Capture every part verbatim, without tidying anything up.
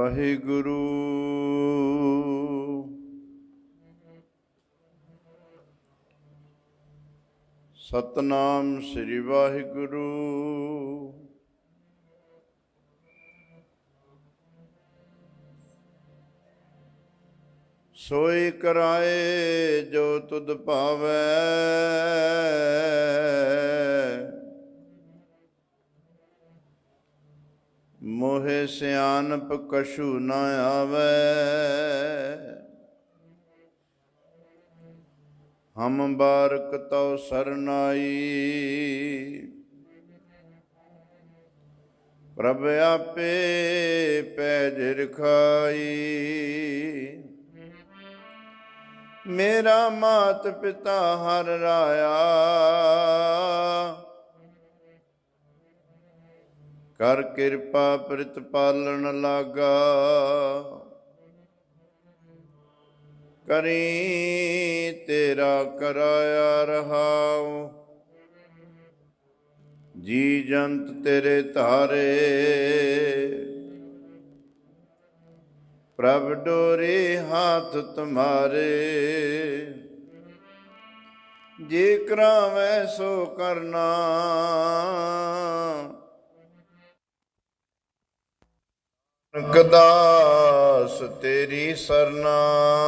ਵਾਹਿਗੁਰੂ। ਸਤਨਾਮ ਸ੍ਰੀ ਵਾਹਿਗੁਰੂ। ਸੋਈ ਕਰਾਏ ਜੋ ਤੁਧ ਭਾਵੈ, ਮੋਹਿ ਸਿਆਣਪ ਕਛੂ ਨ ਆਵੈ। ਹਮ ਬਾਰਕ ਤਉ ਸਰਨਾਈ, ਪ੍ਰਭ ਆਪੇ ਪੈਜ ਰਖਾਈ। ਮੇਰਾ ਮਾਤ ਪਿਤਾ ਹਰ ਰਾਇਆ, ਕਰ ਕਿਰਪਾ ਪ੍ਰਿਤ ਪਾਲਣ ਲਾਗਾ। ਕਰੀ ਤੇਰਾ ਕਰਾਇਆ ਰਹਾਉ, ਜੀ ਜੰਤ ਤੇਰੇ ਧਾਰੇ। ਪ੍ਰਭ ਡੋਰੇ ਹਾਥ ਤੁਮਾਰੇ, ਜੇ ਕਰਾਵੈ ਸੋ ਕਰਨਾ। ਨਾਨਕਦਾਸ ਤੇਰੀ ਸਰਨਾ,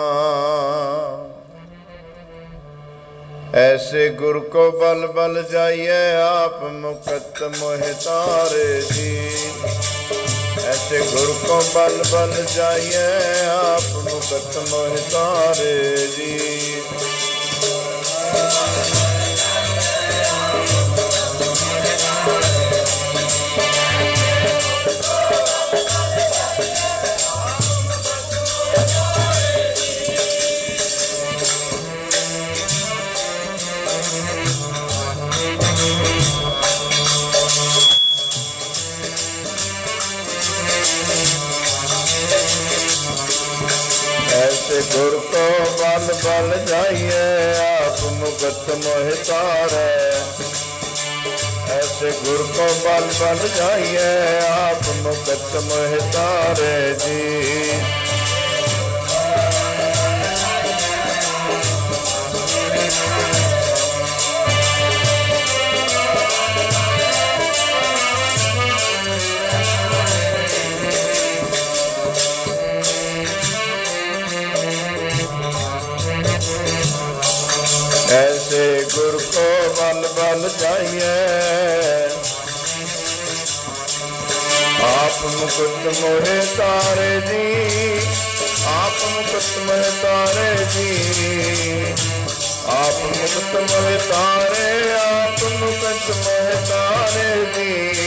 ਐਸੇ ਗੁਰ ਕੋ ਬਲ ਬਲ ਜਾਈਏ। ਆਪ ਮੁਕਤ ਮੋਹਿ ਤਾਰੇ ਜੀ, ਐਸੇ ਗੁਰ ਕੋ ਬਲ ਬਲ ਜਾਈਏ। ਆਪ ਮੁਕਤ ਮੋਹਿ ਤਾਰੇ ਜੀ। ਗੁਰ ਕੋ ਬਲ ਬਲ ਜਾਈਏ। ਆਪ ਮੁਕਤ ਮੋਹਿ ਤਾਰੈ, ਐਸੇ ਗੁਰ ਕੋ ਬਲ ਬਲ ਜਾਈਏ। ਆਪ ਮੁਕਤ ਮੋਹਿ ਤਾਰੈ ਜੀ। ਐਸੇ ਗੁਰ ਕੋ ਬਲ ਬਲ ਜਾਈਏ। ਆਪ ਮੁਕਤ ਮੋਹਿ ਤਾਰੇ ਜੀ। ਆਪ ਮੁਕਤ ਮੋਹਿ ਤਾਰੇ ਜੀ। ਆਪ ਮੁਕਤ ਮੋਹਿ ਤਾਰੇ। ਆਪ ਮੁਕਤ ਮੋਹਿ ਤਾਰੇ ਜੀ।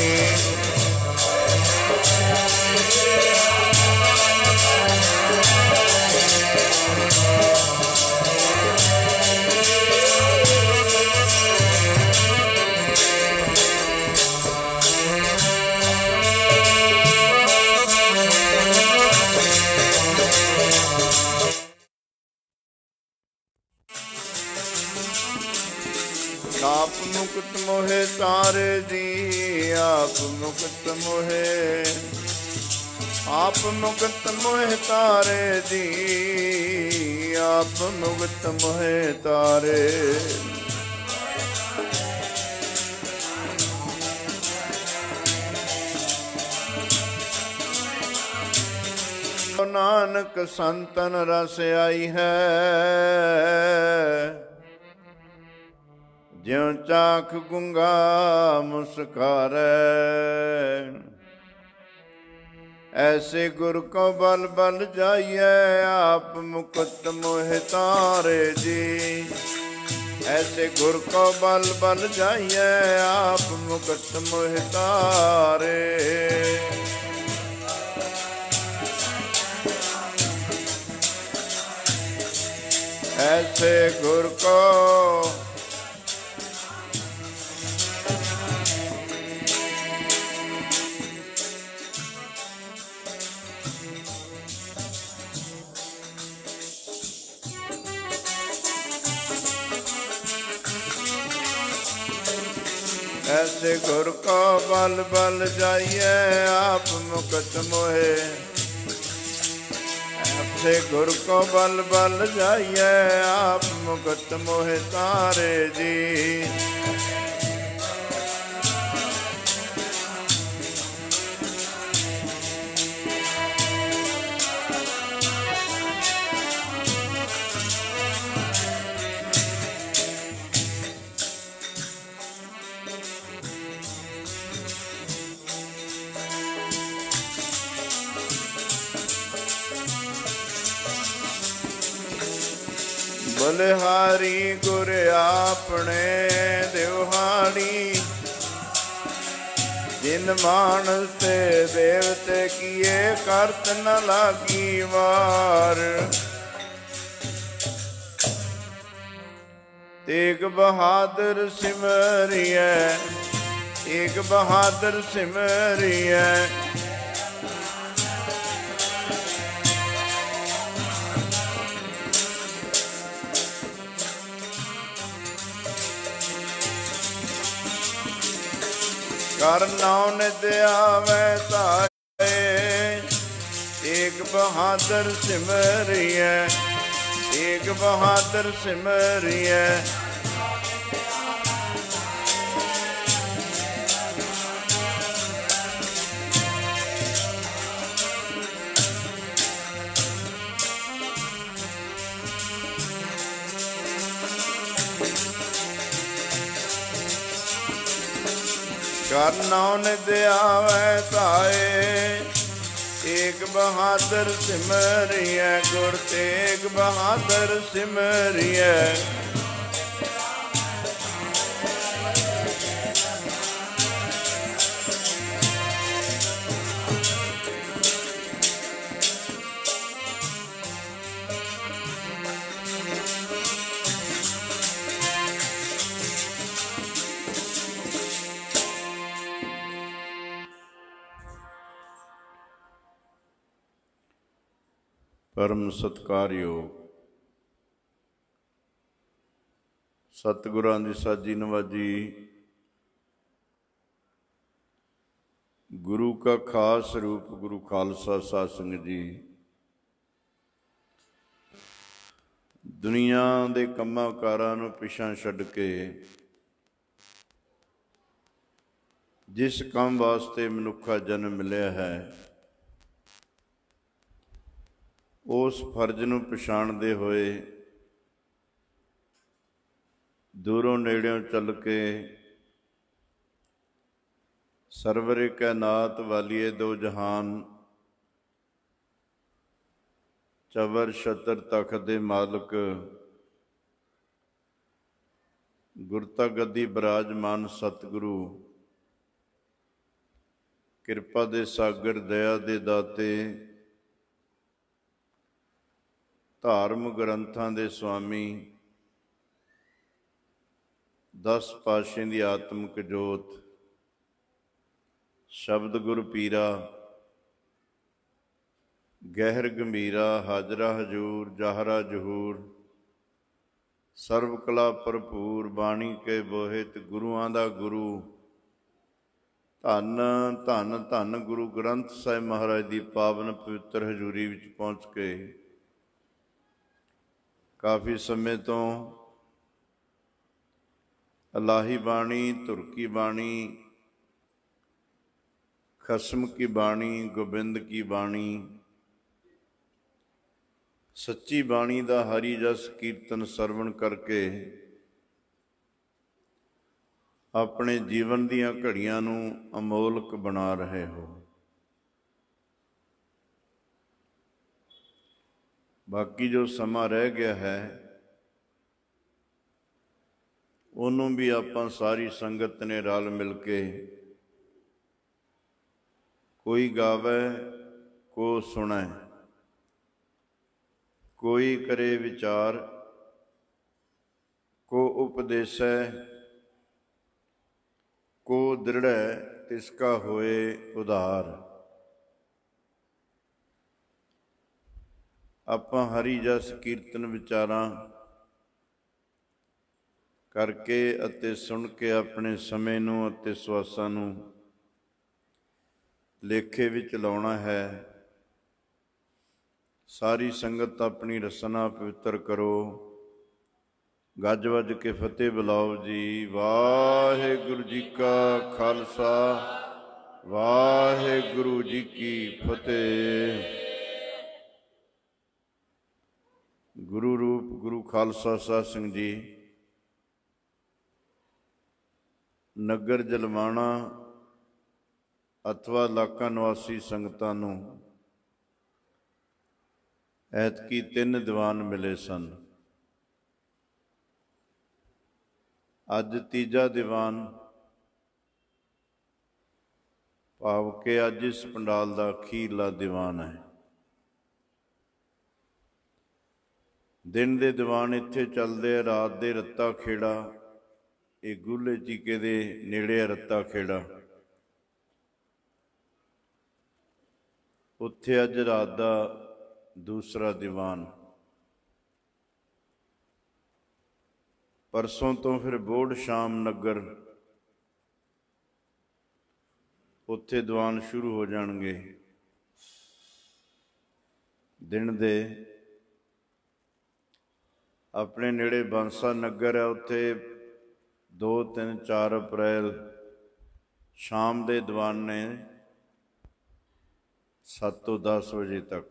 ਆਪ ਮੁਕਤ ਮੋਹਿ ਤਾਰੇ ਜੀ। ਆਪ ਮੁਕਤ ਮੋਹਿ। ਆਪ ਮੁਕਤ ਮੋਹਿ ਤਾਰੇ ਜੀ। ਆਪ ਮੁਕਤ ਮੋਹਿ ਤਾਰੇ। ਨਾਨਕ ਸੰਤਨ ਰਸ ਆਈ ਹੈ, ਜਿਉ ਚਾਖ ਗੁੰਗਾ ਮੁਸਕਾਰੈ। ਐਸੇ ਗੁਰ ਕੋ ਬਲ ਬਲ ਜਾਈਏ। ਆਪ ਮੁਕਤ ਮੋਹਿ ਤਾਰੇ ਜੀ। ਐਸੇ ਗੁਰ ਕੋ ਬਲ ਬਲ ਜਾਈਏ। ਆਪ ਮੁਕਤ ਮੋਹਿ ਤਾਰੇ। ਐਸੇ ਗੁਰ ਕੋ ऐसे गुर को बल बल जाइए आप मुकत मोहे ऐसे गुर को बल बल जाइए आप मुकत मोहि तारे जी। बलिहारी गुर आपने देवहारी, जिन मानस ते देवते किए करत न लागी वार। तेग बहादुर सिमरिए, तेग बहादुर सिमरिए, कर नाम नित आवे ताए। एक बहादुर सिमरिए, एक बहादुर सिमरिए, कर नाम नित आवे ताए। एक बहादुर सिमरिए, गुर तेग बहादुर सिमरिए, परम सत्कारयोग सतगुरां दी साजी नवाजी। गुरु का खास रूप गुरु खालसा साध संगत जी। दुनिया दे कंमां कारां नूं पिछां छड्ड के जिस काम वास्ते मनुखा जन्म मिलिया है, उस फर्ज नूं पछाणदे होए दूरों नेड़ियों चल के सरवरे कैनात वालिए दो जहान चवर छतर तख्त दे मालक गुरता गद्दी बिराजमान सतगुरु किरपा दे सागर दया दे दाते धार्म ग्रंथां दे स्वामी दस पातशाह दी आत्मक जोत शब्द गुर पीरा गहर गंभीरा हाजरा हजूर जाहरा जहूर सर्व कला भरपूर बाणी के बोहित गुरुआं दा गुरु धन धन धन गुरु ग्रंथ साहिब महाराज की पावन पवित्र हजूरी विच पहुँच के काफ़ी समय तो अलाही बाणी तुर्की बाणी खसम की बाणी गोबिंद की बाणी सच्ची बाणी दा हरि जस कीर्तन सरवण करके अपने जीवन दीयां घड़ियां नूं अमोलक बना रहे हो। बाकी जो समा रह गया है उन्हों भी आपां सारी संगत ने रल मिल के कोई गावे को सुने कोई करे विचार को उपदेसै को दृढ़ तिसका होए उधार। आपां हरि जस कीर्तन विचारां करके अते सुन के अपने समय नूं अते सवासां नूं लेखे विच लाउणा है। सारी संगत अपनी रसना पवित्र करो। गज वज के फतेह बुलाओ जी। वाहिगुरु जी का खालसा वाहिगुरु जी की फतेह। गुरु रूप गुरु खालसा साध संगत जी, नगर जलमाणा अथवा इलाका निवासी संगतां नूं ऐतकी तीन दीवान मिले सन। अज तीजा दीवान भाव के अज इस पंडाल का अखीरला दीवान है। दिन दे दीवान इत्थे चलदे, रात दे रत्ता खेड़ा ये गुले चीके दे नेड़े रत्ता खेड़ा, उत्थे अज रात दा दूसरा दीवान। परसों तो फिर बोड़ शाम नगर उत्थे दीवान शुरू हो जाणगे। दिन दे अपने नेड़े बांसा नगर है, उत्थे दो तीन चार अप्रैल शाम दे दीवान ने सत्त तो दस बजे तक।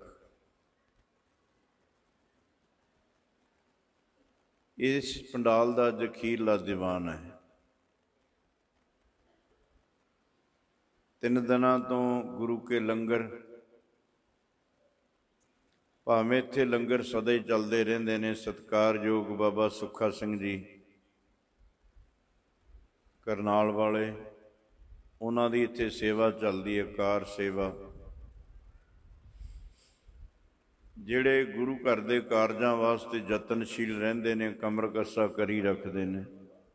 इस पंडाल का अज अखीरला दीवान है। तीन दिनों तो गुरु के लंगर, भावें इत्थे लंगर सदा ही चलते रहंदे ने। सत्कारयोग बाबा सुखा सिंह जी करनाल वाले, उन्हां दी इत्थे सेवा चलती है, कार सेवा। जिहड़े गुरु घर दे कारजां वास्ते यतनशील रहिंदे ने, कमर कसा करी रखते ने।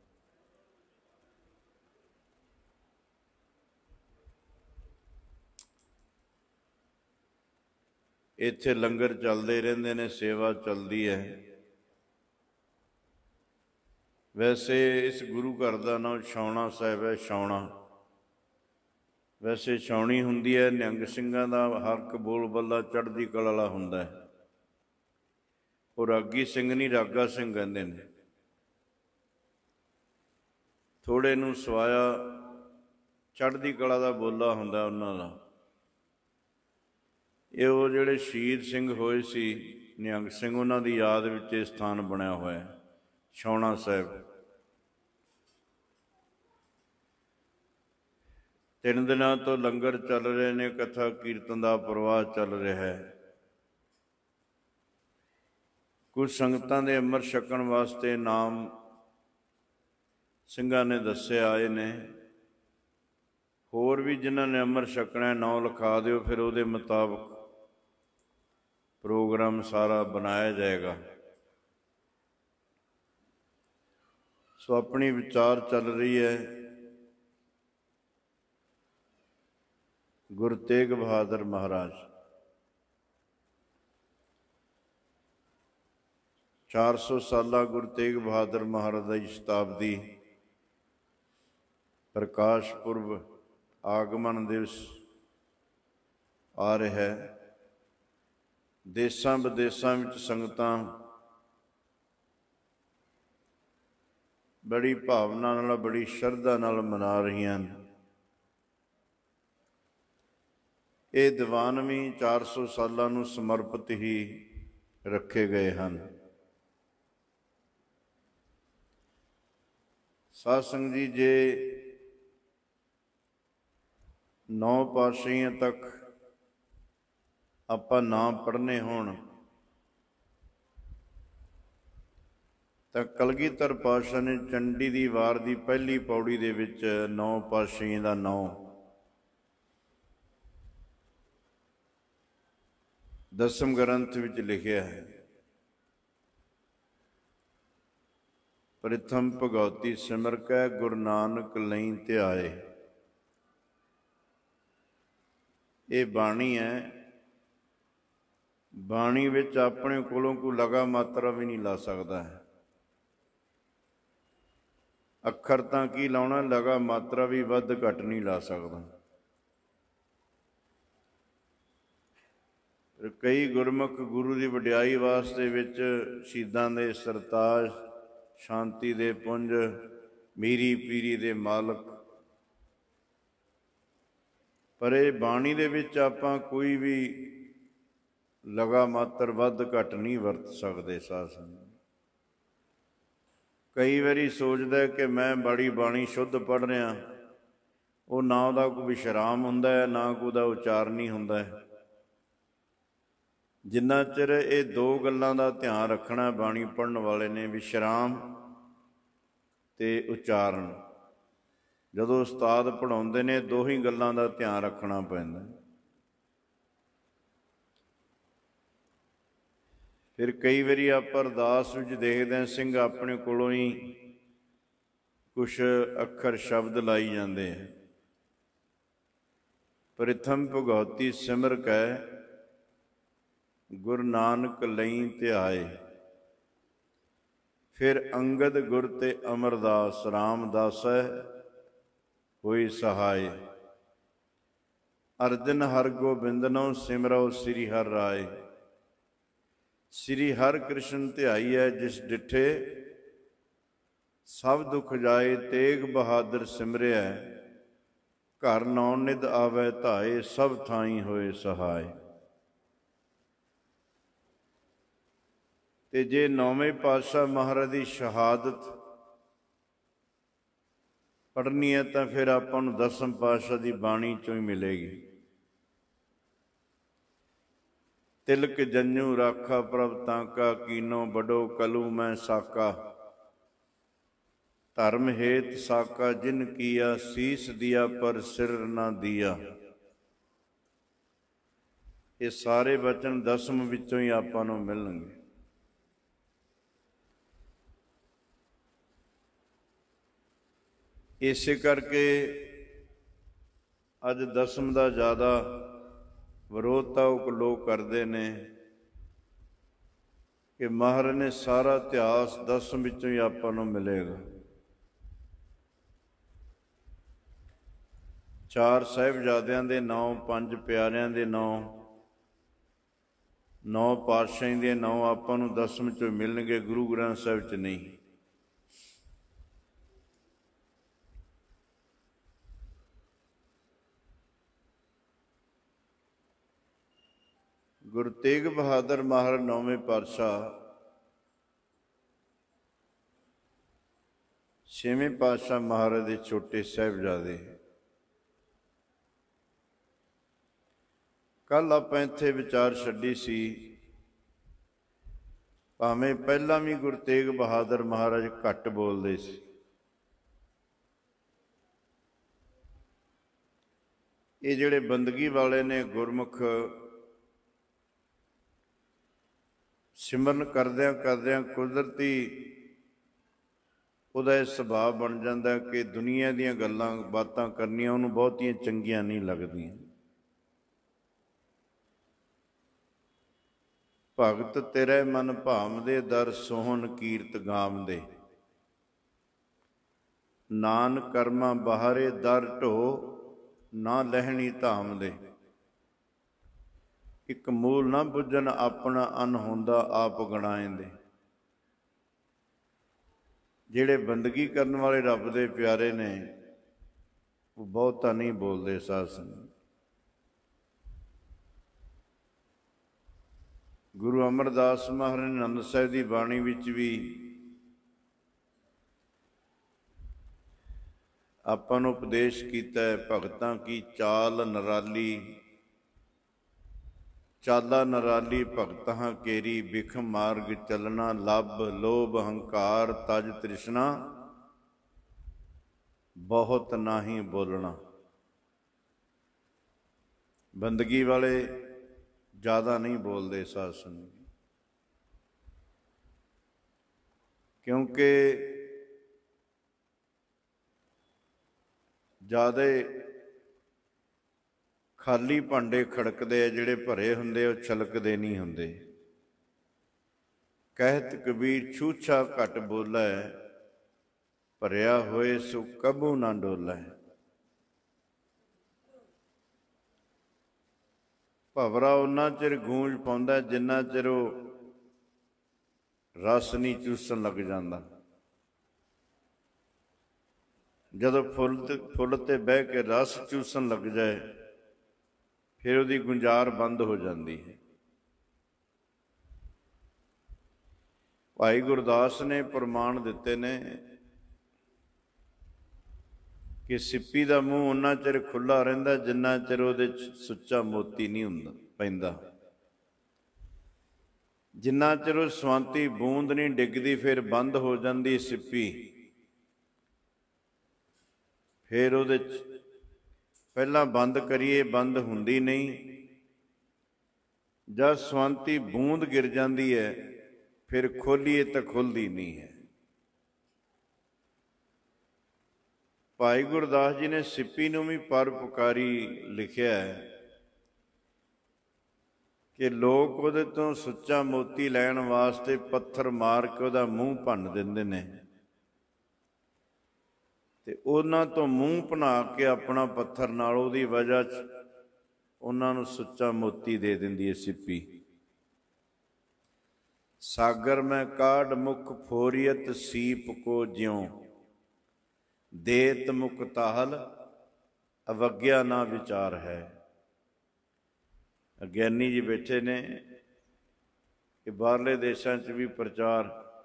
इत्थे लंगर चलते रहंदे ने, सेवा चलती है। वैसे इस गुरु घर का नाम छाउणा साहिब है। छाउणा वैसे छाउणी हुंदी है, निहंग ਸਿੰਘਾਂ ਦਾ हक बोल बल्ला चढ़दी कला वाला हुंदा है। ਉਹ ਰਾਗੀ ਸਿੰਘ नहीं, ਰਾਗਾ ਸਿੰਘ ਕਹਿੰਦੇ ਨੇ। ਥੋੜੇ ਨੂੰ ਸਵਾਇਆ ਚੜ੍ਹਦੀ ਕਲਾ ਦਾ ਬੋਲਾ ਹੁੰਦਾ ਉਹਨਾਂ ਦਾ। ਇਹ ਉਹ ਜਿਹੜੇ ਸ਼ਹੀਦ ਸਿੰਘ ਹੋਏ ਸੀ ਨਿਹੰਗ ਸਿੰਘ, ਉਹਨਾਂ ਦੀ ਯਾਦ ਵਿੱਚ ਇਹ ਸਥਾਨ ਬਣਿਆ ਹੋਇਆ ਹੈ ਛਾਉਣਾ ਸਾਹਿਬ। ਤਿੰਨ ਦਿਨਾਂ ਤੋਂ ਲੰਗਰ ਚੱਲ ਰਹੇ ਨੇ, ਕਥਾ ਕੀਰਤਨ ਦਾ ਪ੍ਰਵਾਹ ਚੱਲ ਰਿਹਾ ਹੈ। ਕੁਝ ਸੰਗਤਾਂ ਦੇ ਅੰਮ੍ਰਿਤ ਛਕਣ ਵਾਸਤੇ ਨਾਮ ਸਿੰਘਾਂ ਨੇ ਦੱਸੇ ਆਏ ਨੇ। ਹੋਰ ਵੀ ਜਿਨ੍ਹਾਂ ਨੇ ਅੰਮ੍ਰਿਤ ਛਕਣਾ ਨਾਂ ਲਿਖਾ ਦਿਓ, ਫਿਰ ਉਹਦੇ ਮੁਤਾਬਕ ਪ੍ਰੋਗਰਾਮ ਸਾਰਾ ਬਣਾਇਆ ਜਾਏਗਾ। ਸੋ ਆਪਣੀ ਵਿਚਾਰ ਚੱਲ ਰਹੀ ਹੈ ਗੁਰੂ ਤੇਗ ਬਹਾਦਰ महाराज। चार सौ साला गुरु तेग बहादुर महाराज की शताब्दी, प्रकाश पुरब, आगमन दिवस आ रहा है। देशां विदेशां विच संगतां बड़ी भावना नाल, बड़ी शरधा नाल मना रही हैं। ये दीवान भी चार सौ सालों नूं समर्पित ही रखे गए हैं। साध संगत जी, जे नौ पातशाहियां तक आपां नाम पढ़ने होण तां कलगीधर पातशाह ने चंडी दी वार दी पहली पौड़ी दे विच नौ पातशाहियां दा नाम दसम ग्रंथ विच लिखिया है। प्रथम भगवती सिमर कै गुरु नानक लई ध्याए। ये बाणी है। बाणी विच अपने कोलों कोई लगा मात्रा भी नहीं ला सकता है। अखर तां की लाउणा, लगा मात्रा भी वध घट नहीं ला सकता। ਕਈ ਗੁਰਮੁਖ ਗੁਰੂ ਦੀ ਵਡਿਆਈ ਵਾਸਤੇ ਵਿੱਚ ਸ਼ਹੀਦਾਂ ਦੇ ਸਰਤਾਜ, ਸ਼ਾਂਤੀ ਦੇ ਪੁੰਜ, ਮੀਰੀ ਪੀਰੀ ਦੇ ਮਾਲਕ। ਪਰ ਇਹ ਬਾਣੀ ਦੇ ਵਿੱਚ ਆਪਾਂ ਕੋਈ ਵੀ ਲਗਾ ਮਾਤਰ ਵੱਧ ਘੱਟ ਨਹੀਂ ਵਰਤ ਸਕਦੇ। ਸਾਧ ਸੰਗਤ ਕਈ ਵਾਰੀ ਸੋਚਦਾ ਕਿ ਮੈਂ ਬੜੀ ਬਾਣੀ ਸ਼ੁੱਧ ਪੜ੍ਹ ਰਿਹਾ, ਉਹ ਨਾ ਉਹਦਾ ਕੋਈ ਵਿਸ਼ਰਾਮ ਹੁੰਦਾ ਹੈ, ਨਾ ਕੋਈ ਉਹਦਾ ਉਚਾਰਨ ਹੀ ਹੁੰਦਾ ਹੈ। ਜਿੰਨਾ ਚਿਰ ਇਹ ਦੋ ਗੱਲਾਂ ਦਾ ਧਿਆਨ ਰੱਖਣਾ ਬਾਣੀ ਪੜ੍ਹਨ ਵਾਲੇ ਨੇ, ਵਿਸ਼ਰਾਮ ਅਤੇ ਉਚਾਰਨ, ਜਦੋਂ ਉਸਤਾਦ ਪੜ੍ਹਾਉਂਦੇ ਨੇ ਦੋ ਹੀ ਗੱਲਾਂ ਦਾ ਧਿਆਨ ਰੱਖਣਾ ਪੈਂਦਾ। ਫਿਰ ਕਈ ਵਾਰੀ ਆਪਾਂ ਅਰਦਾਸ ਵਿੱਚ ਦੇਖਦੇ ਹਾਂ ਸਿੰਘ ਆਪਣੇ ਕੋਲੋਂ ਹੀ ਕੁਛ ਅੱਖਰ ਸ਼ਬਦ ਲਾਈ ਜਾਂਦੇ ਹੈ। ਪ੍ਰਿਥਮ ਭਗਉਤੀ ਸਿਮਰ ਕੈ ਗੁਰੂ ਨਾਨਕ ਲਈ ਧਿਆਏ। ਫਿਰ ਅੰਗਦ ਗੁਰ ਤੇ ਅਮਰਦਾਸ ਰਾਮਦਾਸੈ ਹੋਈ ਸਹਾਏ। ਅਰਜਨ ਹਰਗੋਬਿੰਦਨੋ ਸਿਮਰੋ ਸ੍ਰੀ ਹਰਿ ਰਾਏ। ਸ੍ਰੀ ਹਰਿ ਕ੍ਰਿਸ਼ਨ ਧਿਆਈਐ ਜਿਸ ਡਿਠੇ ਸਭ ਦੁਖ ਜਾਏ। ਤੇਗ ਬਹਾਦਰ ਸਿਮਰਿਐ ਘਰ ਨੌ ਨਿਧ ਆਵੈ ਧਾਏ। ਸਭ ਥਾਈਂ ਹੋਏ ਸਹਾਏ। ਤੇ ਜੇ ਨੌਵੇਂ ਪਾਤਸ਼ਾਹ ਮਹਾਰਾਜ ਦੀ ਸ਼ਹਾਦਤ ਪੜ੍ਹਨੀ ਹੈ ਤਾਂ ਫਿਰ ਆਪਾਂ ਨੂੰ ਦਸਮ ਪਾਤਸ਼ਾਹ ਦੀ ਬਾਣੀ ਚੋਂ ਹੀ ਮਿਲੇਗੀ। ਤਿਲਕ ਜੰਝੂ ਰਾਖਾ ਪ੍ਰਭ ਤਾਂਕਾ ਕੀਨੋ ਬਡੋ ਕਲੂ ਮੈਂ ਸਾਕਾ। ਧਰਮ ਹੇਤ ਸਾਕਾ ਜਿਨ ਕੀਆ ਸੀਸ ਦਿਆ ਪਰ ਸਿਰ ਨਾ ਦਿਆ। ਇਹ ਸਾਰੇ ਬਚਨ ਦਸਮ ਵਿੱਚੋਂ ਹੀ ਆਪਾਂ ਨੂੰ ਮਿਲਣਗੇ। ਇਸੇ ਕਰਕੇ ਅੱਜ ਦਸਮ ਦਾ ਜ਼ਿਆਦਾ ਵਿਰੋਧਤਾ ਉਹ ਲੋਕ ਕਰਦੇ ਨੇ ਕਿ ਮਹਾਰਾਜ ਨੇ ਸਾਰਾ ਇਤਿਹਾਸ ਦਸਮ ਵਿੱਚੋਂ ਹੀ ਆਪਾਂ ਨੂੰ ਮਿਲੇਗਾ। ਚਾਰ ਸਾਹਿਬਜ਼ਾਦਿਆਂ ਦੇ ਨਾਂ, ਪੰਜ ਪਿਆਰਿਆਂ ਦੇ ਨਾਂ, ਨੌ ਪਾਤਸ਼ਾਹਾਂ ਦੇ ਨਾਂ ਆਪਾਂ ਨੂੰ ਦਸਮ 'ਚੋਂ ਮਿਲਣਗੇ, ਗੁਰੂ ਗ੍ਰੰਥ ਸਾਹਿਬ 'ਚ ਨਹੀਂ। ਗੁਰੂ ਤੇਗ ਬਹਾਦਰ ਮਹਾਰਾਜ ਨੌਵੇਂ ਪਾਤਸ਼ਾਹ, ਛੇਵੇਂ ਪਾਤਸ਼ਾਹ ਮਹਾਰਾਜ ਦੇ ਛੋਟੇ ਸਾਹਿਬਜ਼ਾਦੇ। ਕੱਲ੍ਹ ਆਪਾਂ ਇੱਥੇ ਵਿਚਾਰ ਛੱਡੀ ਸੀ, ਭਾਵੇਂ ਪਹਿਲਾਂ ਵੀ ਗੁਰੂ ਤੇਗ ਬਹਾਦਰ ਮਹਾਰਾਜ ਘੱਟ ਬੋਲਦੇ ਸੀ, ਇਹ ਜਿਹੜੇ ਬੰਦਗੀ ਵਾਲੇ ਨੇ ਗੁਰਮੁਖ ਸਿਮਰਨ ਕਰਦਿਆਂ ਕਰਦਿਆਂ ਕੁਦਰਤੀ ਉਹਦਾ ਇਹ ਸੁਭਾਅ ਬਣ ਜਾਂਦਾ ਕਿ ਦੁਨੀਆ ਦੀਆਂ ਗੱਲਾਂ ਬਾਤਾਂ ਕਰਨੀਆਂ ਉਹਨੂੰ ਬਹੁਤੀਆਂ ਚੰਗੀਆਂ ਨਹੀਂ ਲੱਗਦੀਆਂ। ਭਗਤ ਤੇਰੇ ਮਨ ਭਾਵਦੇ ਦਰ ਸੋਹਣ ਕੀਰਤ ਗਾਵਦੇ। ਨਾਨਕ ਕਰਮਾਂ ਬਾਹਰੇ ਦਰ ਢੋ ਨਾ ਲਹਿਣੀ ਧਾਮਦੇ। ਇੱਕ ਮੂਲ ਨਾ ਬੁੱਝਣ ਆਪਣਾ ਅਨ ਹੁੰਦਾ ਆਪ ਗਣਾਏਂਦੇ। ਜਿਹੜੇ ਬੰਦਗੀ ਕਰਨ ਵਾਲੇ ਰੱਬ ਦੇ ਪਿਆਰੇ ਨੇ ਉਹ ਬਹੁਤਾ ਨਹੀਂ ਬੋਲਦੇ। ਸਾਧ ਸੰਗਤ ਗੁਰੂ ਅਮਰਦਾਸ ਮਹਾਰਾਜ ਨੇ ਆਨੰਦ ਸਾਹਿਬ ਦੀ ਬਾਣੀ ਵਿੱਚ ਵੀ ਆਪਾਂ ਨੂੰ ਉਪਦੇਸ਼ ਕੀਤਾ ਹੈ, ਭਗਤਾਂ ਕੀ ਚਾਲ ਨਰਾਲੀ। ਚਾਲਾ ਨਰਾਲੀ ਭਗਤਾਂ ਕੇਰੀ ਬਿਖ ਮਾਰਗ ਚੱਲਣਾ। ਲੱਭ ਲੋਭ ਹੰਕਾਰ ਤਜ ਤ੍ਰਿਸ਼ਨਾ ਬਹੁਤ ਨਾਹੀਂ ਬੋਲਣਾ। ਬੰਦਗੀ ਵਾਲੇ ਜ਼ਿਆਦਾ ਨਹੀਂ ਬੋਲਦੇ ਸਾਧ ਸੰਗਤ, ਕਿਉਂਕਿ ਜ਼ਿਆਦਾ ਖਾਲੀ ਭਾਂਡੇ ਖੜਕਦੇ ਆ, ਜਿਹੜੇ ਭਰੇ ਹੁੰਦੇ ਉਹ ਛਲਕਦੇ ਨਹੀਂ ਹੁੰਦੇ। ਕਹਿਤ ਕਬੀਰ ਛੂਛਾ ਘੱਟ ਬੋਲੈ ਭਰਿਆ ਹੋਏ ਸੋ ਕਬੂ ਨਾ ਡੋਲੈ। ਭਵਰਾ ਉਹਨਾਂ ਚਿਰ ਗੂੰਜ ਪਾਉਂਦਾ ਜਿੰਨਾ ਚਿਰ ਉਹ ਰਸ ਨਹੀਂ ਚੂਸਣ ਲੱਗ ਜਾਂਦਾ। ਜਦੋਂ ਫੁੱਲ ਤੇ ਫੁੱਲ ਤੇ ਬਹਿ ਕੇ ਰਸ ਚੂਸਣ ਲੱਗ ਜਾਏ ਫਿਰ ਉਹਦੀ ਗੁੰਜਾਰ ਬੰਦ ਹੋ ਜਾਂਦੀ ਹੈ। ਭਾਈ ਗੁਰਦਾਸ ਨੇ ਪ੍ਰਮਾਣ ਦਿੱਤੇ ਨੇ ਕਿ ਸਿੱਪੀ ਦਾ ਮੂੰਹ ਉਹਨਾਂ ਚਿਰ ਖੁੱਲ੍ਹਾ ਰਹਿੰਦਾ ਜਿੰਨਾ ਚਿਰ ਉਹਦੇ 'ਚ ਸੁੱਚਾ ਮੋਤੀ ਨਹੀਂ ਹੁੰਦਾ ਪੈਂਦਾ। ਜਿੰਨਾ ਚਿਰ ਉਹ ਸਵੰਤੀ ਬੂੰਦ ਨਹੀਂ ਡਿੱਗਦੀ ਫਿਰ ਬੰਦ ਹੋ ਜਾਂਦੀ ਸਿੱਪੀ। ਫਿਰ ਉਹਦੇ 'ਚ ਪਹਿਲਾਂ ਬੰਦ ਕਰੀਏ ਬੰਦ ਹੁੰਦੀ ਨਹੀਂ। ਜਦ ਸਵੰਤੀ ਬੂੰਦ ਗਿਰ ਜਾਂਦੀ ਹੈ ਫਿਰ ਖੋਲੀਏ ਤਾਂ ਖੁੱਲ੍ਹਦੀ ਨਹੀਂ ਹੈ। ਭਾਈ ਗੁਰਦਾਸ ਜੀ ਨੇ ਸਿੱਪੀ ਨੂੰ ਵੀ ਪਰਉਪਕਾਰੀ ਲਿਖਿਆ ਹੈ ਕਿ ਲੋਕ ਉਹਦੇ ਤੋਂ ਸੁੱਚਾ ਮੋਤੀ ਲੈਣ ਵਾਸਤੇ ਪੱਥਰ ਮਾਰ ਕੇ ਉਹਦਾ ਮੂੰਹ ਭੰਨ ਦਿੰਦੇ ਨੇ ਤੇ ਉਹਨਾਂ ਤੋਂ ਮੂੰਹ ਭਨਾ ਕੇ ਆਪਣਾ ਪੱਥਰ ਨਾਲ ਉਹਦੀ ਵਜ੍ਹਾ 'ਚ ਉਹਨਾਂ ਨੂੰ ਸੁੱਚਾ ਮੋਤੀ ਦੇ ਦਿੰਦੀ ਹੈ ਸਿੱਪੀ। ਸਾਗਰ ਮੈਂ ਕਾਢ ਮੁਖ ਫੋਰੀਅਤ ਸੀਪ ਕੋ ਜਿਉਂ ਦੇਤ ਮੁਖ ਤਾਹਲ ਅਵਗਿਆ ਨਾ ਵਿਚਾਰ ਹੈ। ਅਗਿਆਨੀ ਜੀ ਬੈਠੇ ਨੇ ਕਿ ਬਾਹਰਲੇ ਦੇਸ਼ਾਂ 'ਚ ਵੀ ਪ੍ਰਚਾਰ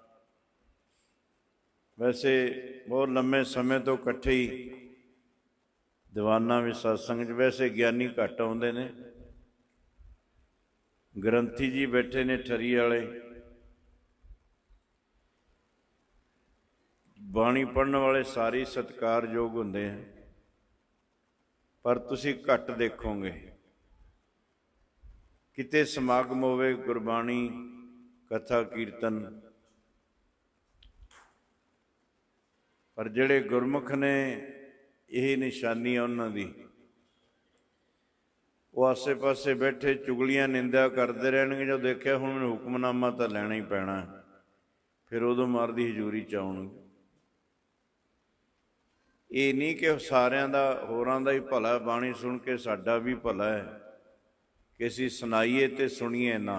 ਵੈਸੇ ਬਹੁਤ ਲੰਮੇ ਸਮੇਂ ਤੋਂ ਇਕੱਠੇ ਹੀ ਦੀਵਾਨਾਂ ਵਿੱਚ ਸਤਸੰਗ 'ਚ ਵੈਸੇ ਗਿਆਨੀ ਘੱਟ ਆਉਂਦੇ ਨੇ। ਗ੍ਰੰਥੀ ਜੀ ਬੈਠੇ ਨੇ ਠਰੀ ਵਾਲੇ, ਬਾਣੀ ਪੜ੍ਹਨ ਵਾਲੇ ਸਾਰੇ ਸਤਿਕਾਰਯੋਗ ਹੁੰਦੇ ਆ ਪਰ ਤੁਸੀਂ ਘੱਟ ਦੇਖੋਗੇ। ਕਿਤੇ ਸਮਾਗਮ ਹੋਵੇ ਗੁਰਬਾਣੀ ਕਥਾ ਕੀਰਤਨ, ਪਰ ਜਿਹੜੇ ਗੁਰਮੁਖ ਨੇ ਇਹ ਨਿਸ਼ਾਨੀ ਆ ਉਹਨਾਂ ਦੀ, ਉਹ ਆਸੇ ਪਾਸੇ ਬੈਠੇ ਚੁਗਲੀਆਂ ਨਿੰਦਿਆ ਕਰਦੇ ਰਹਿਣਗੇ। ਜਦੋਂ ਦੇਖਿਆ ਹੁਣ ਮੈਨੂੰ ਹੁਕਮਨਾਮਾ ਤਾਂ ਲੈਣਾ ਹੀ ਪੈਣਾ, ਫਿਰ ਉਦੋਂ ਮਰਦੀ ਹਜ਼ੂਰੀ 'ਚ ਆਉਣਗੇ। ਇਹ ਨਹੀਂ ਕਿ ਸਾਰਿਆਂ ਦਾ ਹੋਰਾਂ ਦਾ ਹੀ ਭਲਾ, ਬਾਣੀ ਸੁਣ ਕੇ ਸਾਡਾ ਵੀ ਭਲਾ ਹੈ ਕਿ ਅਸੀਂ ਸੁਣਾਈਏ ਅਤੇ ਸੁਣੀਏ ਨਾ।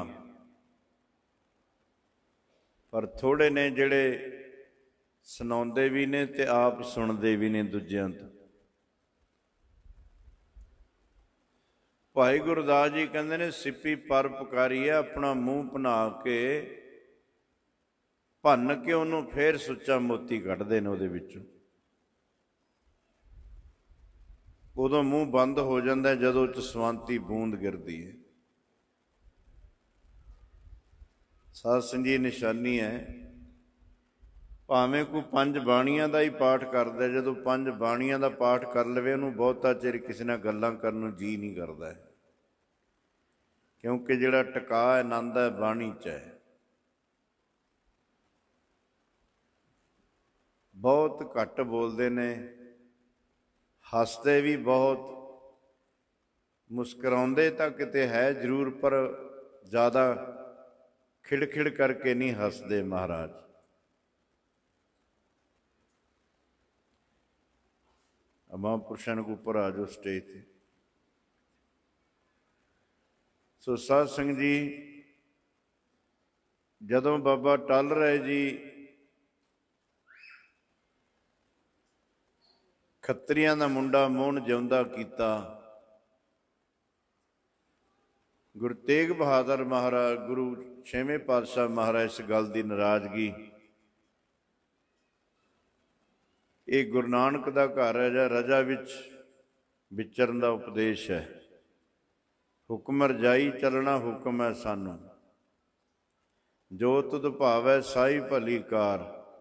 ਪਰ ਥੋੜ੍ਹੇ ਨੇ ਜਿਹੜੇ ਸੁਣਾਉਂਦੇ ਵੀ ਨੇ ਅਤੇ ਆਪ ਸੁਣਦੇ ਵੀ ਨੇ ਦੂਜਿਆਂ ਤੋਂ। ਭਾਈ ਗੁਰਦਾਸ ਜੀ ਕਹਿੰਦੇ ਨੇ ਸਿੱਪੀ ਪਰਉਪਕਾਰੀ ਹੈ, ਆਪਣਾ ਮੂੰਹ ਭਨਾ ਕੇ ਭੰਨ ਕੇ ਉਹਨੂੰ ਫੇਰ ਸੁੱਚਾ ਮੋਤੀ ਕੱਢਦੇ ਨੇ ਉਹਦੇ ਵਿੱਚੋਂ। ਉਦੋਂ ਮੂੰਹ ਬੰਦ ਹੋ ਜਾਂਦਾ ਜਦੋਂ ਉਹ 'ਚ ਸਵੰਤੀ ਬੂੰਦ ਗਿਰਦੀ ਹੈ। ਸਾਧ ਸੰਗਤ ਜੀ ਨਿਸ਼ਾਨੀ ਹੈ, ਭਾਵੇਂ ਕੋਈ ਪੰਜ ਬਾਣੀਆਂ ਦਾ ਹੀ ਪਾਠ ਕਰਦਾ, ਜਦੋਂ ਪੰਜ ਬਾਣੀਆਂ ਦਾ ਪਾਠ ਕਰ ਲਵੇ ਉਹਨੂੰ ਬਹੁਤਾ ਚਿਰ ਕਿਸੇ ਨਾਲ ਗੱਲਾਂ ਕਰਨ ਨੂੰ ਜੀਅ ਨਹੀਂ ਕਰਦਾ, ਕਿਉਂਕਿ ਜਿਹੜਾ ਟਿਕਾ ਆਨੰਦ ਹੈ ਬਾਣੀ 'ਚ ਹੈ। ਬਹੁਤ ਘੱਟ ਬੋਲਦੇ ਨੇ, ਹੱਸਦੇ ਵੀ ਬਹੁਤ, ਮੁਸਕਰਾਉਂਦੇ ਤਾਂ ਕਿਤੇ ਹੈ ਜ਼ਰੂਰ ਪਰ ਜ਼ਿਆਦਾ ਖਿੜਖਿੜ ਕਰਕੇ ਨਹੀਂ ਹੱਸਦੇ ਮਹਾਰਾਜ। ਮਹਾਂਪੁਰਸ਼ਾਂ ਨੂੰ ਉੱਪਰ ਆ ਜਾਓ ਸਟੇਜ 'ਤੇ। ਸੋ ਸਾਧ ਸੰਗਤ ਜੀ, ਜਦੋਂ ਬਾਬਾ ਟਲ ਰਾਏ ਜੀ ਖੱਤਰੀਆਂ ਦਾ ਮੁੰਡਾ ਮੋਹਨ ਜਿਉਂਦਾ ਕੀਤਾ, ਗੁਰੂ ਤੇਗ ਬਹਾਦਰ ਮਹਾਰਾਜ ਗੁਰੂ ਛੇਵੇਂ ਪਾਤਸ਼ਾਹ ਮਹਾਰਾਜ ਇਸ ਗੱਲ ਦੀ ਨਾਰਾਜ਼ਗੀ, ਇਹ ਗੁਰੂ ਨਾਨਕ ਦਾ ਘਰ ਹੈ ਜਾਂ ਰਜਾ ਵਿੱਚ ਵਿਚਰਨ ਦਾ ਉਪਦੇਸ਼ ਹੈ। ਹੁਕਮ ਰਜਾਈ ਚੱਲਣਾ ਹੁਕਮ ਹੈ ਸਾਨੂੰ, ਜੋ ਤੁਧ ਭਾਵੈ ਸਾਈ ਭਲੀ ਕਾਰ।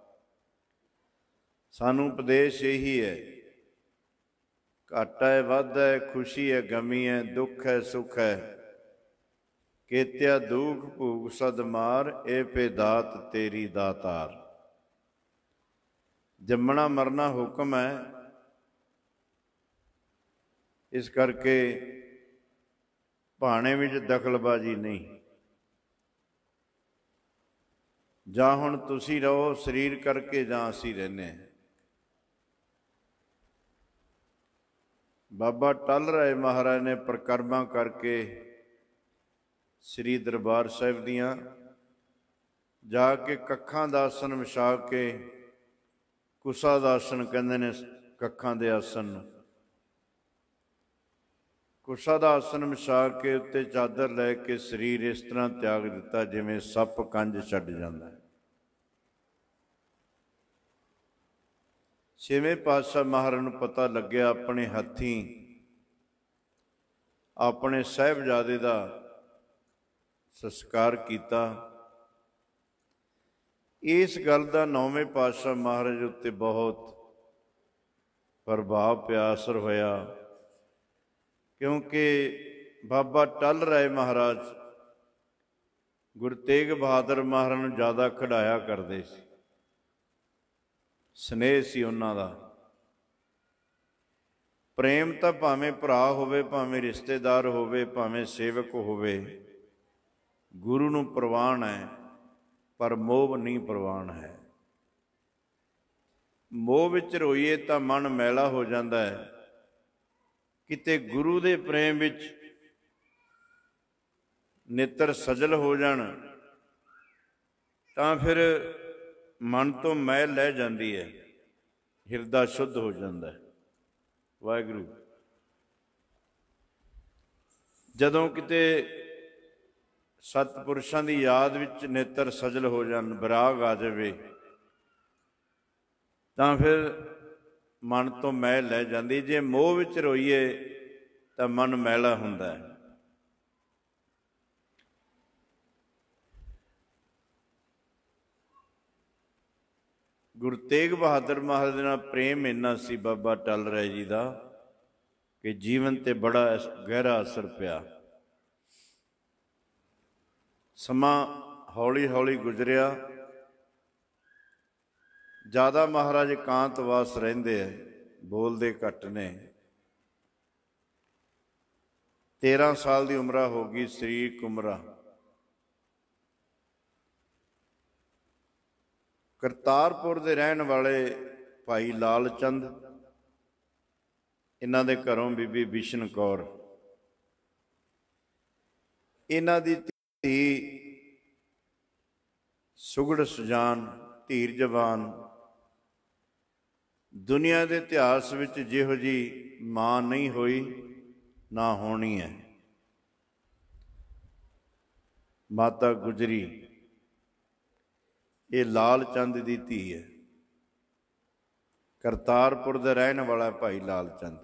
ਸਾਨੂੰ ਉਪਦੇਸ਼ ਇਹੀ ਹੈ, ਘਾਟਾ ਹੈ ਵਾਧਾ ਹੈ, ਖੁਸ਼ੀ ਹੈ ਗਮੀ ਹੈ, ਦੁੱਖ ਹੈ ਸੁੱਖ ਹੈ, ਕੇਤਿਆ ਦੁਖ ਭੂਖ ਸਦ ਮਾਰ, ਇਹ ਪੇ ਦਾਤ ਤੇਰੀ ਦਾਤਾਰ। ਜੰਮਣਾ ਮਰਨਾ ਹੁਕਮ ਹੈ, ਇਸ ਕਰਕੇ ਭਾਣੇ ਵਿੱਚ ਦਖਲਬਾਜ਼ੀ ਨਹੀਂ। ਜਾਂ ਹੁਣ ਤੁਸੀਂ ਰਹੋ ਸਰੀਰ ਕਰਕੇ ਜਾਂ ਅਸੀਂ ਰਹਿੰਦੇ ਹਾਂ। ਬਾਬਾ ਟਲ ਰਾਏ ਮਹਾਰਾਜ ਨੇ ਪਰਿਕਰਮਾ ਕਰਕੇ ਸ੍ਰੀ ਦਰਬਾਰ ਸਾਹਿਬ ਦੀਆਂ ਜਾ ਕੇ ਕੱਖਾਂ ਦਾ ਆਸਣ ਵਿਛਾ ਕੇ, ਕੁਸਾ ਦਾ ਆਸਣ ਕਹਿੰਦੇ ਨੇ ਕੱਖਾਂ ਦੇ ਆਸਣ ਨੂੰ, ਕੁਸਾ ਦਾ ਆਸਣ ਵਿਛਾ ਕੇ ਉੱਤੇ ਚਾਦਰ ਲੈ ਕੇ ਸਰੀਰ ਇਸ ਤਰ੍ਹਾਂ ਤਿਆਗ ਦਿੱਤਾ ਜਿਵੇਂ ਸੱਪ ਕੰਜ ਛੱਡ ਜਾਂਦਾ ਹੈ। ਛੇਵੇਂ ਪਾਤਸ਼ਾਹ ਮਹਾਰਾਜ ਨੂੰ ਪਤਾ ਲੱਗਿਆ, ਆਪਣੇ ਹੱਥੀਂ ਆਪਣੇ ਸਾਹਿਬਜ਼ਾਦੇ ਦਾ ਸੰਸਕਾਰ ਕੀਤਾ। ਇਸ ਗੱਲ ਦਾ ਨੌਵੇਂ ਪਾਤਸ਼ਾਹ ਮਹਾਰਾਜ ਉੱਤੇ ਬਹੁਤ ਪ੍ਰਭਾਵ ਪਿਆ, ਅਸਰ ਹੋਇਆ, ਕਿਉਂਕਿ ਬਾਬਾ ਟਲ ਰਾਏ ਮਹਾਰਾਜ ਗੁਰੂ ਤੇਗ ਬਹਾਦਰ ਮਹਾਰਾਜ ਨੂੰ ਜ਼ਿਆਦਾ ਖਿਡਾਇਆ ਕਰਦੇ ਸੀ, ਸਨੇਹ ਸੀ ਉਹਨਾਂ ਦਾ। ਪ੍ਰੇਮ ਤਾਂ ਭਾਵੇਂ ਭਰਾ ਹੋਵੇ, ਭਾਵੇਂ ਰਿਸ਼ਤੇਦਾਰ ਹੋਵੇ, ਭਾਵੇਂ ਸੇਵਕ ਹੋਵੇ, ਗੁਰੂ ਨੂੰ ਪ੍ਰਵਾਨ ਹੈ, ਪਰ ਮੋਹ ਨਹੀਂ ਪ੍ਰਵਾਨ ਹੈ। ਮੋਹ ਵਿੱਚ ਰੋਈਏ ਤਾਂ ਮਨ ਮੈਲਾ ਹੋ ਜਾਂਦਾ ਹੈ। ਕਿਤੇ ਗੁਰੂ ਦੇ ਪ੍ਰੇਮ ਵਿੱਚ ਨੇਤਰ ਸਜਲ ਹੋ ਜਾਣ ਤਾਂ ਫਿਰ ਮਨ ਤੋਂ ਮੈਲ ਲੈ ਜਾਂਦੀ ਹੈ, ਹਿਰਦਾ ਸ਼ੁੱਧ ਹੋ ਜਾਂਦਾ ਹੈ। ਵਾਹਿਗੁਰੂ, ਜਦੋਂ ਕਿਤੇ ਸਤਿਪੁਰਸ਼ਾਂ ਦੀ ਯਾਦ ਵਿੱਚ ਨੇਤਰ ਸਜਲ ਹੋ ਜਾਣ, ਵਿਰਾਗ ਆ ਜਾਵੇ, ਤਾਂ ਫਿਰ ਮਨ ਤੋਂ ਮੈਲ ਲੈ ਜਾਂਦੀ। ਜੇ ਮੋਹ ਵਿੱਚ ਰੋਈਏ ਤਾਂ ਮਨ ਮੈਲਾ ਹੁੰਦਾ ਹੈ। ਗੁਰੂ ਤੇਗ ਬਹਾਦਰ ਮਹਾਰਾਜ ਨਾਲ ਪ੍ਰੇਮ ਇੰਨਾ ਸੀ ਬਾਬਾ ਟਲ ਰਾਏ ਜੀ ਦਾ ਕਿ ਜੀਵਨ ਤੇ ਬੜਾ ਗਹਿਰਾ ਅਸਰ ਪਿਆ। ਸਮਾਂ ਹੌਲੀ ਹੌਲੀ ਗੁਜ਼ਰਿਆ। ਜ਼ਿਆਦਾ ਮਹਾਰਾਜ ਇਕਾਂਤਵਾਸ ਰਹਿੰਦੇ ਹੈ, ਬੋਲਦੇ ਘੱਟ ਨੇ। ਤੇਰਾਂ ਸਾਲ ਦੀ ਉਮਰਾ ਹੋ ਗਈ, ਸਰੀਰ ਕੁਮਰਾ। ਕਰਤਾਰਪੁਰ ਦੇ ਰਹਿਣ ਵਾਲੇ ਭਾਈ ਲਾਲ ਚੰਦ, ਇਹਨਾਂ ਦੇ ਘਰੋਂ ਬੀਬੀ ਬਿਸ਼ਨ ਕੌਰ, ਇਹਨਾਂ ਦੀ ਧੀ ਸੁਗੜ ਸੁਜਾਨ, ਧੀਰਜਵਾਨ, ਦੁਨੀਆ ਦੇ ਇਤਿਹਾਸ ਵਿੱਚ ਜਿਹੋ ਜਿਹੀ ਮਾਂ ਨਹੀਂ ਹੋਈ, ਨਾ ਹੋਣੀ ਹੈ। ਮਾਤਾ ਗੁਜਰੀ, ਇਹ ਲਾਲ ਚੰਦ ਦੀ ਧੀ ਹੈ। ਕਰਤਾਰਪੁਰ ਦਾ ਰਹਿਣ ਵਾਲਾ ਭਾਈ ਲਾਲ ਚੰਦ।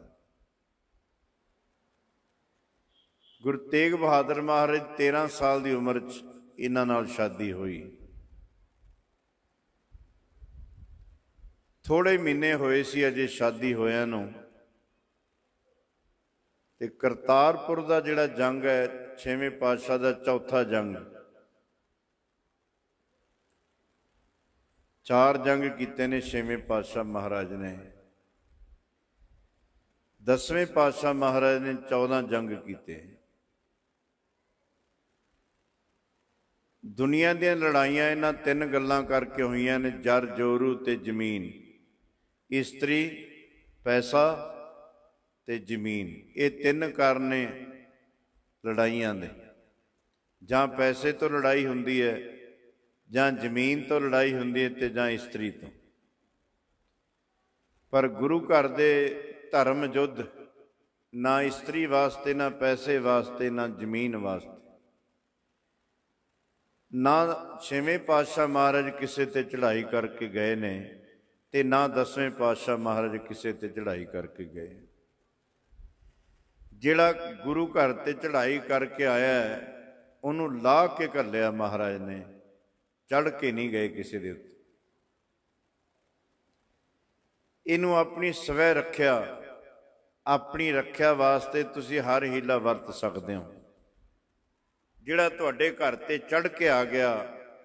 ਗੁਰੂ ਤੇਗ ਬਹਾਦਰ ਮਹਾਰਾਜ ਤੇਰਾਂ ਸਾਲ ਦੀ ਉਮਰ 'ਚ ਇਹਨਾਂ ਨਾਲ ਸ਼ਾਦੀ ਹੋਈ। ਥੋੜ੍ਹੇ ਮਹੀਨੇ ਹੋਏ ਸੀ ਅਜੇ ਸ਼ਾਦੀ ਹੋਇਆਂ ਨੂੰ, ਤੇ ਕਰਤਾਰਪੁਰ ਦਾ ਜਿਹੜਾ ਜੰਗ ਹੈ, ਛੇਵੇਂ ਪਾਤਸ਼ਾਹ ਦਾ ਚੌਥਾ ਜੰਗ, ਚਾਰ ਜੰਗ ਕੀਤੇ ਨੇ ਛੇਵੇਂ ਪਾਤਸ਼ਾਹ ਮਹਾਰਾਜ ਨੇ। ਦਸਵੇਂ ਪਾਤਸ਼ਾਹ ਮਹਾਰਾਜ ਨੇ ਚੌਦਾਂ ਜੰਗ ਕੀਤੇ। ਦੁਨੀਆ ਦੀਆਂ ਲੜਾਈਆਂ ਇਹਨਾਂ ਤਿੰਨ ਗੱਲਾਂ ਕਰਕੇ ਹੋਈਆਂ ਨੇ, ਜਰ ਜੋਰੂ ਤੇ ਜ਼ਮੀਨ, ਇਸਤਰੀ, ਪੈਸਾ ਤੇ ਜ਼ਮੀਨ। ਇਹ ਤਿੰਨ ਕਾਰਨ ਨੇ ਲੜਾਈਆਂ ਦੇ। ਜਾਂ ਪੈਸੇ ਤੋਂ ਲੜਾਈ ਹੁੰਦੀ ਹੈ, ਜਾਂ ਜ਼ਮੀਨ ਤੋਂ ਲੜਾਈ ਹੁੰਦੀ ਹੈ, ਤੇ ਜਾਂ ਇਸਤਰੀ ਤੋਂ। ਪਰ ਗੁਰੂ ਘਰ ਦੇ ਧਰਮ ਯੁੱਧ ਨਾ ਇਸਤਰੀ ਵਾਸਤੇ, ਨਾ ਪੈਸੇ ਵਾਸਤੇ, ਨਾ ਜ਼ਮੀਨ ਵਾਸਤੇ। ਨਾ ਛੇਵੇਂ ਪਾਤਸ਼ਾਹ ਮਹਾਰਾਜ ਕਿਸੇ ਤੇ ਚੜ੍ਹਾਈ ਕਰਕੇ ਗਏ ਨੇ, ਤੇ ਨਾ ਦਸਵੇਂ ਪਾਤਸ਼ਾਹ ਮਹਾਰਾਜ ਕਿਸੇ ਤੇ ਚੜ੍ਹਾਈ ਕਰਕੇ ਗਏ। ਜਿਹੜਾ ਗੁਰੂ ਘਰ ਤੇ ਚੜ੍ਹਾਈ ਕਰਕੇ ਆਇਆ ਹੈ, ਉਹਨੂੰ ਲਾਹ ਕੇ ਘੱਲਿਆ ਮਹਾਰਾਜ ਨੇ, ਚੜ੍ਹ ਕੇ ਨਹੀਂ ਗਏ ਕਿਸੇ ਦੇ ਉੱਤੇ। ਇਹਨੂੰ ਆਪਣੀ ਸਵੈ ਰੱਖਿਆ, ਆਪਣੀ ਰੱਖਿਆ ਵਾਸਤੇ ਤੁਸੀਂ ਹਰ ਹੀਲਾ ਵਰਤ ਸਕਦੇ ਹੋ। ਜਿਹੜਾ ਤੁਹਾਡੇ ਘਰ ਤੇ ਚੜ੍ਹ ਕੇ ਆ ਗਿਆ,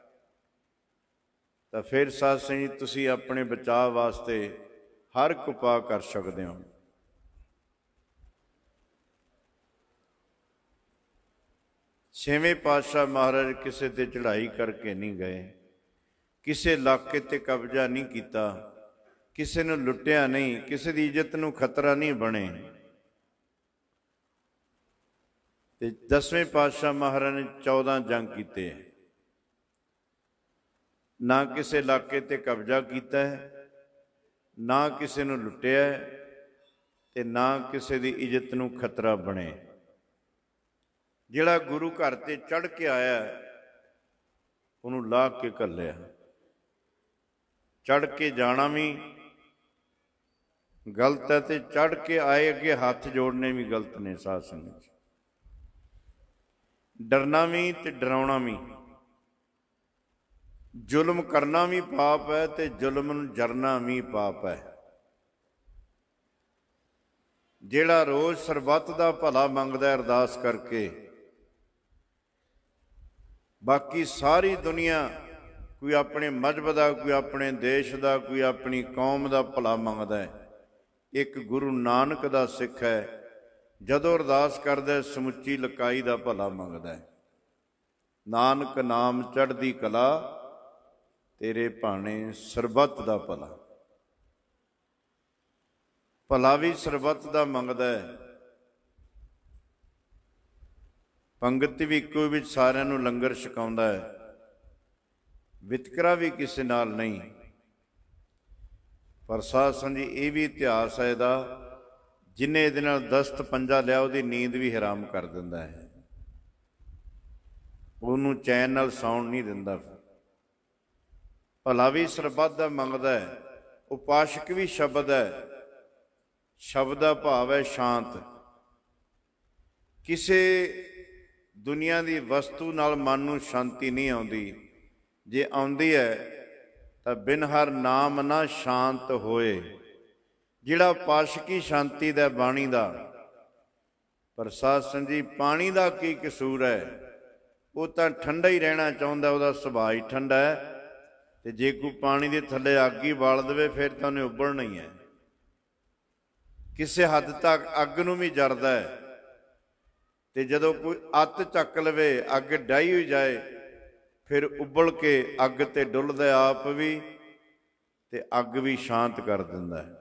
ਤਾਂ ਫਿਰ ਸਾਧ ਸੰਗਤ ਜੀ ਤੁਸੀਂ ਆਪਣੇ ਬਚਾਅ ਵਾਸਤੇ ਹਰ ਇੱਕ ਉਪਾਅ ਕਰ ਸਕਦੇ ਹੋ। ਛੇਵੇਂ ਪਾਤਸ਼ਾਹ ਮਹਾਰਾਜ ਕਿਸੇ ਤੇ ਚੜ੍ਹਾਈ ਕਰਕੇ ਨਹੀਂ ਗਏ, ਕਿਸੇ ਇਲਾਕੇ ਤੇ ਕਬਜ਼ਾ ਨਹੀਂ ਕੀਤਾ, ਕਿਸੇ ਨੂੰ ਲੁੱਟਿਆ ਨਹੀਂ, ਕਿਸੇ ਦੀ ਇੱਜ਼ਤ ਨੂੰ ਖਤਰਾ ਨਹੀਂ ਬਣੇ। ਤੇ ਦਸਵੇਂ ਪਾਤਸ਼ਾਹ ਮਹਾਰਾਜ ਨੇ ਚੌਦਾਂ ਜੰਗ ਕੀਤੇ ਹੈ। ਨਾ ਕਿਸੇ ਇਲਾਕੇ ਤੇ ਕਬਜ਼ਾ ਕੀਤਾ ਹੈ, ਨਾ ਕਿਸੇ ਨੂੰ ਲੁੱਟਿਆ ਤੇ ਨਾ ਕਿਸੇ ਦੀ ਇੱਜ਼ਤ ਨੂੰ ਖਤਰਾ ਬਣੇ। ਜਿਹੜਾ ਗੁਰੂ ਘਰ ਤੇ ਚੜ੍ਹ ਕੇ ਆਇਆ ਉਹਨੂੰ ਲਾਹ ਕੇ ਘੱਲਿਆ। ਚੜ੍ਹ ਕੇ ਜਾਣਾ ਵੀ ਗਲਤ ਹੈ ਤੇ ਚੜ੍ਹ ਕੇ ਆਏ ਅੱਗੇ ਹੱਥ ਜੋੜਨੇ ਵੀ ਗਲਤ ਨੇ। ਸਾਧ ਸੰਗਤ ਜੀ, ਡਰਨਾ ਵੀ ਤੇ ਡਰਾਉਣਾ ਵੀ, ਜ਼ੁਲਮ ਕਰਨਾ ਵੀ ਪਾਪ ਹੈ ਤੇ ਜ਼ੁਲਮ ਨੂੰ ਜਰਨਾ ਵੀ ਪਾਪ ਹੈ। ਜਿਹੜਾ ਰੋਜ਼ ਸਰਬੱਤ ਦਾ ਭਲਾ ਮੰਗਦਾ ਅਰਦਾਸ ਕਰਕੇ, ਬਾਕੀ ਸਾਰੀ ਦੁਨੀਆ ਕੋਈ ਆਪਣੇ ਮਜ਼ਹਬ ਦਾ, ਕੋਈ ਆਪਣੇ ਦੇਸ਼ ਦਾ, ਕੋਈ ਆਪਣੀ ਕੌਮ ਦਾ ਭਲਾ ਮੰਗਦਾ ਹੈ। ਇੱਕ ਗੁਰੂ ਨਾਨਕ ਦਾ ਸਿੱਖ ਹੈ, ਜਦੋਂ ਅਰਦਾਸ ਕਰਦਾ ਸਮੁੱਚੀ ਲਕਾਈ ਦਾ ਭਲਾ ਮੰਗਦਾ ਹੈ। ਨਾਨਕ ਨਾਮ ਚੜ੍ਹਦੀ ਕਲਾ, ਤੇਰੇ ਭਾਣੇ ਸਰਬੱਤ ਦਾ ਭਲਾ। ਭਲਾ ਵੀ ਸਰਬੱਤ ਦਾ ਮੰਗਦਾ ਹੈ। ਪੰਗਤ ਵੀ ਇੱਕੋ ਵਿੱਚ ਸਾਰਿਆਂ ਨੂੰ ਲੰਗਰ ਛਕਾਉਂਦਾ ਹੈ। ਵਿਤਕਰਾ ਵੀ ਕਿਸੇ ਨਾਲ ਨਹੀਂ। ਪਰ ਸਾਧ ਸੰਗਤ ਜੀ, ਇਹ ਵੀ ਇਤਿਹਾਸ ਹੈ ਇਹਦਾ, ਜਿਹਨੇ ਇਹਦੇ ਨਾਲ ਦਸਤ ਪੰਜਾ ਲਿਆ ਉਹਦੀ ਨੀਂਦ ਵੀ ਹਰਾਮ ਕਰ ਦਿੰਦਾ ਹੈ, ਉਹਨੂੰ ਚੈਨ ਨਾਲ ਸੌਣ ਨਹੀਂ ਦਿੰਦਾ। ਭਲਾ ਵੀ ਸਰਬੱਤ ਦਾ ਮੰਗਦਾ ਹੈ। ਉਪਾਸ਼ਕ ਵੀ ਸ਼ਬਦ ਹੈ। ਸ਼ਬਦ ਦਾ ਭਾਵ ਹੈ ਸ਼ਾਂਤ। ਕਿਸੇ ਦੁਨੀਆ ਦੀ ਵਸਤੂ ਨਾਲ ਮਨ ਨੂੰ ਸ਼ਾਂਤੀ ਨਹੀਂ ਆਉਂਦੀ। ਜੇ ਆਉਂਦੀ ਹੈ ਤਾਂ ਬਿਨ ਹਰ ਨਾਮ ਨਾ ਸ਼ਾਂਤ ਹੋਏ। ਜਿਹੜਾ ਉਪਾਸ਼ਕੀ ਸ਼ਾਂਤੀ ਦਾ ਬਾਣੀ ਦਾ। ਪਰ ਸਾਧ ਸੰਗਤ ਜੀ, ਪਾਣੀ ਦਾ ਕੀ ਕਸੂਰ ਹੈ? ਉਹ ਤਾਂ ਠੰਡਾ ਹੀ ਰਹਿਣਾ ਚਾਹੁੰਦਾ, ਉਹਦਾ ਸੁਭਾਅ ਹੀ ਠੰਡਾ ਹੈ। ਤੇ ਜੇ ਕੋਈ ਪਾਣੀ ਦੇ ਥੱਲੇ ਅੱਗ ਹੀ ਬਾਲ ਦੇਵੇ ਫਿਰ ਤਾਂ ਉਹਨੇ ਉੱਬਲਣਾ ਹੀ ਹੈ। ਕਿਸੇ ਹੱਦ ਤੱਕ ਅੱਗ ਨੂੰ ਵੀ ਜਰਦਾ ਹੈ। ਤੇ ਜਦੋਂ ਕੋਈ ਅੱਤ ਚੱਕ ਲਵੇ, ਅੱਗ ਡਾਹੀ ਹੋਈ ਜਾਏ, ਫਿਰ ਉਬਲ ਕੇ ਅੱਗ ਤੇ ਡੁੱਲਦਾ ਆਪ ਵੀ ਤੇ ਅੱਗ ਵੀ ਸ਼ਾਂਤ ਕਰ ਦਿੰਦਾ ਹੈ।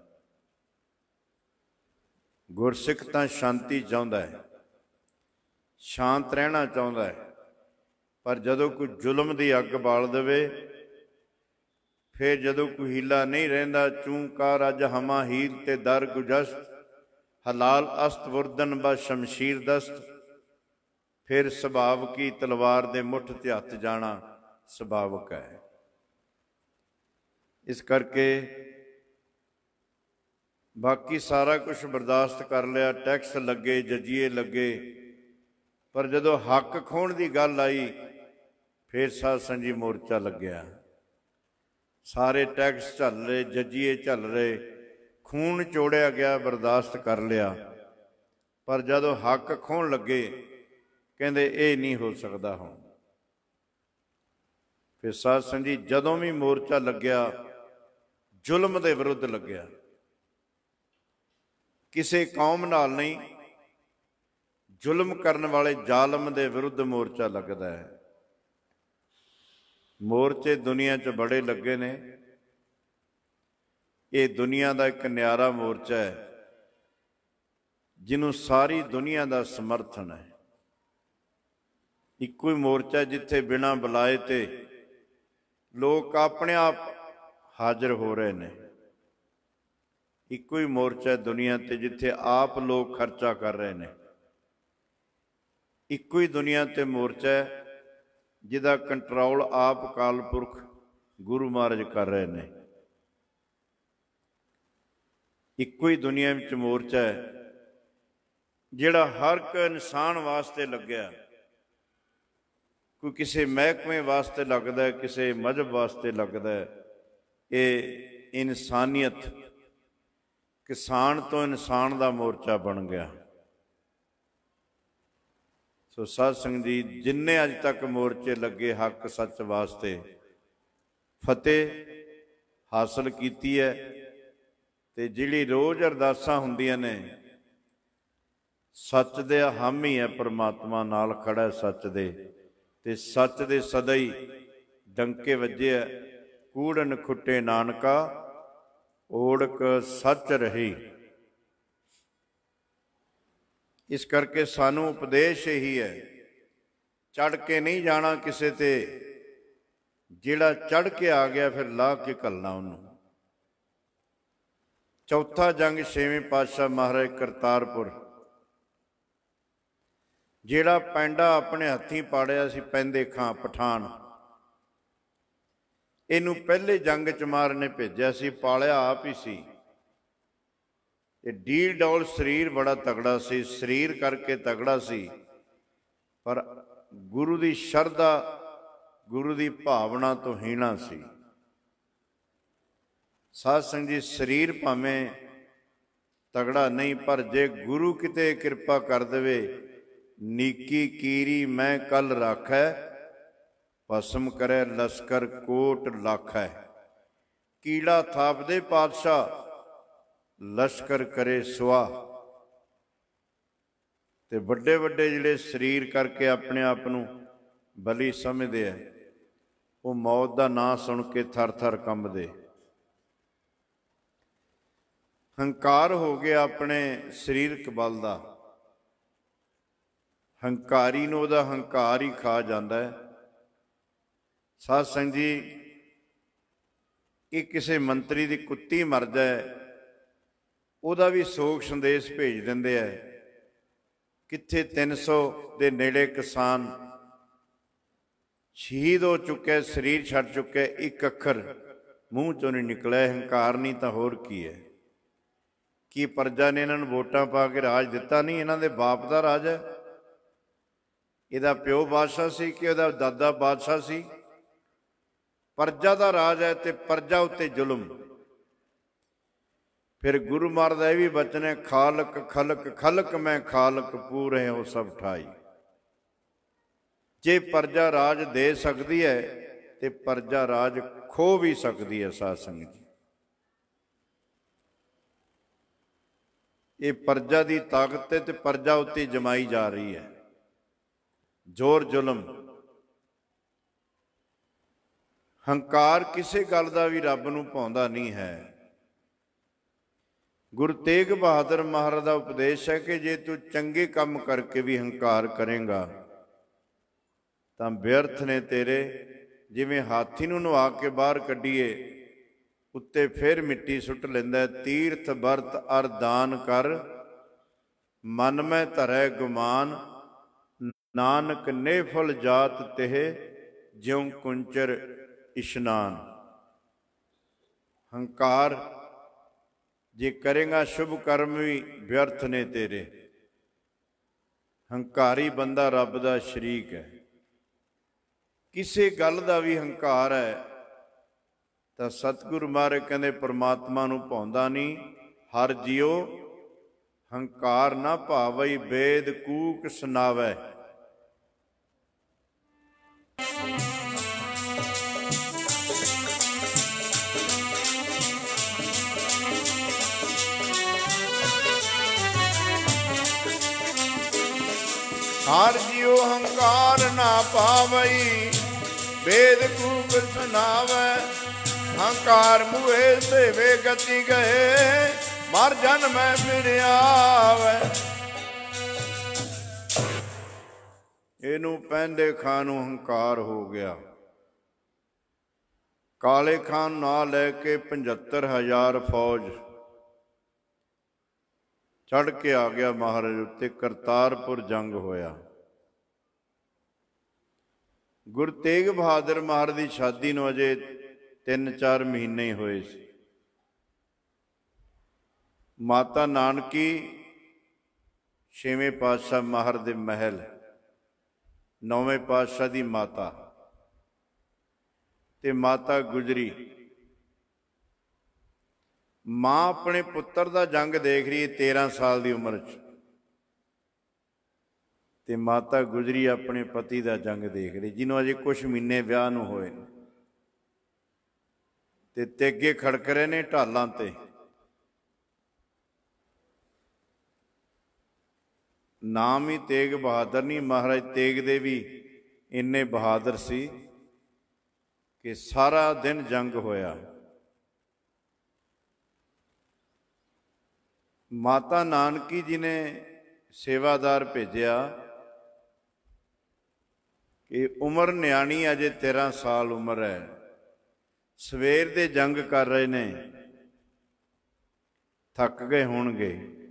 ਗੁਰਸਿੱਖ ਤਾਂ ਸ਼ਾਂਤੀ ਚਾਹੁੰਦਾ ਹੈ, ਸ਼ਾਂਤ ਰਹਿਣਾ ਚਾਹੁੰਦਾ ਹੈ। ਪਰ ਜਦੋਂ ਕੋਈ ਜ਼ੁਲਮ ਦੀ ਅੱਗ ਬਾਲ ਦੇਵੇ, ਫਿਰ ਜਦੋਂ ਕੋਈ ਹੀਲਾ ਨਹੀਂ ਰਹਿੰਦਾ, ਚੂੰਕਾਰ ਅੱਜ ਹਮਾ ਹੀਰ ਤੇ ਦਰ ਗੁਜਸਤ, ਹਲਾਲ ਅਸਤ ਵਰਦਨ ਬਾ ਸ਼ਮਸ਼ੀਰ ਦਸਤ, ਫਿਰ ਸੁਭਾਵਕੀ ਤਲਵਾਰ ਦੇ ਮੁੱਠ ਤੇ ਹੱਥ ਜਾਣਾ ਸੁਭਾਵਕ ਹੈ। ਇਸ ਕਰਕੇ ਬਾਕੀ ਸਾਰਾ ਕੁਛ ਬਰਦਾਸ਼ਤ ਕਰ ਲਿਆ, ਟੈਕਸ ਲੱਗੇ, ਜਜੀਏ ਲੱਗੇ, ਪਰ ਜਦੋਂ ਹੱਕ ਖੋਹਣ ਦੀ ਗੱਲ ਆਈ ਫਿਰ ਸਾਧ ਸੰਗਤ ਜੀ ਮੋਰਚਾ ਲੱਗਿਆ। ਸਾਰੇ ਟੈਕਸ ਝੱਲ ਰਹੇ, ਜਜੀਏ ਝੱਲ ਰਹੇ, ਖੂਨ ਚੋੜਿਆ ਗਿਆ, ਬਰਦਾਸ਼ਤ ਕਰ ਲਿਆ। ਪਰ ਜਦੋਂ ਹੱਕ ਖੋਹਣ ਲੱਗੇ ਕਹਿੰਦੇ ਇਹ ਨਹੀਂ ਹੋ ਸਕਦਾ ਹੁਣ। ਫਿਰ ਸਾਧ ਸੰਗਤ ਜੀ, ਜਦੋਂ ਵੀ ਮੋਰਚਾ ਲੱਗਿਆ ਜ਼ੁਲਮ ਦੇ ਵਿਰੁੱਧ ਲੱਗਿਆ। ਕਿਸੇ ਕੌਮ ਨਾਲ ਨਹੀਂ, ਜ਼ੁਲਮ ਕਰਨ ਵਾਲੇ ਜ਼ਾਲਮ ਦੇ ਵਿਰੁੱਧ ਮੋਰਚਾ ਲੱਗਦਾ ਹੈ। ਮੋਰਚੇ ਦੁਨੀਆ 'ਚ ਬੜੇ ਲੱਗੇ ਨੇ। ਇਹ ਦੁਨੀਆ ਦਾ ਇੱਕ ਨਿਆਰਾ ਮੋਰਚਾ ਹੈ ਜਿਹਨੂੰ ਸਾਰੀ ਦੁਨੀਆ ਦਾ ਸਮਰਥਨ ਹੈ। ਇੱਕੋ ਹੀ ਮੋਰਚਾ ਜਿੱਥੇ ਬਿਨਾਂ ਬੁਲਾਏ ਤੇ ਲੋਕ ਆਪਣੇ ਆਪ ਹਾਜ਼ਰ ਹੋ ਰਹੇ ਨੇ। ਇੱਕੋ ਹੀ ਮੋਰਚਾ ਦੁਨੀਆ ਤੇ ਜਿੱਥੇ ਆਪ ਲੋਕ ਖਰਚਾ ਕਰ ਰਹੇ ਨੇ। ਇੱਕੋ ਹੀ ਦੁਨੀਆ ਤੇ ਮੋਰਚਾ ਹੈ ਜਿਹਦਾ ਕੰਟਰੋਲ ਆਪ ਅਕਾਲ ਪੁਰਖ ਗੁਰੂ ਮਹਾਰਾਜ ਕਰ ਰਹੇ ਨੇ। ਇੱਕੋ ਹੀ ਦੁਨੀਆ ਵਿੱਚ ਮੋਰਚਾ ਹੈ ਜਿਹੜਾ ਹਰ ਇੱਕ ਇਨਸਾਨ ਵਾਸਤੇ ਲੱਗਿਆ। ਕੋਈ ਕਿਸੇ ਮਹਿਕਮੇ ਵਾਸਤੇ ਲੱਗਦਾ, ਕਿਸੇ ਮਜ਼ਹਬ ਵਾਸਤੇ ਲੱਗਦਾ। ਇਹ ਇਨਸਾਨੀਅਤ, ਕਿਸਾਨ ਤੋਂ ਇਨਸਾਨ ਦਾ ਮੋਰਚਾ ਬਣ ਗਿਆ। ਸੋ ਸਾਧ ਸੰਗਤ ਜੀ, ਜਿੰਨੇ ਅੱਜ ਤੱਕ ਮੋਰਚੇ ਲੱਗੇ ਹੱਕ ਸੱਚ ਵਾਸਤੇ, ਫਤਿਹ ਹਾਸਲ ਕੀਤੀ ਹੈ। ਤੇ ਜਿਹੜੀ ਰੋਜ਼ ਅਰਦਾਸਾਂ ਹੁੰਦੀਆਂ ਨੇ, ਸੱਚ ਦੇ ਹਾਮੀ ਹੈ ਪਰਮਾਤਮਾ, ਨਾਲ ਖੜਾ ਸੱਚ ਦੇ, ਤੇ ਸੱਚ ਦੇ ਸਦਾ ਹੀ ਡੰਕੇ ਵੱਜੇ ਹੈ। ਕੂੜਨ ਖੁੱਟੇ ਨਾਨਕਾ ਓੜਕ ਸੱਚ ਰਹੀ। इस करके सानू उपदेश यही है, चढ़ के नहीं जाना किसी ते, जिहड़ा चढ़ के आ गया फिर ला के घलना उन्होंने। चौथा जंग छेवें पातशाह महाराज करतारपुर, जिहड़ा पैंडा अपने हत्थीं पाड़िया सी पैंदे खां पठान, इनू पहले जंग च मार ने भेजिया सी, पालिया आप ही सी। ढील डौल शरीर बड़ा तगड़ा सी, शरीर करके तगड़ा सी, पर गुरु की शरधा गुरु की भावना तो हीणा सी। साध संगत जी, शरीर भावें तगड़ा नहीं, पर जे गुरु किते कृपा कर देवे, नीकी कीरी मैं कल राखै, भस्म करे लश्कर कोट लाखै। कीड़ा थाप दे पातशाह, लश्कर करे सुआह। ते वड्डे वड्डे जिहड़े शरीर करके अपने आप नूं बली समझदे है, वो मौत दा नां सुन के थर थर कंबदे। हंकार हो गया अपने शरीरक बल दा, हंकारी नूं उहदा हंकार ही खा जांदा है। साध संगत जी, ये किसी मंत्री की कुत्ती मर जाए, ਉਹਦਾ भी सोग संदेश भेज ਦਿੰਦੇ है। कित्थे तीन सौ के नेड़े किसान शहीद हो चुके, शरीर छड़ चुके, एक अखर मूँह चों नहीं निकलिया। हंकार नहीं तो होर की है? कि प्रजा ने इन्होंने वोटां पा के राज दिता नहीं? इन्हों के बाप का राज है? इहदा प्यो बादशाह सी कि इहदा दादा बादशाह सी? प्रजा का राज है तो प्रजा उत्ते जुल्म। फिर गुरु महाराज का यह भी बचन है, खालक खलक खलक मैं खालक पूरे हो सब ठाई। जे प्रजा राज दे सकती है तो प्रजा राज खो भी सकती है। साध संगत जी, ये प्रजा की ताकत है तो प्रजा उत्ते जमाई जा रही है, जोर जुल्म। हंकार किसी गल का भी रब नूं भाउंदा नहीं है। गुरु तेग बहादुर महाराज का उपदेश है कि जे तू चंगे काम करके भी हंकार करेगा तो व्यर्थ ने तेरे। जिवें हाथी नूं नवा के बाहर कढ़ीए, उत्ते फिर मिट्टी सुट लैंदा है। तीर्थ बरत अर दान कर, मन में धरै गुमान, नानक नेफल जात तेह, ज्यों कुंचर इशनान। हंकार जे करेगा शुभ कर्म भी व्यर्थ ने तेरे। हंकारी बंदा रब दा शरीक है। किसी गल का भी हंकार है तो सतगुरु महाराज कहते परमात्मा नूं भाउंदा नहीं। हर जियो हंकार ना भावई, वेद कूक सुनावै। हर जियो हंकार ना पावई, वेद कूक सुनावै। हंकार मुए से वे गति गए, मर जन में फिर आवे। इनू पैंदे खां नूं हंकार हो गया। काले खान ना लैके पचहत्तर हजार फौज चढ़ के आ गया महाराज उत्ते। करतारपुर जंग होया। गुरु तेग बहादुर महाराज की शादी नूं अजे तीन चार महीने ही होए सी। माता नानकी छेवें पातशाह महाराज दे महल, नौवें पातशाह की माता ते माता गुजरी। मां अपने पुत्र का जंग देख रही है तेरह साल की उम्र च, ते माता गुजरी अपने पति का जंग देख रही, जिन्हों अजे कुछ महीने ब्याह नूं होए ते तेगे खड़क रहे ने ढालां ते। नाम ही तेग बहादुर नहीं, महाराज तेग दे भी इन्ने बहादुर सी कि सारा दिन जंग होया। माता नानकी जी ने सेवादार भेजिया कि उम्र न्याणी अजे तेरह साल उम्र है, सवेर दे जंग कर रहे ने, थक गए होणगे,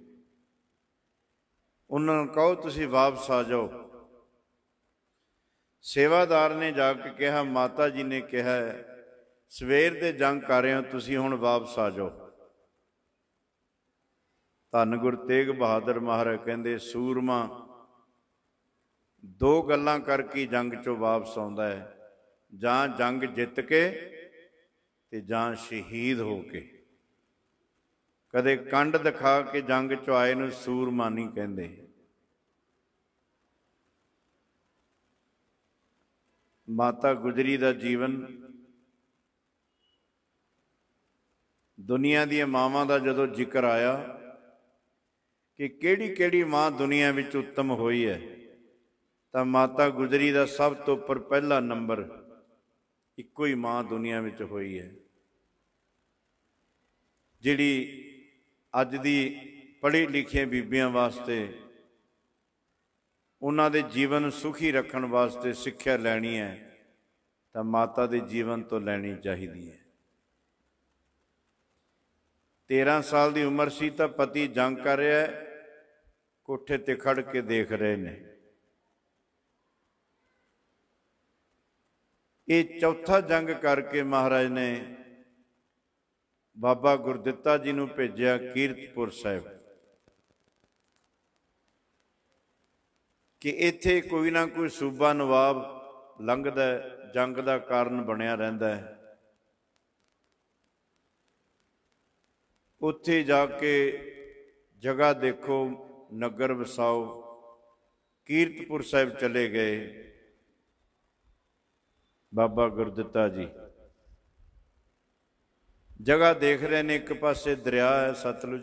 उन्होंने कहो तुसी वापस आ जाओ। सेवादार ने जाके कहा, माता जी ने कहा सवेर दे जंग कर रहे हो, तुसी हुण वापस आ जाओ। धन गुरु तेग बहादुर महाराज कहते सूरमा दो गल्लां करके जंग चों वापस आउंदा है, जां जंग जित के ते जां शहीद हो के। कदे कंड दिखा के जंग चों आए नूं सूरमा नहीं कहंदे। माता गुजरी दा जीवन, दुनिया दी मावां दा जदों जिक्र आया कि किहड़ी किहड़ी मां दुनिया विच उत्तम होई है, तां माता गुजरी दा सब तो उपर पहला नंबर इक्को ही मां दुनिया विच होई है, जिहड़ी अज दी पढ़ी लिखी बीबियां वास्ते उन्हां दे जीवन सुखी रखण वास्ते सिक्ख्या लैनी है तां माता दे जीवन तो लैनी चाहिदी है। तेरह साल की उम्र सी तां पति जंग कर रहा है, कोठे ते खड़ के देख रहे ने। ये चौथा जंग करके महाराज ने बाबा गुरदित्ता जी नूं भेजिया कीरतपुर साहिब कि इत्थे कोई ना कोई सूबा नवाब लंघदा जंग का कारण बनिया रहिंदा है। उत्थे जाके जगह देखो, नगर वसाओ। कीरतपुर साहिब चले गए बाबा गुरदित्ता जी। जगह देख रहे ने, एक पासे दरिया है सतलुज,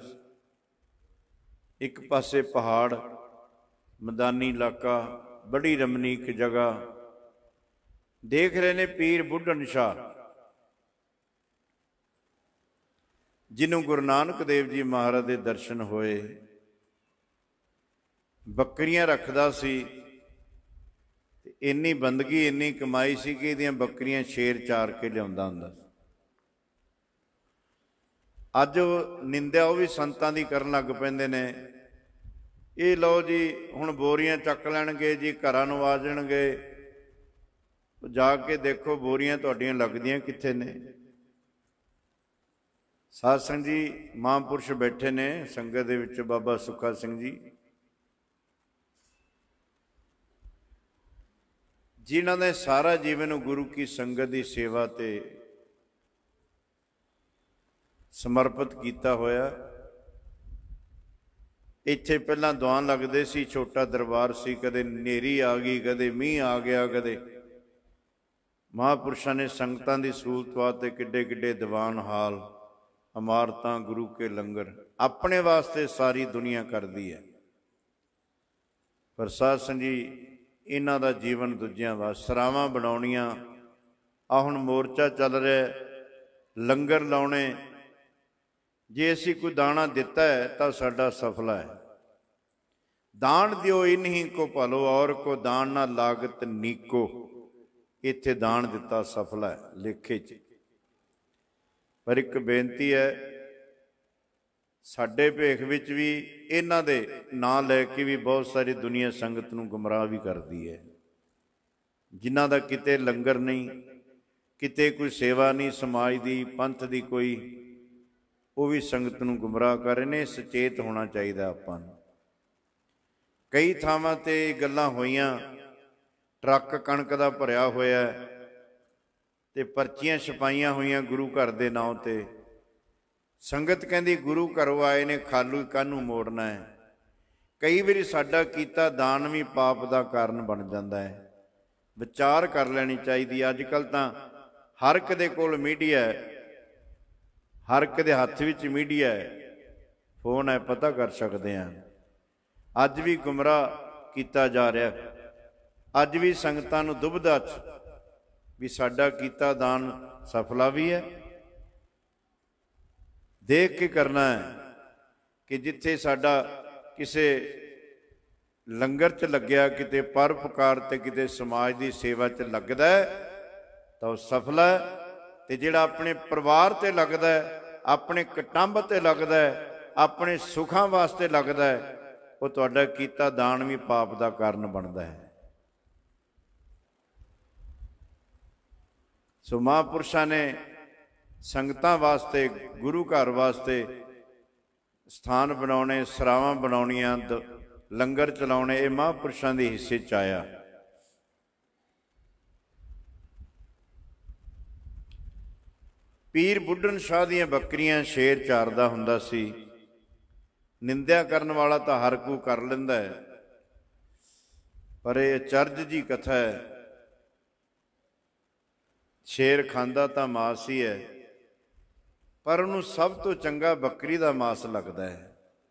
एक पासे पहाड़, मैदानी इलाका, बड़ी रमणीक जगह। देख रहे ने पीर बुढ़न शाह, जिन्हों गुरु नानक देव जी महाराज के दर्शन होए। बकरियां रखदा सी, इन्नी बंदगी इन्नी कमाई सी कि इहदियां बकरियां शेर चार के लियाउंदा हुंदा सी। अज निंदा वो भी संतां दी करन लग पैंदे ने, ये लो जी हुण बोरियां चक लैणगे जी, घरां नूं आ जाणगे, जाके देखो बोरियां तुहाडीआं लगदियां कित्थे ने। साध संगत जी महापुरुष बैठे ने संगत दे विच, बाबा सुखा सिंह जी जिन्हां ने सारा जीवन गुरु की संगत की सेवा ते समर्पित किया होया। इत्थे पहलां दुआन लगदे सी, छोटा दरबार सी, कदे नेरी आ गई, कदे मींह आ गया, कदे महापुरुषां ने संगतां दी सहूलत वास्ते किड्डे किड्डे दीवान हाल, इमारतां, गुरु के लंगर अपने वास्ते सारी दुनिया करती है। पर साध संगत जी इन्हां दा जीवन दूजियां वास्ते सरावां बनाउणियां। आ हुण मोर्चा चल रहा, लंगर लाउणे, जे असीं कोई दाना दिता है तो साडा सफला है। दान दिओ इन्हीं को भलो, और को दान ना लागत नीको। इत्थे दान दिता सफला है लेखे च। पर एक बेनती है, साडे भेख विच भी इन्हां दे नां लैके भी बहुत सारी दुनिया संगत नूं गुमराह भी करती है, जिन्हां दा किते लंगर नहीं, किते कोई सेवा नहीं समाज दी, पंथ दी कोई, वो भी संगत नूं गुमराह कर रहे ने। सचेत होना चाहिए आपां नूं। कई थावां ते गल्लां होईयां, ट्रक कणक दा भरिया होया ते परचियां छपाईयां होईयां गुरु घर दे नाम ते। संगत कहती गुरु घरों आए ने, खालू कानू मोड़ना है। कई बारी साडा कीता दान भी पाप का कारण बन जाता है। विचार कर लेनी चाहिए। अजकल तो हर एक दे कोल मीडिया है, हर एक दे हत्थ विच मीडिया है, फोन है, पता कर सकते हैं। अज भी गुमराह किया जा रहा, अज भी संगतां नूं दुविधा च भी साडा कीता दान सफला भी है। देख के करना है कि जिथे साडा किसे ਲੰਗਰ 'ਚ ਲੱਗਿਆ, ਕਿਤੇ ਪਰਉਪਕਾਰ ਤੇ ਕਿਤੇ ਸਮਾਜ ਦੀ ਸੇਵਾ 'ਚ ਲੱਗਦਾ ਤਾਂ ਉਹ ਸਫਲ ਹੈ। ਤੇ ਜਿਹੜਾ ਆਪਣੇ ਪਰਿਵਾਰ ਤੇ ਲੱਗਦਾ, ਆਪਣੇ ਕੁਟੁੰਬ ਤੇ ਲੱਗਦਾ, ਆਪਣੇ ਸੁੱਖਾਂ ਵਾਸਤੇ ਲੱਗਦਾ, ਉਹ ਤੁਹਾਡਾ ਕੀਤਾ ਦਾਨ ਵੀ ਪਾਪ ਦਾ ਕਾਰਨ ਬਣਦਾ ਹੈ। ਸੋ ਮਹਾਂਪੁਰਸ਼ਾਂ ਨੇ ਸੰਗਤਾਂ ਵਾਸਤੇ, ਗੁਰੂ ਘਰ ਵਾਸਤੇ ਸਥਾਨ ਬਣਾਉਣੇ, ਸਰਾਵਾਂ ਬਣਾਉਣੀਆਂ, ਲੰਗਰ ਚਲਾਉਣੇ, ਇਹ ਮਹਾਂਪੁਰਸ਼ਾਂ ਦੇ ਹਿੱਸੇ 'ਚ ਆਇਆ। ਪੀਰ ਬੁੱਢਣ ਸ਼ਾਹ ਦੀਆਂ ਬੱਕਰੀਆਂ ਸ਼ੇਰ ਚਾਰਦਾ ਹੁੰਦਾ ਸੀ। ਨਿੰਦਿਆ ਕਰਨ ਵਾਲਾ ਤਾਂ ਹਰ ਕੋਈ ਕਰ ਲੈਂਦਾ ਹੈ, ਪਰ ਇਹ ਅਚਰਜ ਜੀ ਕਥਾ ਹੈ। ਸ਼ੇਰ ਖਾਂਦਾ ਤਾਂ ਮਾਸ ਹੀ ਹੈ, ਪਰ ਉਹਨੂੰ ਸਭ ਤੋਂ ਚੰਗਾ ਬੱਕਰੀ ਦਾ ਮਾਸ ਲੱਗਦਾ ਹੈ।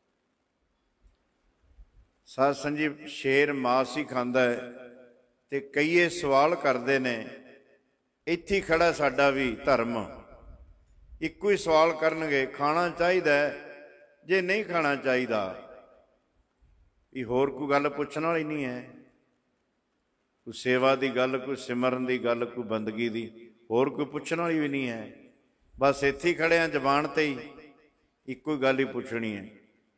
ਸਾਧ ਸੰਗਤ, ਸ਼ੇਰ ਮਾਸ ਹੀ ਖਾਂਦਾ ਹੈ ਤੇ ਕਈਏ ਸਵਾਲ ਕਰਦੇ ਨੇ, ਇੱਥੇ ਹੀ ਖੜਾ ਸਾਡਾ ਵੀ ਧਰਮ। ਇੱਕੋ ਹੀ ਸਵਾਲ ਕਰਨਗੇ, ਖਾਣਾ ਚਾਹੀਦਾ ਜੇ ਨਹੀਂ ਖਾਣਾ ਚਾਹੀਦਾ। ਇਹ ਹੋਰ ਕੋਈ ਗੱਲ ਪੁੱਛਣ ਵਾਲੀ ਨਹੀਂ ਹੈ। ਕੋਈ ਸੇਵਾ ਦੀ ਗੱਲ, ਕੋਈ ਸਿਮਰਨ ਦੀ ਗੱਲ, ਕੋਈ ਬੰਦਗੀ ਦੀ, ਹੋਰ ਕੋਈ ਪੁੱਛਣ ਵਾਲੀ ਵੀ ਨਹੀਂ ਹੈ। ਬਸ ਇੱਥੇ ਹੀ ਖੜਿਆ ਜ਼ਬਾਨ ਤੇ ਹੀ ਇੱਕੋ ਹੀ ਗੱਲ ਹੀ ਪੁੱਛਣੀ ਹੈ।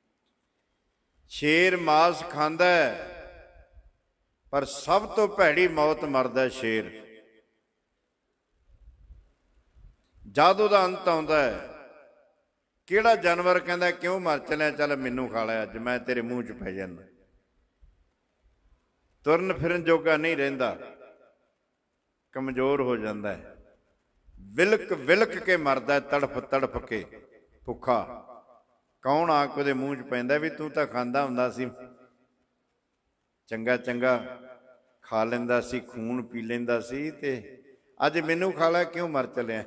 ਸ਼ੇਰ ਮਾਸ ਖਾਂਦਾ ਪਰ ਸਭ ਤੋਂ ਭੈੜੀ ਮੌਤ ਮਰਦਾ ਸ਼ੇਰ। ਜਦ ਉਹਦਾ ਅੰਤ ਆਉਂਦਾ ਹੈ, ਕਿਹੜਾ ਜਾਨਵਰ ਕਹਿੰਦਾ ਕਿਉਂ ਮਰ ਚਲਿਆ, ਚੱਲ ਮੈਨੂੰ ਖਾ ਲਿਆ ਅੱਜ, ਮੈਂ ਤੇਰੇ ਮੂੰਹ 'ਚ ਪੈ ਜਾਂਦਾ। ਤੁਰਨ ਫਿਰਨ ਜੋਗਾ ਨਹੀਂ ਰਹਿੰਦਾ, ਕਮਜ਼ੋਰ ਹੋ ਜਾਂਦਾ ਹੈ, ਵਿਲਕ ਵਿਲਕ ਕੇ ਮਰਦਾ, ਤੜਫ ਤੜਫ ਕੇ ਭੁੱਖਾ। ਕੌਣ ਆ ਕੇ ਉਹਦੇ ਮੂੰਹ 'ਚ ਪੈਂਦਾ ਵੀ ਤੂੰ ਤਾਂ ਖਾਂਦਾ ਹੁੰਦਾ ਸੀ, ਚੰਗਾ ਚੰਗਾ ਖਾ ਲੈਂਦਾ ਸੀ, ਖੂਨ ਪੀ ਲੈਂਦਾ ਸੀ, ਤੇ ਅੱਜ ਮੈਨੂੰ ਖਾ ਲਿਆ, ਕਿਉਂ ਮਰ ਚਲਿਆ।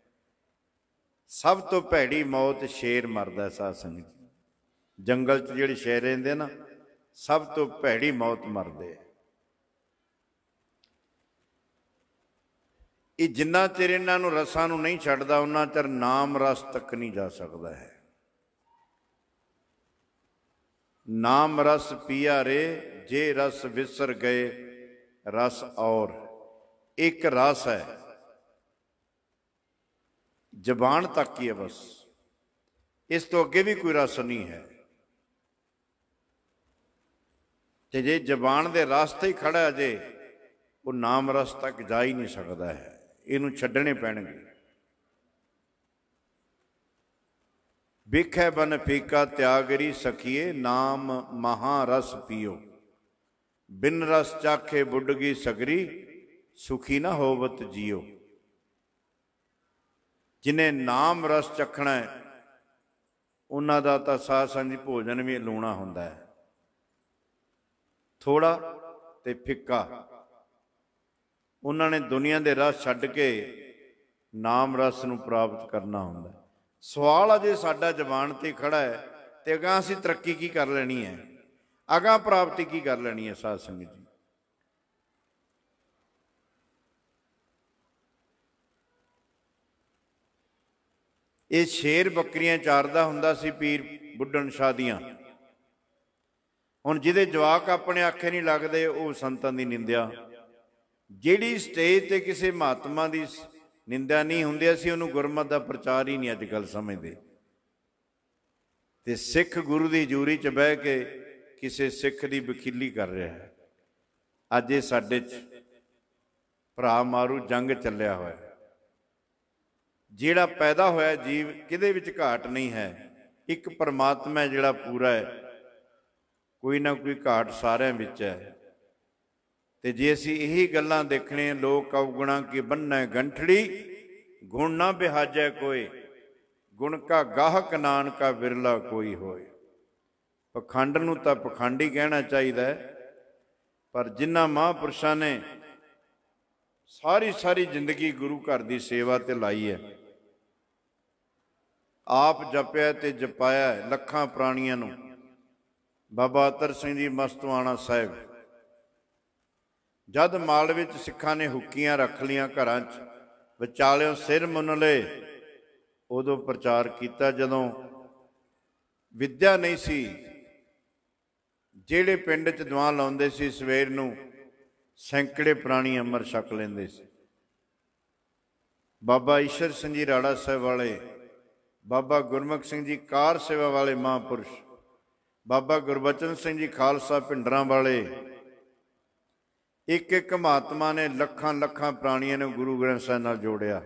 ਸਭ ਤੋਂ ਭੈੜੀ ਮੌਤ ਸ਼ੇਰ ਮਰਦਾ। ਸਾਧ ਸੰਗਤ, ਜੰਗਲ 'ਚ ਜਿਹੜੇ ਸ਼ੇਰ ਰਹਿੰਦੇ ਨਾ, ਸਭ ਤੋਂ ਭੈੜੀ ਮੌਤ ਮਰਦੇ। ਇਹ ਜਿੰਨਾ ਚਿਰ ਇਹਨਾਂ ਨੂੰ ਰਸਾਂ ਨੂੰ ਨਹੀਂ ਛੱਡਦਾ, ਉਹਨਾਂ ਚਿਰ ਨਾਮ ਰਸ ਤੱਕ ਨਹੀਂ ਜਾ ਸਕਦਾ ਹੈ। ਨਾਮ ਰਸ ਪੀਆ ਰੇ, ਜੇ ਰਸ ਵਿਸਰ ਗਏ ਰਸ ਔਰ। ਇੱਕ ਰਸ ਹੈ, ਜ਼ਬਾਨ ਤੱਕ ਹੀ ਹੈ ਬਸ, ਇਸ ਤੋਂ ਅੱਗੇ ਵੀ ਕੋਈ ਰਸ ਨਹੀਂ ਹੈ। ਤੇ ਜੇ ਜ਼ਬਾਨ ਦੇ ਰਸਤੇ ਹੀ ਖੜਾ ਜੇ, ਉਹ ਨਾਮ ਰਸ ਤੱਕ ਜਾ ਹੀ ਨਹੀਂ ਸਕਦਾ ਹੈ। ਇਹਨੂੰ ਛੱਡਣੇ ਪੈਣਗੇ। ਵੇਖੈ ਬਨ ਫੀਕਾ ਤਿਆਗਰੀ ਸਖੀਏ, ਨਾਮ ਮਹਾ ਰਸ ਪੀਓ। ਬਿਨ ਰਸ ਚਾਖੇ ਬੁੱਢਗੀ ਸਗਰੀ, ਸੁਖੀ ਨਾ ਹੋਵਤ ਜੀਓ। ਜਿਹਨੇ ਨਾਮ ਰਸ ਚਖਣਾ ਹੈ, ਉਹਨਾਂ ਦਾ ਤਾਂ ਸਾਧ ਸੰਗਤ ਭੋਜਨ ਵੀ ਲੂਣਾ ਹੁੰਦਾ ਹੈ, ਥੋੜਾ ਤੇ ਫਿੱਕਾ। ਉਹਨਾਂ ਨੇ ਦੁਨੀਆ ਦੇ ਰਸ ਛੱਡ ਕੇ ਨਾਮ ਰਸ ਨੂੰ ਪ੍ਰਾਪਤ ਕਰਨਾ ਹੁੰਦਾ। ਸਵਾਲ ਅਜੇ ਸਾਡਾ ਜ਼ਬਾਨ ਤੇ ਖੜਾ ਹੈ, ਤੇ ਅਗਾਂਹ ਅਸੀਂ ਤਰੱਕੀ ਕੀ ਕਰ ਲੈਣੀ ਹੈ, ਅਗਾਂਹ ਪ੍ਰਾਪਤੀ ਕੀ ਕਰ ਲੈਣੀ ਹੈ। ਸਾਧ ਸੰਗਤ ਜੀ, ਇਹ ਸ਼ੇਰ ਬੱਕਰੀਆਂ ਚਾਰਦਾ ਹੁੰਦਾ ਸੀ ਪੀਰ ਬੁੱਢਣ ਸ਼ਾਹ ਦੀਆਂ। ਹੁਣ ਜਿਹਦੇ ਜਵਾਕ ਆਪਣੇ ਆਖੇ ਨਹੀਂ ਲੱਗਦੇ, ਉਹ ਸੰਤਾਂ ਦੀ ਨਿੰਦਿਆ। ਜਿਹੜੀ ਸਟੇਜ ਤੇ ਕਿਸੇ ਮਹਾਤਮਾ ਦੀ ਨਿੰਦਿਆ ਨਹੀਂ ਹੁੰਦੀ, ਅਸੀਂ ਉਹਨੂੰ ਗੁਰਮਤਿ ਦਾ ਪ੍ਰਚਾਰ ਹੀ ਨਹੀਂ ਅੱਜ ਕੱਲ੍ਹ ਸਮਝਦੇ। ਤੇ ਸਿੱਖ ਗੁਰੂ ਦੀ ਹਜ਼ੂਰੀ 'ਚ ਬਹਿ ਕੇ ਕਿਸੇ ਸਿੱਖ ਦੀ ਵਕੀਲੀ ਕਰ ਰਿਹਾ ਹੈ। ਅੱਜ ਇਹ ਸਾਡੇ 'ਚ ਭਰਾ ਮਾਰੂ ਜੰਗ ਚੱਲਿਆ ਹੋਇਆ। ਜਿਹੜਾ ਪੈਦਾ ਹੋਇਆ ਜੀਵ, ਕਿਹਦੇ ਵਿੱਚ ਘਾਟ ਨਹੀਂ ਹੈ। ਇੱਕ ਪਰਮਾਤਮਾ ਜਿਹੜਾ ਪੂਰਾ ਹੈ, ਕੋਈ ਨਾ ਕੋਈ ਘਾਟ ਸਾਰਿਆਂ ਵਿੱਚ ਹੈ। ਤੇ ਜੇ ਅਸੀਂ ਇਹੀ ਗੱਲਾਂ ਦੇਖਣੀਆਂ, ਲੋਕ ਅਵਗੁਣਾ ਕੀ ਬੰਨ੍ਹੈ ਗੰਠੜੀ, ਗੁਣ ਨਾ ਬਿਹਾਜੈ ਕੋਈ, ਗੁਣ ਕਾ ਗਾਹਕ ਨਾਨਕਾ ਵਿਰਲਾ ਕੋਈ ਹੋਏ। ਪਖੰਡ ਨੂੰ ਤਾਂ ਪਖੰਡ ਹੀ ਕਹਿਣਾ ਚਾਹੀਦਾ ਹੈ, ਪਰ ਜਿਨ੍ਹਾਂ ਮਹਾਂਪੁਰਸ਼ਾਂ ਨੇ ਸਾਰੀ ਸਾਰੀ ਜ਼ਿੰਦਗੀ ਗੁਰੂ ਘਰ ਦੀ ਸੇਵਾ ਤੇ ਲਾਈ ਹੈ, ਆਪ ਜਪਿਆ ਤੇ ਜਪਾਇਆ ਲੱਖਾਂ ਪ੍ਰਾਣੀਆਂ ਨੂੰ। ਬਾਬਾ ਅਤਰ ਸਿੰਘ ਜੀ ਮਸਤਵਾਣਾ ਸਾਹਿਬ, ਜਦ ਮਾਲ ਵਿੱਚ ਸਿੱਖਾਂ ਨੇ ਹੁੱਕੀਆਂ ਰੱਖ ਲੀਆਂ ਘਰਾਂ 'ਚ, ਵਿਚਾਲਿਓਂ ਸਿਰ ਮੁੰਨ ਲਏ, ਉਦੋਂ ਪ੍ਰਚਾਰ ਕੀਤਾ। ਜਦੋਂ ਵਿਦਿਆ ਨਹੀਂ ਸੀ, ਜਿਹੜੇ ਪਿੰਡ 'ਚ ਦੁਆ ਲਾਉਂਦੇ ਸੀ ਸਵੇਰ ਨੂੰ ਸੈਂਕੜੇ ਪ੍ਰਾਣੀ ਅੰਮ੍ਰਿਤ ਛਕ ਲੈਂਦੇ ਸੀ। ਬਾਬਾ ਈਸ਼ਰ ਸਿੰਘ ਜੀ ਰਾੜਾ ਸਾਹਿਬ ਵਾਲੇ, ਬਾਬਾ ਗੁਰਮੁਖ ਸਿੰਘ ਜੀ ਕਾਰ ਸੇਵਾ ਵਾਲੇ ਮਹਾਂਪੁਰਸ਼, ਬਾਬਾ ਗੁਰਬਚਨ ਸਿੰਘ ਜੀ ਖਾਲਸਾ ਭਿੰਡਰਾਂ ਵਾਲੇ, ਇੱਕ ਇੱਕ ਮਹਾਤਮਾ ਨੇ ਲੱਖਾਂ ਲੱਖਾਂ ਪ੍ਰਾਣੀਆਂ ਨੂੰ ਗੁਰੂ ਗ੍ਰੰਥ ਸਾਹਿਬ ਨਾਲ ਜੋੜਿਆ।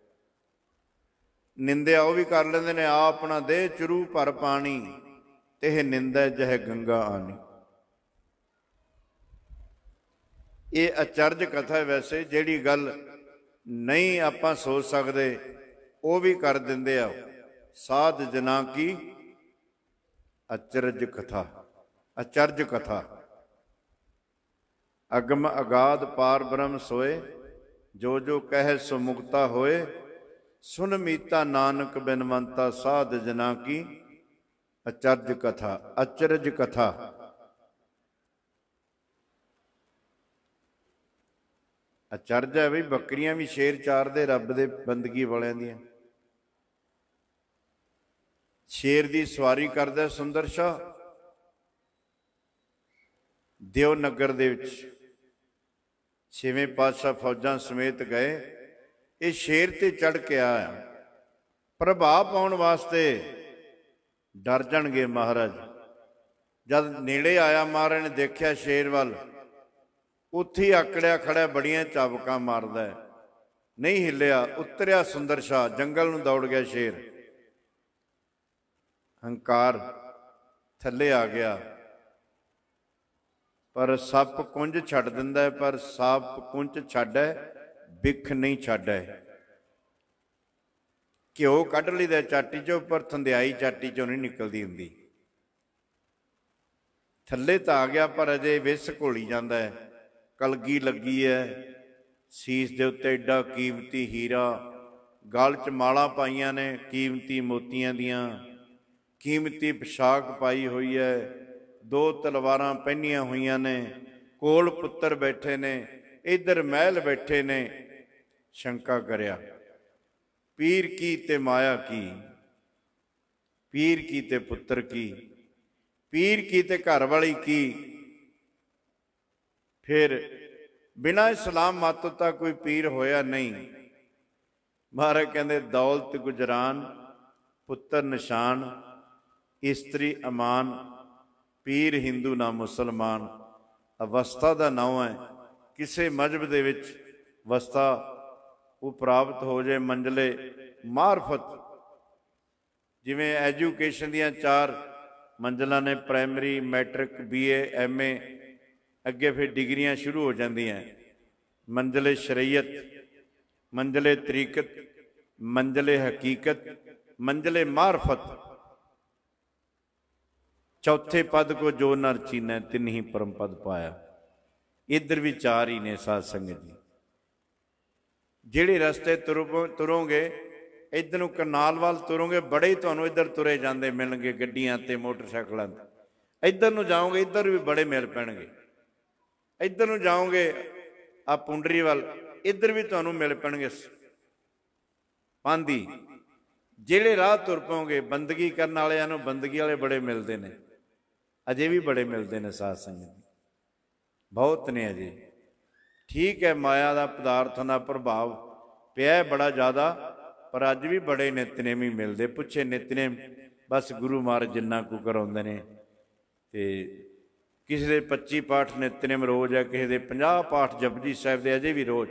ਨਿੰਦਿਆ ਉਹ ਵੀ ਕਰ ਲੈਂਦੇ ਨੇ, ਆਪਣਾ ਦੇਹ ਚਰੂ ਭਰ ਪਾਣੀ, ਤੇ ਇਹ ਨਿੰਦਾ ਜਹ ਗੰਗਾ ਆਣੀ। ਇਹ ਅਚਰਜ ਕਥਾ ਵੈਸੇ, ਜਿਹੜੀ ਗੱਲ ਨਹੀਂ ਆਪਾਂ ਸੋਚ ਸਕਦੇ ਉਹ ਵੀ ਕਰ ਦਿੰਦੇ ਆ। ਸਾਧ ਜਨਾ ਕੀ ਅਚਰਜ ਕਥਾ, ਅਚਰਜ ਕਥਾ। ਅਗਮ ਅਗਾਧ ਪਾਰ ਬ੍ਰਹਮ ਸੋਏ, ਜੋ ਜੋ ਕਹਿ ਸੋ ਮੁਕਤਾ ਹੋਏ। ਸੁਨ ਮੀਤਾ ਨਾਨਕ ਬਿਨਵੰਤਾ, ਸਾਧ ਜਨਾ ਕੀ ਅਚਰਜ ਕਥਾ, ਅਚਰਜ ਕਥਾ। ਅਚਰਜ ਹੈ ਬਈ, ਬੱਕਰੀਆਂ ਵੀ ਸ਼ੇਰ ਚਾਰਦੇ ਰੱਬ ਦੇ ਬੰਦਗੀ ਵਾਲਿਆਂ ਦੀਆਂ। ਸ਼ੇਰ ਦੀ ਸਵਾਰੀ ਕਰਦਾ ਸੁੰਦਰ ਸ਼ਾਹ ਦਿਓ ਨਗਰ ਦੇ ਵਿੱਚ। ਛੇਵੇਂ ਪਾਤਸ਼ਾਹ ਫੌਜਾਂ ਸਮੇਤ ਗਏ। ਇਹ ਸ਼ੇਰ ਤੇ ਚੜ੍ਹ ਕੇ ਆਇਆ, ਪ੍ਰਭਾਵ ਪਾਉਣ ਵਾਸਤੇ। ਡਰ ਜਾਣਗੇ ਮਹਾਰਾਜ। ਜਦ ਨੇੜੇ ਆਇਆ ਮਹਾਰਾਜ ਨੇ ਦੇਖਿਆ ਸ਼ੇਰ ਵੱਲ, ਉੱਥੇ ਹੀ ਆਕੜਿਆ ਖੜਿਆ, ਬੜੀਆਂ ਚਾਬਕਾਂ ਮਾਰਦਾ, ਨਹੀਂ ਹਿੱਲਿਆ। ਉਤਰਿਆ ਸੁੰਦਰ ਸ਼ਾਹ, ਜੰਗਲ ਨੂੰ ਦੌੜ ਗਿਆ ਸ਼ੇਰ। ਹੰਕਾਰ ਥੱਲੇ ਆ ਗਿਆ, ਪਰ ਸੱਪ ਕੁੰਜ ਛੱਡ ਦਿੰਦਾ ਹੈ, ਪਰ ਸੱਪ ਕੁੰਜ ਛੱਡੈ ਬਿੱਖ ਨਹੀਂ ਛੱਡੈ। ਘਿਓ ਕੱਢ ਲਈਦਾ ਚਾਟੀ ਚੋਂ, ਪਰ ਥੰਧਿਆਈ ਚਾਟੀ ਚੋਂ ਨਹੀਂ ਨਿਕਲਦੀ ਹੁੰਦੀ। ਥੱਲੇ ਤਾਂ ਆ ਗਿਆ, ਪਰ ਅਜੇ ਵਿਸ ਘੋਲੀ ਜਾਂਦਾ ਹੈ। ਕਲਗੀ ਲੱਗੀ ਹੈ ਸੀਸ ਦੇ ਉੱਤੇ, ਏਡਾ ਕੀਮਤੀ ਹੀਰਾ, ਗਲ 'ਚ ਮਾਲਾ ਪਾਈਆਂ ਨੇ ਕੀਮਤੀ ਮੋਤੀਆਂ ਦੀਆਂ, ਕੀਮਤੀ ਪੋਸ਼ਾਕ ਪਾਈ ਹੋਈ ਹੈ, ਦੋ ਤਲਵਾਰਾਂ ਪਹਿਨੀਆਂ ਹੋਈਆਂ ਨੇ, ਕੋਲ ਪੁੱਤਰ ਬੈਠੇ ਨੇ, ਇੱਧਰ ਮਹਿਲ ਬੈਠੇ ਨੇ। ਸ਼ੰਕਾ ਕਰਿਆ, ਪੀਰ ਕੀ ਤੇ ਮਾਇਆ ਕੀ, ਪੀਰ ਕੀ ਤੇ ਪੁੱਤਰ ਕੀ, ਪੀਰ ਕੀ ਤੇ ਘਰ ਵਾਲੀ ਕੀ। ਫਿਰ ਬਿਨਾਂ ਇਸਲਾਮ ਮਤ ਤਾਂ ਕੋਈ ਪੀਰ ਹੋਇਆ ਨਹੀਂ। ਮਹਾਰਾਜ ਕਹਿੰਦੇ, ਦੌਲਤ ਗੁਜਰਾਨ, ਪੁੱਤਰ ਨਿਸ਼ਾਨ, ਇਸਤਰੀ ਅਮਾਨ, ਪੀਰ ਹਿੰਦੂ ਨਾ ਮੁਸਲਮਾਨ। ਅਵਸਥਾ ਦਾ ਨਾਮ ਹੈ, ਕਿਸੇ ਮਜ਼ਹਬ ਦੇ ਵਿੱਚ ਅਵਸਥਾ ਉਹ ਪ੍ਰਾਪਤ ਹੋ ਜਾਏ। ਮੰਜ਼ਲੇ ਮਾਰਫਤ, ਜਿਵੇਂ ਐਜੂਕੇਸ਼ਨ ਦੀਆਂ ਚਾਰ ਮੰਜ਼ਲਾਂ ਨੇ, primary, matric, B A, M A, ਅੱਗੇ ਫਿਰ ਡਿਗਰੀਆਂ ਸ਼ੁਰੂ ਹੋ ਜਾਂਦੀਆਂ। ਮੰਜ਼ਲੇ ਸ਼ਰੀਅਤ, ਮੰਜ਼ਲੇ ਤਰੀਕਤ, ਮੰਜ਼ਲੇ ਹਕੀਕਤ, ਮੰਜ਼ਲੇ ਮਾਰਫਤ। ਚੌਥੇ ਪਦ ਕੋ ਜੋ ਨਰ ਚੀਨੈ, ਤਿੰਨ ਹੀ ਪਰਮ ਪਦ ਪਾਇਆ। ਇੱਧਰ ਵੀ ਚਾਰ ਹੀ ਨੇ ਸਾਧ ਸੰਗਤ ਜੀ। ਜਿਹੜੇ ਰਸਤੇ ਤੁਰੋ ਤੁਰੋਗੇ, ਇੱਧਰ ਨੂੰ ਕਰਨਾਲ ਵੱਲ ਤੁਰੋਗੇ, ਬੜੇ ਹੀ ਤੁਹਾਨੂੰ ਇੱਧਰ ਤੁਰੇ ਜਾਂਦੇ ਮਿਲਣਗੇ, ਗੱਡੀਆਂ ਤੇ ਮੋਟਰਸਾਈਕਲਾਂ ਤੇ। ਇੱਧਰ ਨੂੰ ਜਾਓਗੇ, ਇੱਧਰ ਵੀ ਬੜੇ ਮਿਲ ਪੈਣਗੇ। ਇੱਧਰ ਨੂੰ ਜਾਓਗੇ ਆ ਪੁੰਡਰੀ ਵੱਲ, ਇੱਧਰ ਵੀ ਤੁਹਾਨੂੰ ਮਿਲ ਪੈਣਗੇ ਪਾਂਦੀ। ਜਿਹੜੇ ਰਾਹ ਤੁਰ ਪਾਓਗੇ, ਬੰਦਗੀ ਕਰਨ ਵਾਲਿਆਂ ਨੂੰ ਬੰਦਗੀ ਵਾਲੇ ਬੜੇ ਮਿਲਦੇ ਨੇ, ਅਜੇ ਵੀ ਬੜੇ ਮਿਲਦੇ ਨੇ ਸਾਧ ਸੰਗਤ, ਬਹੁਤ ਨੇ ਅਜੇ। ਠੀਕ ਹੈ, ਮਾਇਆ ਦਾ ਪਦਾਰਥਾਂ ਦਾ ਪ੍ਰਭਾਵ ਪਿਆ ਬੜਾ ਜ਼ਿਆਦਾ, ਪਰ ਅੱਜ ਵੀ ਬੜੇ ਨਿਤਨੇਮੀ ਮਿਲਦੇ। ਪੁੱਛੇ ਨਿਤਨੇਮ ਬਸ ਗੁਰੂ ਮਹਾਰਾਜ ਜਿੰਨਾ ਕੁ ਕਰਾਉਂਦੇ ਨੇ। ਤੇ ਕਿਸੇ ਦੇ ਪੱਚੀ ਪਾਠ ਨਿਤਨੇਮ ਰੋਜ਼ ਹੈ, ਕਿਸੇ ਦੇ ਪੰਜਾਹ ਪਾਠ ਜਪਜੀ ਸਾਹਿਬ ਦੇ ਅਜੇ ਵੀ ਰੋਜ਼।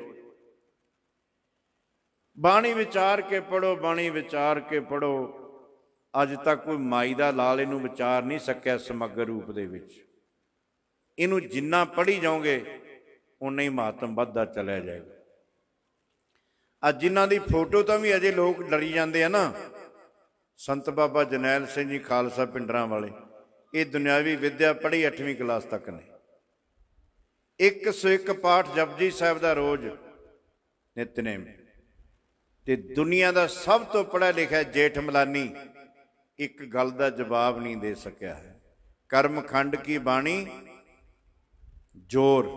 ਬਾਣੀ ਵਿਚਾਰ ਕੇ ਪੜ੍ਹੋ, ਬਾਣੀ ਵਿਚਾਰ ਕੇ ਪੜ੍ਹੋ। ਅੱਜ ਤੱਕ ਕੋਈ ਮਾਈ ਦਾ ਲਾਲ ਇਹਨੂੰ ਵਿਚਾਰ ਨਹੀਂ ਸਕਿਆ ਸਮਗਰ ਰੂਪ ਦੇ ਵਿੱਚ। ਇਹਨੂੰ ਜਿੰਨਾ ਪੜ੍ਹੀ ਜਾਓਗੇ ਉਨਾ ਹੀ ਮਹੱਤਵ ਵੱਧਦਾ ਚਲਿਆ ਜਾਏਗਾ। ਅੱਜ ਜਿਨ੍ਹਾਂ ਦੀ ਫੋਟੋ ਤਾਂ ਵੀ ਅਜੇ ਲੋਕ ਡਰੀ ਜਾਂਦੇ ਆ ਨਾ, ਸੰਤ ਬਾਬਾ ਜਰਨੈਲ ਸਿੰਘ ਜੀ ਖਾਲਸਾ ਭਿੰਡਰਾਂ ਵਾਲੇ, ਇਹ ਦੁਨਿਆਵੀ ਵਿੱਦਿਆ ਪੜ੍ਹੀ ਅੱਠਵੀਂ ਕਲਾਸ ਤੱਕ ਨੇ। ਇੱਕ ਸੌ ਇੱਕ ਪਾਠ ਜਪਜੀ ਸਾਹਿਬ ਦਾ ਰੋਜ਼ ਨਿਤਨੇਮ। ਤੇ ਦੁਨੀਆ ਦਾ ਸਭ ਤੋਂ ਪੜ੍ਹਿਆ ਲਿਖਿਆ ਜੇਠ ਮਲਾਨੀ ਇੱਕ ਗੱਲ ਦਾ ਜਵਾਬ ਨਹੀਂ ਦੇ ਸਕਿਆ ਹੈ। ਕਰਮ ਖੰਡ ਕੀ ਬਾਣੀ ਜ਼ੋਰ,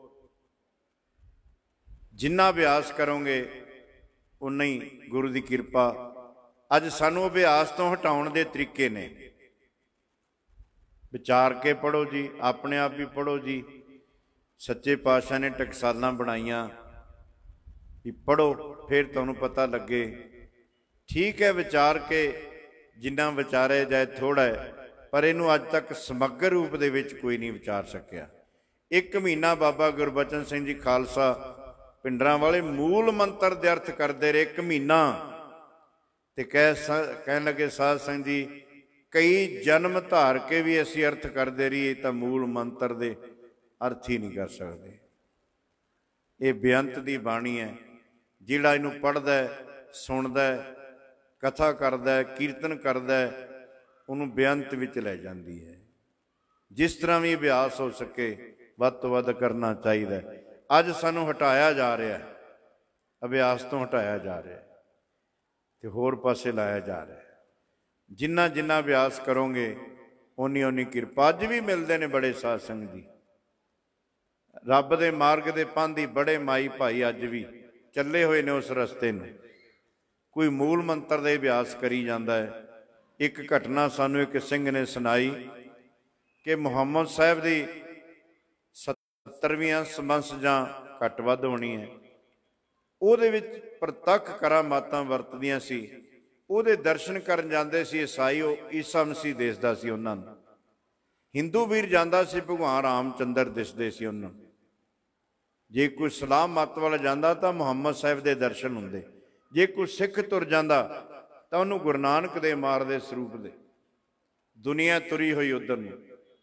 ਜਿੰਨਾ ਅਭਿਆਸ ਕਰੋਗੇ ਉਨਾ ਹੀ ਗੁਰੂ ਦੀ ਕਿਰਪਾ। ਅੱਜ ਸਾਨੂੰ ਅਭਿਆਸ ਤੋਂ ਹਟਾਉਣ ਦੇ ਤਰੀਕੇ ਨੇ। विचार के पढ़ो जी, अपने आप भी पढ़ो जी। सच्चे पातशाह ने टकसालां बनाईयां भी पढ़ो फिर तुहानूं पता लगे। ठीक है विचार के जिन्ना विचारे जाए थोड़ा है, पर इनू अज तक समग्र रूप दे विच कोई नहीं विचार सकिया। एक महीना बाबा गुरबचन सिंह जी खालसा पिंडरां वाले मूल मंत्र दे अर्थ करते रहे, एक महीना। ते कह कहन लगे साध संगत जी कई जन्म धार के भी असी अर्थ करते रहिए तो मूल मंत्र दे अर्थ ही नहीं कर सकते। ये बेअंत दी बाणी है, जिहड़ा इनू पढ़दा है, सुनदा है, कथा करदा है, कीर्तन करदा है, उन्होंने बेअंत विच लै जांदी है। जिस तरह भी अभ्यास हो सके वध तो वध करना चाहिए। अज सानू हटाया जा रहा है, अभ्यास तो हटाया जा रहा है तो होर पासे लाया जा रहा है। जिन्ना जिन्ना अभ्यास करोगे उन्नी उन्नी किरपा। अज भी मिलते हैं बड़े साध संगत जी, रब दे मार्ग दे पांधी बड़े माई भाई अज भी चले हुए ने उस रस्ते में। कोई मूल मंत्र दे अभ्यास करी जाता है। एक घटना सानू एक सिंह ने सुनाई कि मुहम्मद साहब की सत्तरवीं सबंस जां घट वध होनी है, ਉਹਦੇ ਵਿੱਚ ਪ੍ਰਤੱਖ ਕਰਾਮਾਤਾਂ ਵਰਤਦੀਆਂ ਸੀ। ਉਹਦੇ ਦਰਸ਼ਨ ਕਰਨ ਜਾਂਦੇ ਸੀ ਈਸਾਈ, ਉਹ ਈਸਾ ਮਸੀਹ ਦਿਸਦਾ ਸੀ ਉਹਨਾਂ ਨੂੰ। ਹਿੰਦੂ ਵੀਰ ਜਾਂਦਾ ਸੀ ਭਗਵਾਨ ਰਾਮਚੰਦਰ ਦਿਸਦੇ ਸੀ ਉਹਨਾਂ ਨੂੰ। ਜੇ ਕੋਈ ਸਲਾਮ ਮੱਤ ਵਾਲਾ ਜਾਂਦਾ ਤਾਂ ਮੁਹੰਮਦ ਸਾਹਿਬ ਦੇ ਦਰਸ਼ਨ ਹੁੰਦੇ। ਜੇ ਕੋਈ ਸਿੱਖ ਤੁਰ ਜਾਂਦਾ ਤਾਂ ਉਹਨੂੰ ਗੁਰੂ ਨਾਨਕ ਦੇ ਮਾਰਦੇ ਸਰੂਪ ਦੇ। ਦੁਨੀਆ ਤੁਰੀ ਹੋਈ ਉਧਰ ਨੂੰ।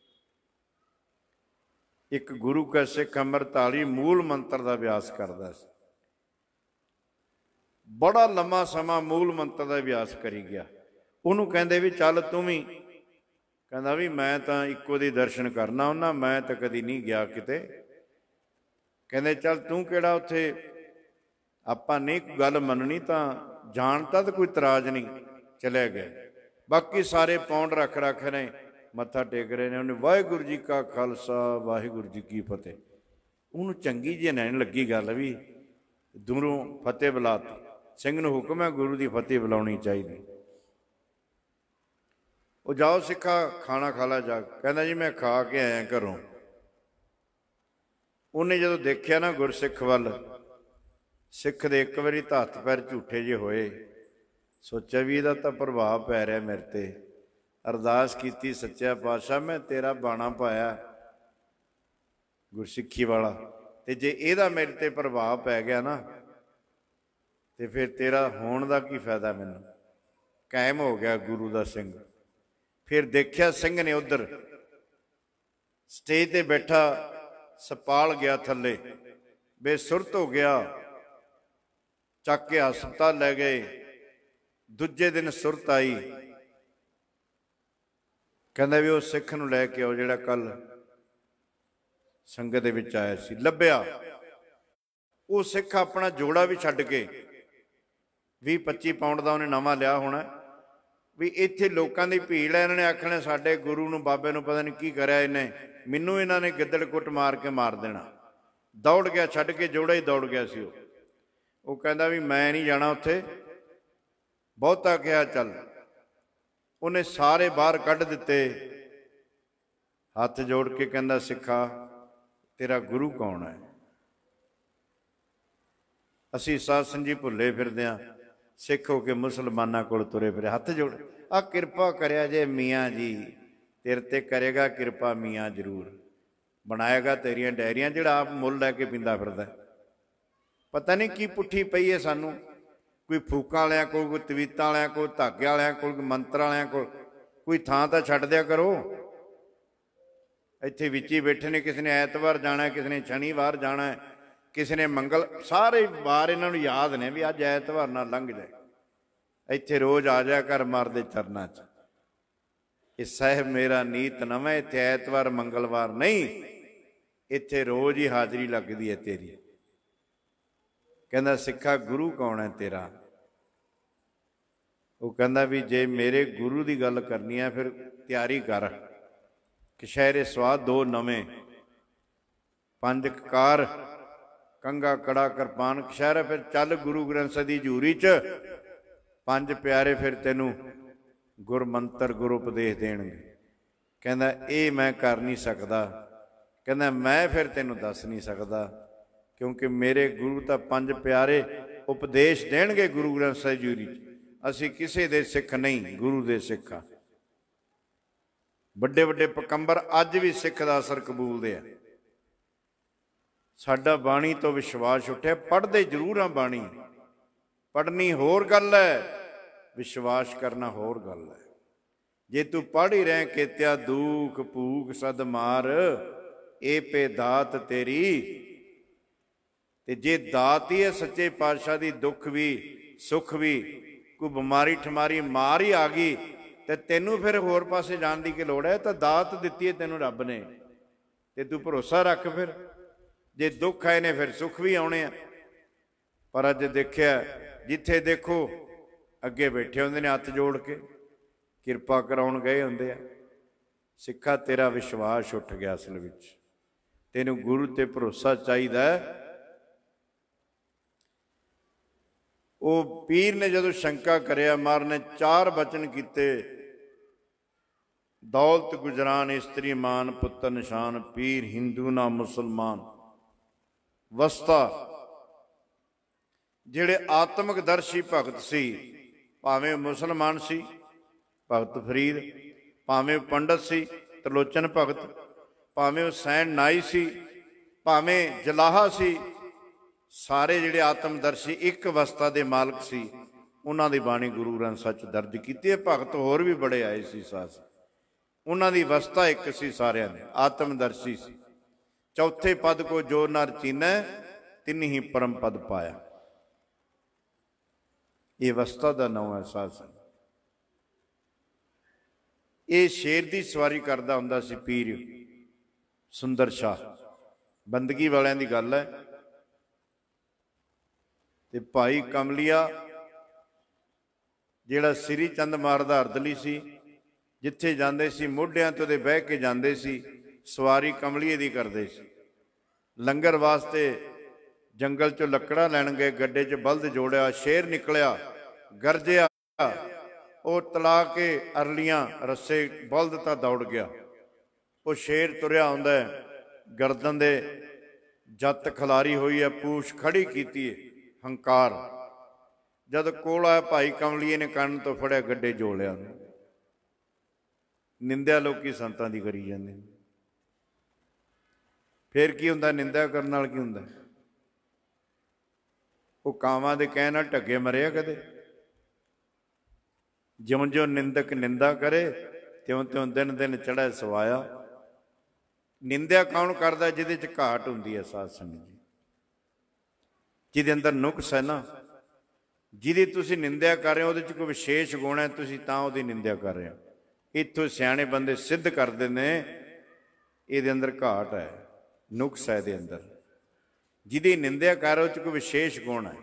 ਇੱਕ ਗੁਰੂ ਕਾ ਸਿੱਖ ਅੰਮ੍ਰਿਤਧਾਰੀ ਮੂਲ ਮੰਤਰ ਦਾ ਅਭਿਆਸ ਕਰਦਾ ਸੀ। बड़ा लम्मा समा मूल मंत्र का अभ्यास करी गया। उन्होंने कहते भी चल तू भी, कहता भी मैं तो इक्को दी दर्शन करना हुन्ना, मैं तो कदी नहीं गया किते। कहते चल तू केड़ा उत्थे, आपां नहीं कोई गल मननी तो जानता तो कोई तराज नहीं, चले गए। बाकी सारे पौंड रख रख ने मत्था टेक रहे ने। उन्हें वाहिगुरू जी का खालसा वाहिगुरू जी की फतेह। उन्होंने चंगी जी नैन लगी गल भी दूरों फतेह बुलाती। सिंह नूं हुक्म है गुरु की फतेह बुलानी चाहिए। वो जाओ सिखा खाना खा ला जा। कहना जी मैं खा के आया घरों। उन्हें जो देखा ना गुरसिख वाल, सिख दे एक बारी तो हथ पैर झूठे जे होए। सोचा भी इहदा तां प्रभाव पै रहा मेरे ते। अरदास की सच्चा पातशाह मैं तेरा बाणा पाया गुरसिखी वाला, ते जे इहदा मेरे ते प्रभाव पै गया ना तो फिर तेरा होने का की फायदा। मैनू कायम हो गया गुरु का सिंह। फिर देखा सिंह ने उधर स्टेज ते बैठा, सपाल गया थले, बेसुरत हो गया, चक के हस्पताल लै गए। दूजे दिन सुरत आई। कहता भी उस सिख नूं लैके आओ जिहड़ा कल संगत दे विच आया सी। लभ्या वो सिख अपना जोड़ा भी छड्ड के भी पच्ची पाउंड का उन्हें नवा लिया होना भी इत्थे लोगों की भीड़ है। इन्होंने आखना साडे गुरु नूं बाबे नूं पता नहीं की कराया इन्हें, मैनू इन्हों ने गिद्दड़ कुट मार के मार देना। दौड़ गया, छड्ड के जोड़ा ही दौड़ गया सी। वो कहता भी मैं नहीं जाना उत्थे, बहुता कहा चल। उन्हें सारे बाहर कढ़ दिते, हथ जोड़ के कहता सिखा तेरा गुरु कौन है। असी साध संगत जी भुले फिरदे हां, सिख हो के मुसलमाना कोल तुरे फिरे। हथ जोड़ आ किरपा करिया जे मियाँ जी, तेरे ते करेगा किरपा मियाँ जरूर, बनाएगा तेरियां डायरियां। जिहड़ा आप मुल लैके पींदा फिरदा, पता नहीं की पुट्ठी पई है सानू। कोई फूकां वालियां कोल, कोई तवीतां वालियां कोल, धागे वालियां कोल, कोई मंत्र वालियां कोल। कोई थां तां छड्ड दिया करो। इत्थे विच ही बैठे ने, किसी ने ऐतवार जाना है, किसी ने शनिवार जाना है, किसी ने मंगल। सारे वार इन्हां नूं याद ने भी अज ऐतवार ना लंघ जाए। इत्थे रोज़ आ जाया कर मारदे चरनां च। ये साहिब मेरा नीत नवां, इत्थे ऐतवार मंगलवार नहीं, इत्थे रोज़ ही हाज़री लगदी है तेरी। कहंदा सिखा गुरु कौन है तेरा। वो कहंदा भी जे मेरे गुरु की गल करनी है फिर तैयारी कर। कशहरे स्वाद दो नवें, पंज ककार, कंगा कड़ा करपान कशहरा। फिर चल गुरु ग्रंथ साहिब दी हजूरी च पंज प्यारे फिर तेनू गुर मंत्र गुर उपदेश देणगे। कहना ये मैं कर नहीं सकता, कहना मैं फिर तेनों दस नहीं सकता, क्योंकि मेरे गुरु तो पंज प्यारे उपदेश देणगे गुरु ग्रंथ साहिब जी। असी किसी दे सिख नहीं, गुरु दे सिख आ। बड़े बड़े पकंबर अज भी सिख दा असर कबूलदे आ। साडा बाणी तो विश्वास उठिया, पढ़ते जरूर हाँ बाणी, पढ़नी होर गल है, विश्वास करना होर गल है। जे तू पढ़ ही रहे केत्या दुख भूख सद मार, ए पे दात तेरी, ते जे दात ही है सच्चे पातशाह दी, दुख भी सुख भी, कोई बीमारी ठमारी मार ही आ गई तो तेनू फिर होर पासे जाण दी की लोड़ है? तो दात दित्ती है तेनू रब ने, ते तू भरोसा रख। फिर जे दुख आए ने फिर सुख भी आने आ। पर अज देखिया जिथे देखो अगे बैठे होंदे ने हथ जोड़ के, किरपा कराउण गए होंदे आ। सिखा तेरा विश्वास उठ गया, असल विच तेनू गुरु ते भरोसा चाहिदा है। वो पीर ने जदों शंका करिया, मार ने चार बचन किते, दौलत गुजरान इस्त्री मान, पुत्र निशान, पीर हिंदू ना मुसलमान। वस्ता जिहड़े आत्मक दर्शी भगत सी, भावें मुसलमान सी भगत फरीद, भावें पंडित सी त्रिलोचन भगत, भावें सैन नाई सी, भावें जलाहा सी, सारे जिहड़े आत्मदर्शी एक अवस्था के मालक सी, उन्हां दी बाणी गुरु ग्रंथ सच दर्ज कीती है। भगत होर भी बड़े आए सी सास, उन्हां दी अवस्था एक सी, सारियां ने आत्मदर्शी सी। चौथे पद को जो नर चीनै, तिन ही परम पद पाया। ये अवस्था का नाम है सास। ये शेर की सवारी करता हुंदा सी पीर सुंदर शाह, बंदगी वालियां दी गल है। ते भाई कमलिया जिहड़ा श्री चंद मारदा हरदली सी, जिथे जांदे सी मोढियां ते उहदे बह के जांदे सी, सवारी कमलिए दी करदे सी। लंगर वास्ते जंगल चो लकड़ा लैण गए, गड्डे च बल्द जोड़िया, शेर निकलिया, गरजिया, वो तला के अरलियां रस्से, बल्द तां दौड़ गया। वो शेर तुरिया आउंदा है, गर्दन दे जत खिलारी हुई है, पूछ खड़ी कीती है, हंकार। जद कोल आया भाई कमलिए ने कंन तो फड़िया, गड्डे जोड़िया। निंदा लोकी संतां दी करी जांदे। फिर की हुंदा? निंदा करन नाल की हुंदा? वो कावां दे कहण नाल ढगे मरिया कदे? ज्यों ज्यों निंदक निंदा करे, त्यों त्यों दिन दिन चढ़े सवाया। निंदा कौन करदा? जिहदे च घाट हुंदी है साध संगत जी, जिहदे अंदर नुक्स है ना, जिहदी तुसीं निंदा कर रहे हो उहदे च कोई विशेष गुण है, तुसीं तां उहदी निंदा कर रहे हो। इत्थों सियाणे बंदे सिद्ध करदे ने इहदे अंदर घाट है, नुक्स है इहदे अंदर। जिहदी निंदा कर उह च कोई विशेष गुण है।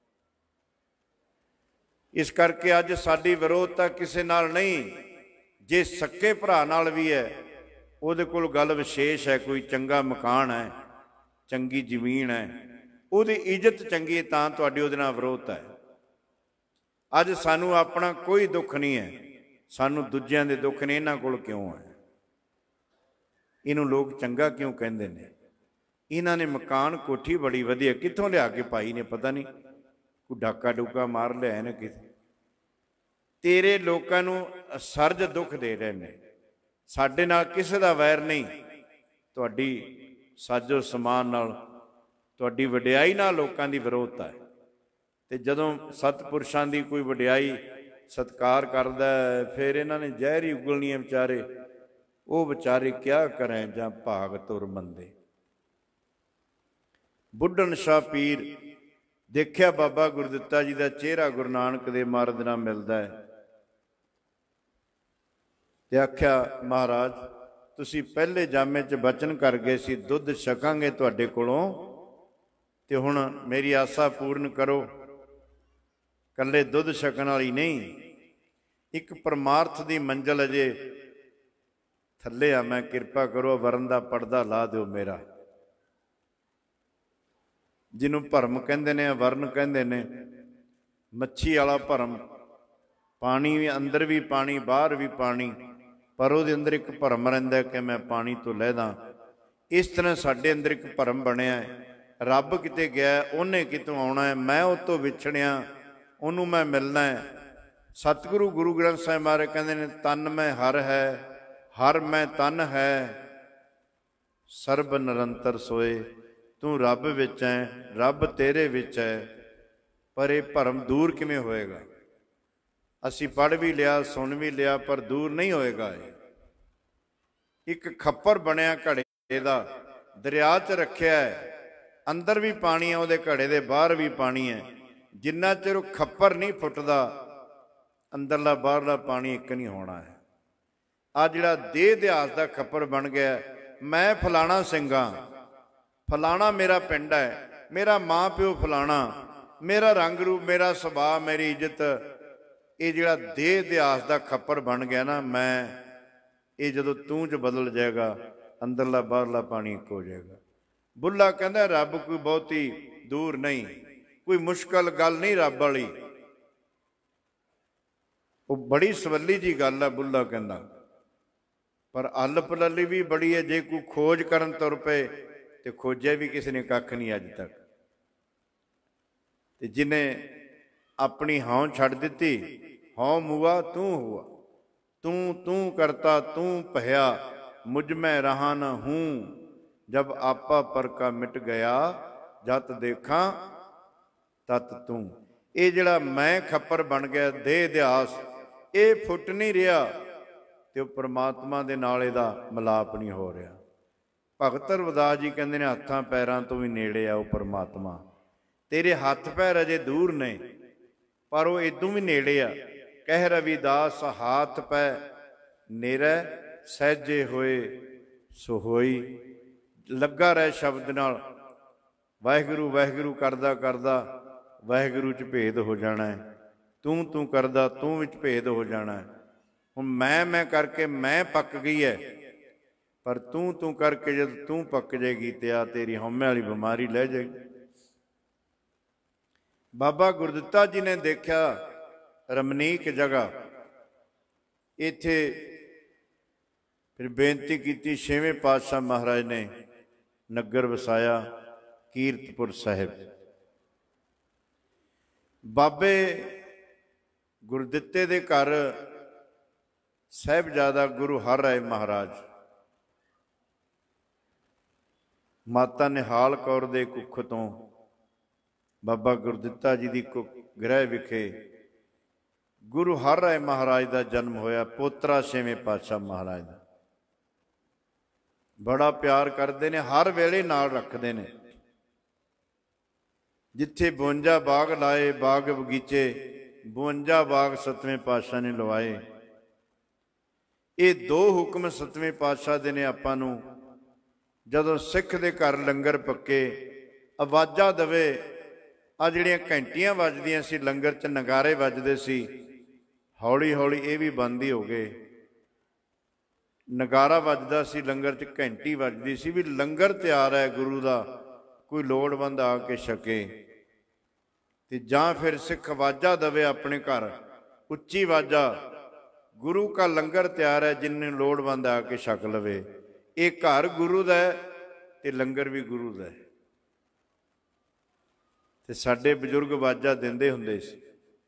इस करके अज साडी विरोधता किसी नाल नहीं, जे सक्के भरा नाल भी है, उहदे कोल गल विशेष है, कोई चंगा मकान है, चंगी जमीन है, उहदी इज्जत चंगी है, तां तुहाडी उहदे नाल विरोधता है। अज सानू अपना कोई दुख नहीं है, सानू दूजियां दे दुख ने, इन्हां कोल क्यों है? इनू लोग चंगा क्यों कहंदे ने? इन्हां ने मकान कोठी बड़ी वधिया कित्थों लिया के पाई ने, पता नहीं, कोई डाका डूका मार लिया ना किते। तेरे लोकां नू सरज दुख दे रहे ने, साडे नाल किसे दा वैर नहीं। तुहाडी साजो समान नाल, तुहाडी वडियाई नाल लोकां दी विरोधता है। ते जदों सतपुरुषां दी कोई वडियाई सत्कार करदा है, फिर इन्हां ने जहर ही उगलनी है बेचारे। वो बेचारे क्या करें जां भाग तुर मंदे। बुढ़न शाह पीर देखिया बाबा गुरदित्ता जी का चेहरा गुरु नानक दे महाराज नाल मिलदा है, ते आख्या महाराज तुसीं पहले जामे च बचन कर गए सी, दुध छकांगे तुहाडे कोलों, ते हुण मेरी आसा पूर्ण करो। कल्ले दुध छकण वाली नहीं, एक परमार्थ दी मंजिल अजे थल्ले आ। मैं किरपा करो वरण दा पड़दा ला दिओ मेरा, जिन्हों भरम कहंदे ने, वरण कहंदे ने, मच्छी वाला भरम, पानी भी अंदर भी पानी बाहर भी पानी, पर उहदे अंदर एक भरम रहिंदा कि मैं पानी तो लहदा। इस तरह साडे अंदर एक भरम बनिया है, रब किते गया, उन्हें कितों आउणा है, मैं उतों विछड़िया, उन्होंने मैं मिलना है। सतगुरु गुरु ग्रंथ साहिब महाराज कहते हैं, तन में हर है, हर में तन है, सर्ब निरंतर सोए। तू रब विच है, रब तेरे विच है, पर यह भरम दूर किवें होएगा? असी पढ़ भी लिया, सुन भी लिया, पर दूर नहीं होएगा। एक खप्पर बनया घड़े दा, दरिया च रखिया है, अंदर भी पानी है, उहदे घड़े दे बाहर भी पानी है। जिन्ना चिर वो खप्पर नहीं फुटदा, अंदरला बाहरला पानी एक नहीं होना है। आ जिहड़ा देह इतिहास का खप्पर बन गया, मैं फलाना सिंह हाँ, फलाना मेरा पिंड है, मेरा माँ प्यो फलाना, मेरा रंग रूप, मेरा सुभाव, मेरी इज्जत, ये जिहड़ा देह इतिहास का खप्पर बन गया ना, मैं ये जदों तूं च बदल जाएगा, अंदरला बाहरला पानी एक हो जाएगा। बुल्ला कहता रब कोई बहुती दूर नहीं, कोई मुश्किल गल नहीं रब वाली, वो बड़ी सवली जी गल है। बुल्ला कहता पर अल पलली भी बड़ी है, जे कोई खोज करन तुर पे तो खोजिया भी किसी ने कख नहीं अज तक। ते जिन्हें अपनी हौं छड़ दिती, हौं मुआ तू हुआ, तू तू करता तू पहया, मुझ में रहा न हूं, जब आपा पर का मिट गया, जत देखा तत तू। ये जिहड़ा मैं खप्पर बन गया, देह इतिहास, ये फुट नहीं रहा, तो परमात्मा दे नाल इहदा मिलाप नहीं हो रहा। भगत रविदास जी कहते हैं, हत्थां पैरां तो भी नेड़े आ वो परमात्मा, तेरे हथ पैर अजे दूर ने, पर वो इदों भी नेड़े आ। कह रविदास हाथ पै नेरे, सहजे होए सो होई। लगा रहे शब्द नाल, वाहिगुरू वाहिगुरू करदा करदा वाहिगुरू च भेद हो जाना है, तू तू करदा तू विच भेद हो जाना है। हुण मैं मैं करके मैं पक गई है, पर तू तू करके जब तू पक जाएगी तो आ तेरी हौमे वाली बीमारी लै जाएगी। बाबा गुरदित्ता जी ने देखा रमनीक जगह, इत्थे फिर बेनती की, छेवें पातशाह महाराज ने नगर वसाया कीरतपुर साहिब। बाबे गुरदित्ते दे घर साहिबजादा गुरु हर राय महाराज, माता निहाल कौर दे कुख तो बाबा गुरदित्ता जी की गृह विखे गुरु हर राय महाराज का जन्म होया, पोतरा छेवें पातशाह महाराज का। बड़ा प्यार करते ने, हर वेले नाल रखते ने। जिथे बवंजा बाग लाए, बाग बगीचे बवंजा बाग सतवें पातशाह ने लवाए। ये दो हुक्म सतवें पातशाह दे ने आपां नूं। जदों सिख दे घर लंगर पक्के, आवाज़ा दवे, आ जिहड़ियां घंटियां वजदियां सी लंगर च, नगारे वजदे सी, हौली हौली ये भी बंद ही हो गए। नगारा वजदा सी लंगर च, घंटी वजदी सी भी लंगर तैयार है गुरु का, कोई लोड़वंद आके छके। ते जां फिर सिख आवाज़ा दवे अपने घर, उच्ची आवाज़ा, गुरु का लंगर तैयार है, जिन्हें लोड़वंद आके छक लवे। ये घर गुरु का है ते लंगर भी गुरु का है। ते साडे बजुर्ग आवाज़ा दिंदे हुंदे सी,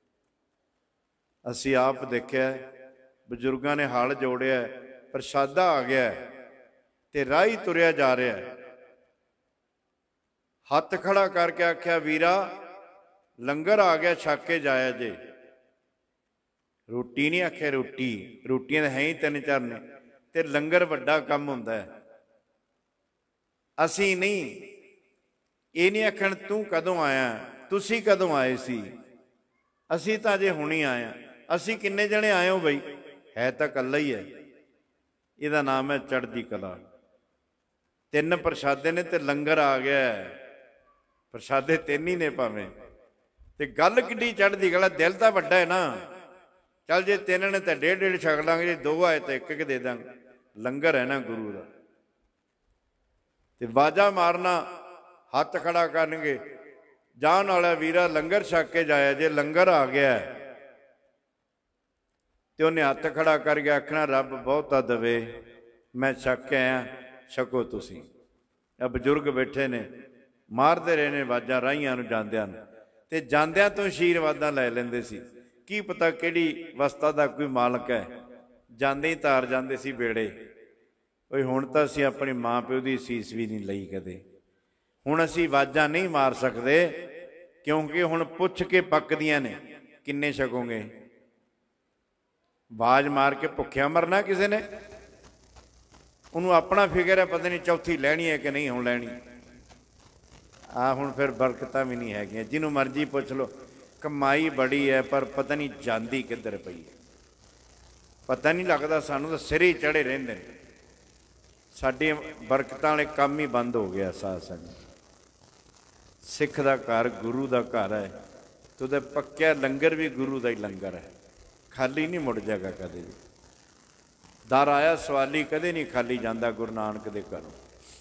असीं आप देखिया, बजुर्गों ने हल जोड़िया, प्रसादा आ गया ते राही तुरिया जा रहा है। हथ खड़ा करके आख्या, वीरा लंगर आ गया, छक के जाया जे। रोटी नहीं आख्या, रोटी रोटियां है ही तीन चार ने, ते लंगर वड्डा काम हुंदा है। असीं नहीं, ये नहीं आखण तू कदों आया, तुसी कदों आए सी, असीं तां अजे हुणी आए। असीं किन्ने जने आए हो बई? है तां कल्ला ही है। इहदा नाम है चढ़दी कला। तीन प्रसादे ने ते लंगर आ गया है, प्रसादे तीन ही ने भावें, ते गल किड्डी चढ़दी कला। दिल तां वड्डा है ना, चल जे तीन ने तो डेढ़ डेढ़ छक लांगे, जे दो आए तो एक एक दे देंगे। लंगर है ना गुरु का। ते वाजा मारना, हथ खड़ा करनगे, जान वाला वीरा लंगर छक के जाया जे, लंगर आ गया है। ਤੇ ਉਹਨੇ ਹੱਥ ਖੜਾ ਕਰਕੇ ਆਖਣਾ ਰੱਬ ਬਹੁਤਾ ਦਵੇ, ਮੈਂ ਛੱਕ ਕੇ ਆਇਆ, ਛਕੋ ਤੁਸੀਂ। ਆ ਬਜ਼ੁਰਗ ਬੈਠੇ ਨੇ, ਮਾਰਦੇ ਰਹੇ ਨੇ ਆਵਾਜ਼ਾਂ ਰਾਹੀਆਂ ਨੂੰ ਜਾਂਦਿਆਂ ਨੂੰ, ਤੇ ਜਾਂਦਿਆਂ ਤੋਂ ਆਸ਼ੀਰਵਾਦਾਂ ਲੈ ਲੈਂਦੇ ਸੀ। ਕੀ ਪਤਾ ਕਿਹੜੀ ਵਸਤਾ ਦਾ ਕੋਈ ਮਾਲਕ ਹੈ, ਜਾਂਦੇ ਹੀ ਤਾਰ ਜਾਂਦੇ ਸੀ ਬੇੜੇ। ਓਏ ਹੁਣ ਤਾਂ ਅਸੀਂ ਆਪਣੀ ਮਾਂ ਪਿਓ ਦੀ ਸੀਸ ਵੀ ਨਹੀਂ ਲਈ ਕਦੇ। ਹੁਣ ਅਸੀਂ ਆਵਾਜ਼ਾਂ ਨਹੀਂ ਮਾਰ ਸਕਦੇ, ਕਿਉਂਕਿ ਹੁਣ ਪੁੱਛ ਕੇ ਪੱਕਦੀਆਂ ਨੇ, ਕਿੰਨੇ ਛਕੋਗੇ। ਆਵਾਜ਼ ਮਾਰ ਕੇ ਭੁੱਖਿਆ ਮਰਨਾ ਕਿਸੇ ਨੇ? ਉਹਨੂੰ ਆਪਣਾ ਫਿਕਰ ਹੈ, ਪਤਾ ਨਹੀਂ ਚੌਥੀ ਲੈਣੀ ਹੈ ਕਿ ਨਹੀਂ ਹੁਣ ਲੈਣੀ। ਆ ਹੁਣ ਫਿਰ ਬਰਕਤਾਂ ਵੀ ਨਹੀਂ ਹੈਗੀਆਂ। ਜਿਹਨੂੰ ਮਰਜ਼ੀ ਪੁੱਛ ਲਓ, ਕਮਾਈ ਬੜੀ ਹੈ ਪਰ ਪਤਾ ਨਹੀਂ ਜਾਂਦੀ ਕਿੱਧਰ ਪਈ ਹੈ, ਪਤਾ ਨਹੀਂ ਲੱਗਦਾ। ਸਾਨੂੰ ਤਾਂ ਸਿਰ ਹੀ ਚੜ੍ਹੇ ਰਹਿੰਦੇ ਨੇ। ਸਾਡੀ ਬਰਕਤਾਂ ਵਾਲੇ ਕੰਮ ਹੀ ਬੰਦ ਹੋ ਗਿਆ। ਸਾਧ ਸੰਗਤ, ਸਿੱਖ ਦਾ ਘਰ ਗੁਰੂ ਦਾ ਘਰ ਹੈ, ਤੇ ਉਹਦਾ ਪੱਕਿਆ ਲੰਗਰ ਵੀ ਗੁਰੂ ਦਾ ਹੀ ਲੰਗਰ ਹੈ, ਖਾਲੀ ਨਹੀਂ ਮੁੜ ਜਾਏਗਾ ਕਦੇ ਵੀ। ਦਰ ਆਇਆ ਸਵਾਲੀ ਕਦੇ ਨਹੀਂ ਖਾਲੀ ਜਾਂਦਾ ਗੁਰੂ ਨਾਨਕ ਦੇ ਘਰੋਂ।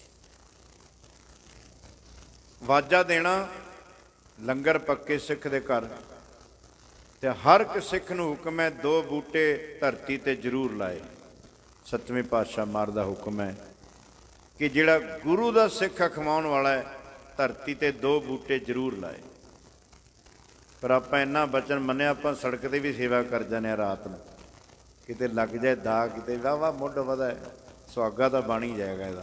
ਵਾਜਾ ਦੇਣਾ, ਲੰਗਰ ਪੱਕੇ ਸਿੱਖ ਦੇ ਘਰ। ਤੇ ਹਰ ਇੱਕ ਸਿੱਖ ਨੂੰ ਹੁਕਮ ਹੈ, ਦੋ ਬੂਟੇ ਧਰਤੀ ਤੇ ਜ਼ਰੂਰ ਲਾਏ। ਸੱਤਵੇਂ ਪਾਤਸ਼ਾਹ ਮਹਾਰਾਜ ਦਾ ਹੁਕਮ ਹੈ ਕਿ ਜਿਹੜਾ ਗੁਰੂ ਦਾ ਸਿੱਖ ਅਖਵਾਉਣ ਵਾਲਾ ਹੈ, ਧਰਤੀ ਤੇ ਦੋ ਬੂਟੇ ਜ਼ਰੂਰ ਲਾਏ। ਪਰ ਆਪਾਂ ਇੰਨਾ ਬਚਨ ਮੰਨਿਆ, ਆਪਾਂ ਸੜਕ ਤੇ ਵੀ ਸੇਵਾ ਕਰ ਜਾਂਦੇ ਹਾਂ ਰਾਤ ਨੂੰ, ਕਿਤੇ ਲੱਗ ਜਾਏ ਦਾ, ਕਿਤੇ ਵਾਹ ਵਾਹ ਮੁੱਢ ਵਧਾ, ਸੁਹਾਗਾ ਤਾਂ ਬਣ ਹੀ ਜਾਏਗਾ ਇਹਦਾ।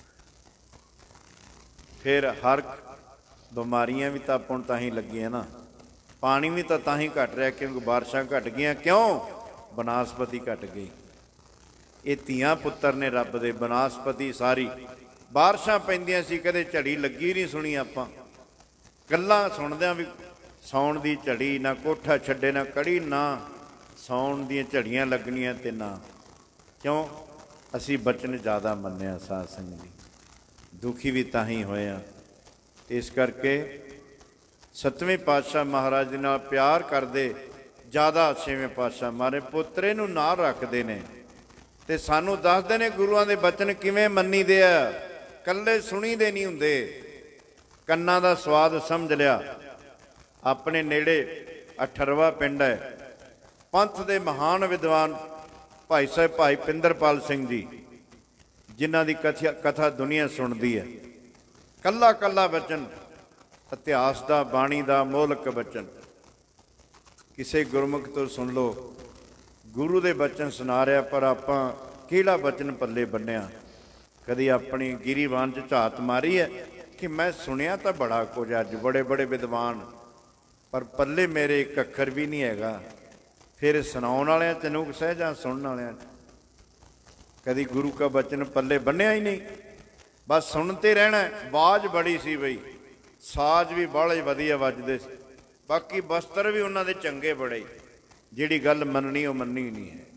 ਫਿਰ ਹਰ ਬਿਮਾਰੀਆਂ ਵੀ ਤਾਂ ਆਪਾਂ ਨੂੰ ਤਾਂ ਹੀ ਲੱਗੀਆਂ ਨਾ, ਪਾਣੀ ਵੀ ਤਾਂ ਤਾਂ ਹੀ ਘੱਟ ਰਿਹਾ ਕਿਉਂਕਿ ਬਾਰਿਸ਼ਾਂ ਘੱਟ ਗਈਆਂ। ਕਿਉਂ? ਬਨਾਸਪਤੀ ਘੱਟ ਗਈ। ਇਹ ਧੀਆਂ ਪੁੱਤਰ ਨੇ ਰੱਬ ਦੇ। ਬਨਾਸਪਤੀ ਸਾਰੀ ਬਾਰਿਸ਼ਾਂ ਪੈਂਦੀਆਂ ਸੀ, ਕਦੇ ਝੜੀ ਲੱਗੀ ਨਹੀਂ ਸੁਣੀ ਆਪਾਂ। ਗੱਲਾਂ ਸੁਣਦਿਆਂ ਵੀ ਸਾਉਣ ਦੀ ਝੜੀ, ਨਾ ਕੋਠਾ ਛੱਡੇ ਨਾ ਕੜੀ, ਨਾ ਸਾਉਣ ਦੀਆਂ ਝੜੀਆਂ ਲੱਗਣੀਆਂ ਤੇ ਨਾ। ਕਿਉਂ? ਅਸੀਂ ਬਚਨ ਜ਼ਿਆਦਾ ਮੰਨਿਆ ਸਾਧ ਸੰਗਤ ਜੀ, ਦੁਖੀ ਵੀ ਤਾਂ ਹੀ ਹੋਏ ਆ। ਇਸ ਕਰਕੇ ਸੱਤਵੇਂ ਪਾਤਸ਼ਾਹ ਮਹਾਰਾਜ ਦੇ ਨਾਲ ਪਿਆਰ ਕਰਦੇ ਜ਼ਿਆਦਾ। ਛੇਵੇਂ ਪਾਤਸ਼ਾਹ ਮਾਰੇ ਪੋਤਰੇ ਨੂੰ ਨਾਲ ਰੱਖਦੇ ਨੇ ਤੇ ਸਾਨੂੰ ਦੱਸਦੇ ਨੇ ਗੁਰੂਆਂ ਦੇ ਬਚਨ ਕਿਵੇਂ ਮੰਨੀਦੇ ਆ। ਇਕੱਲੇ ਸੁਣੀਦੇ ਨਹੀਂ ਹੁੰਦੇ, ਕੰਨਾਂ ਦਾ ਸਵਾਦ ਸਮਝ ਲਿਆ। ਆਪਣੇ ਨੇੜੇ ਅਠਰਵਾ ਪਿੰਡ ਹੈ, ਪੰਥ ਦੇ ਮਹਾਨ ਵਿਦਵਾਨ ਭਾਈ ਸਾਹਿਬ ਭਾਈ ਪਿੰਦਰਪਾਲ ਸਿੰਘ ਜੀ, ਜਿਨ੍ਹਾਂ ਦੀ ਕਥਾ ਕਥਾ ਦੁਨੀਆ ਸੁਣਦੀ ਹੈ। ਕੱਲਾ ਕੱਲਾ ਬਚਨ ਇਤਿਹਾਸ ਦਾ, ਬਾਣੀ ਦਾ ਮੋਲਕ ਬਚਨ ਕਿਸੇ ਗੁਰਮੁਖ ਤੋਂ ਸੁਣ ਲਓ। ਗੁਰੂ ਦੇ ਬਚਨ ਸੁਣਾ ਰਿਹਾ, ਪਰ ਆਪਾਂ ਕਿਹੜਾ ਬਚਨ ਪੱਲੇ ਬੰਨਿਆ? ਕਦੀ ਆਪਣੀ ਗਿਰੀਵਾਨ 'ਚ ਝਾਤ ਮਾਰੀ ਹੈ ਕਿ ਮੈਂ ਸੁਣਿਆ ਤਾਂ ਬੜਾ ਕੁਝ ਅੱਜ, ਬੜੇ ਬੜੇ ਵਿਦਵਾਨ, ਪਰ ਪੱਲੇ ਮੇਰੇ ਇੱਕ ਅੱਖਰ ਵੀ ਨਹੀਂ ਹੈਗਾ। ਫਿਰ ਸੁਣਾਉਣ ਵਾਲਿਆਂ 'ਚ ਨੂਕ ਸਹਿ ਜਾਂ ਸੁਣਨ ਵਾਲਿਆਂ 'ਚ ਕਦੀ ਗੁਰੂ ਕਾ ਬਚਨ ਪੱਲੇ ਬੰਨਿਆ ਹੀ ਨਹੀਂ। ਬਸ ਸੁਣਤੇ ਰਹਿਣਾ। ਆਵਾਜ਼ ਬੜੀ ਸੀ ਬਈ, ਸਾਜ਼ ਵੀ ਬਾਹਲੇ ਵਧੀਆ ਵੱਜਦੇ ਸੀ, ਬਾਕੀ ਬਸਤਰ ਵੀ ਉਹਨਾਂ ਦੇ ਚੰਗੇ ਬੜੇ। ਜਿਹੜੀ ਗੱਲ ਮੰਨਣੀ ਉਹ ਮੰਨੀ ਨਹੀਂ ਹੈ।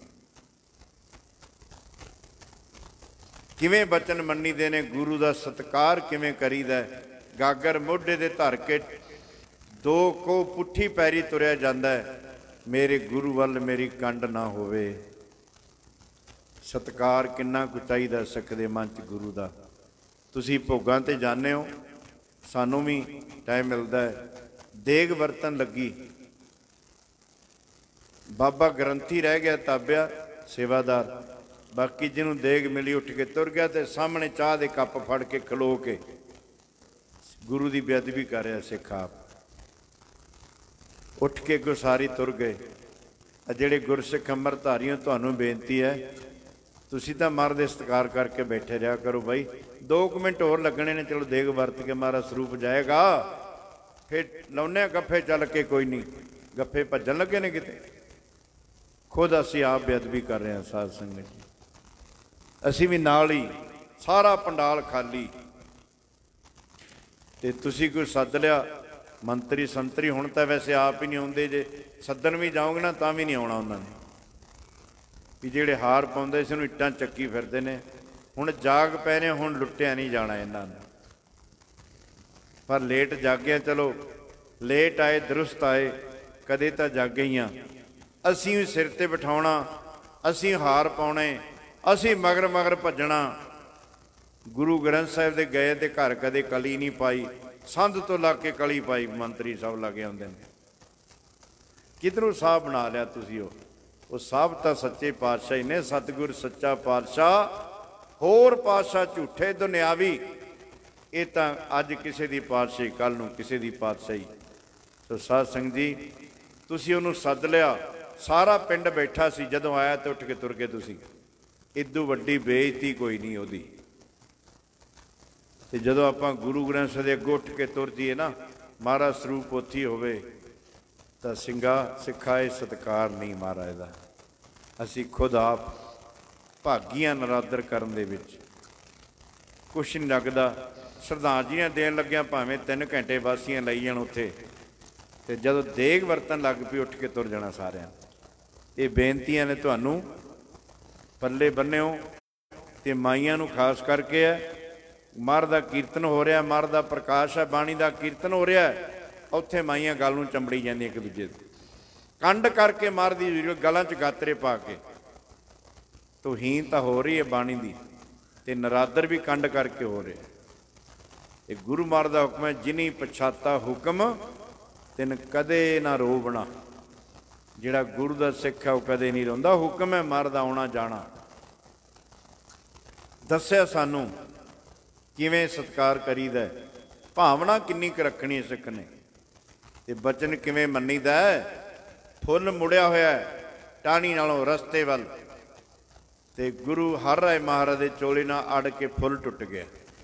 ਕਿਵੇਂ ਬਚਨ ਮੰਨੀਦੇ ਨੇ, ਗੁਰੂ ਦਾ ਸਤਿਕਾਰ ਕਿਵੇਂ ਕਰੀਦਾ। ਗਾਗਰ ਮੋਢੇ ਦੇ ਧਰ ਕੇ ਦੋ ਕੋ ਪੁੱਠੀ ਪੈਰੀ ਤੁਰਿਆ ਜਾਂਦਾ ਹੈ, ਮੇਰੇ ਗੁਰੂ ਵੱਲ ਮੇਰੀ ਕੰਡ ਨਾ ਹੋਵੇ। ਸਤਿਕਾਰ ਕਿੰਨਾ ਕੁ ਚਾਹੀਦਾ ਸਿੱਖ ਦੇ ਮਨ 'ਚ ਗੁਰੂ ਦਾ। ਤੁਸੀਂ ਭੋਗਾਂ 'ਤੇ ਜਾਂਦੇ ਹੋ, ਸਾਨੂੰ ਵੀ ਟਾਈਮ ਮਿਲਦਾ ਹੈ। ਦੇਗ ਵਰਤਨ ਲੱਗੀ, ਬਾਬਾ ਗ੍ਰੰਥੀ ਰਹਿ ਗਿਆ ਤਾਬਿਆ ਸੇਵਾਦਾਰ, ਬਾਕੀ ਜਿਹਨੂੰ ਦੇਗ ਮਿਲੀ ਉੱਠ ਕੇ ਤੁਰ ਗਿਆ ਤੇ ਸਾਹਮਣੇ ਚਾਹ ਦੇ ਕੱਪ ਫੜ ਕੇ ਖਲੋ ਕੇ ਗੁਰੂ ਦੀ ਬੇਅਦਬੀ ਕਰ ਰਿਹਾ ਸਿੱਖ ਆਪ। ਉੱਠ ਕੇ ਗੁਸਾਰੀ ਤੁਰ ਗਏ। ਆ ਜਿਹੜੇ ਗੁਰਸਿੱਖ ਅੰਮ੍ਰਿਤਧਾਰੀਓ, ਤੁਹਾਨੂੰ ਬੇਨਤੀ ਹੈ, ਤੁਸੀਂ ਤਾਂ ਮਰ ਦੇ ਸਤਿਕਾਰ ਕਰਕੇ ਬੈਠੇ ਰਿਹਾ ਕਰੋ ਬਾਈ। ਦੋ ਕੁ ਮਿੰਟ ਹੋਰ ਲੱਗਣੇ ਨੇ, ਚਲੋ ਦੇਗ ਵਰਤ ਕੇ ਮਾਰਾ ਸਰੂਪ ਜਾਏਗਾ, ਫਿਰ ਲਾਉਨੇ ਗੱਫੇ ਚੱਲ ਕੇ। ਕੋਈ ਨਹੀਂ, ਗੱਫੇ ਭੱਜਣ ਲੱਗੇ ਨੇ ਕਿਤੇ। ਖੁਦ ਅਸੀਂ ਆਪ ਬੇਅਦਬੀ ਕਰ ਰਹੇ ਹਾਂ ਸਾਧ ਸੰਗਤ ਜੀ। ਅਸੀਂ ਵੀ ਨਾਲ ਹੀ, ਸਾਰਾ ਪੰਡਾਲ ਖਾਲੀ, ਤੇ ਤੁਸੀਂ ਕੋਈ ਸੱਦ ਲਿਆ ਮੰਤਰੀ ਸੰਤਰੀ। ਹੁਣ ਤਾਂ ਵੈਸੇ ਆਪ ਹੀ ਨਹੀਂ ਆਉਂਦੇ, ਜੇ ਸੱਦਣ ਵੀ ਜਾਓਗੇ ਨਾ ਤਾਂ ਵੀ ਨਹੀਂ ਆਉਣਾ ਉਹਨਾਂ ਨੇ। ਵੀ ਜਿਹੜੇ ਹਾਰ ਪਾਉਂਦੇ ਸੀ ਉਹਨੂੰ ਇੱਟਾਂ ਚੱਕੀ ਫਿਰਦੇ ਨੇ, ਹੁਣ ਜਾਗ ਪੈ ਨੇ, ਹੁਣ ਲੁੱਟਿਆ ਨਹੀਂ ਜਾਣਾ ਇਹਨਾਂ ਨੂੰ। ਪਰ ਲੇਟ ਜਾਗਿਆ, ਚਲੋ ਲੇਟ ਆਏ ਦਰੁਸਤ ਆਏ, ਕਦੇ ਤਾਂ ਜਾਗੇ ਹੀ ਹਾਂ। ਅਸੀਂ ਵੀ ਸਿਰ ਤੇ ਬਿਠਾਉਣਾ, ਅਸੀਂ ਹਾਰ ਪਾਉਣੇ, ਅਸੀਂ ਮਗਰ ਮਗਰ ਭੱਜਣਾ। ਗੁਰੂ ਗ੍ਰੰਥ ਸਾਹਿਬ ਦੇ ਗਏ ਤੇ ਘਰ ਕਦੇ ਕਲੀ ਨਹੀਂ ਪਾਈ, ਸੰਧ ਤੋਂ ਲੱਗ ਕੇ ਕਲੀ ਪਾਈ। ਮੰਤਰੀ ਸਾਹਿਬ ਲੱਗੇ ਆਉਂਦੇ ਨੇ, ਕਿਧਰੋਂ ਸਾਹ ਬਣਾ ਲਿਆ ਤੁਸੀਂ ਉਹ। वो सब तो सच्चे पातशाही ने, सतगुर सच्चा पातशाह, होर पातशाह झूठे दुनियावी। ये तो अज किसी की पातशाही, कल नूं किसी की पातशाही। तो साध संगत जी, तुसीं उहनूं सद लिया, सारा पिंड बैठा सी, जदों आया तो उठ के तुर के तुसीं। इदू वड्डी बेइज्जती कोई नहीं उहदी। ते जदों आपां गुरु ग्रंथ साहिब दे अगों उठ के तुर जाइए ना, महाराज सरूप पोथी होवे तो ਸਿੰਘਾ सिखा ये सत्कार नहीं महाराज का। असी खुद आप भागियां नरादर करन दे विच कुछ नहीं लगता। श्रद्धांजलियां देन लग्या भावें तीन घंटे बासियां लई जाण उत्थे, ते जदों देग वरतन लग पई उठ के तुर जाना सारियां। ये बेनतियां ने तुहानूं पल्ले बन्निओ। ते माईयां नूं खास करके है, महाराज दा कीर्तन हो रहा, महाराज दा प्रकाश है, बाणी दा कीर्तन हो रहा है, उत्थे माईयां गल नूं चंबड़ी जांदियां एक दूजे दे, कंड करके महाराज दी वीडियो गलां च गातरे पा के। तो हीन तो हो रही है बाणी दी, ते नरादर भी कंड करके हो रहे। ये गुरु महाराज दा हुक्म है, जिनी पछाता हुक्म तिन कदे ना रोवना। जिहड़ा गुरु दा सिख है वह कदे नहीं रोंदा। हुक्म है महाराज दा आउणा जाना। दस्सिया सानूं किवें सत्कार करीदा है, भावना किन्नी क रखनी सिख ने, ते बचन किवें मन्नीदा है। फुल मुड़िया होया टाणी नालों रस्ते वल, ते गुरु हर राय महाराज दे चोले नाल अड़ के फुल टुट गया।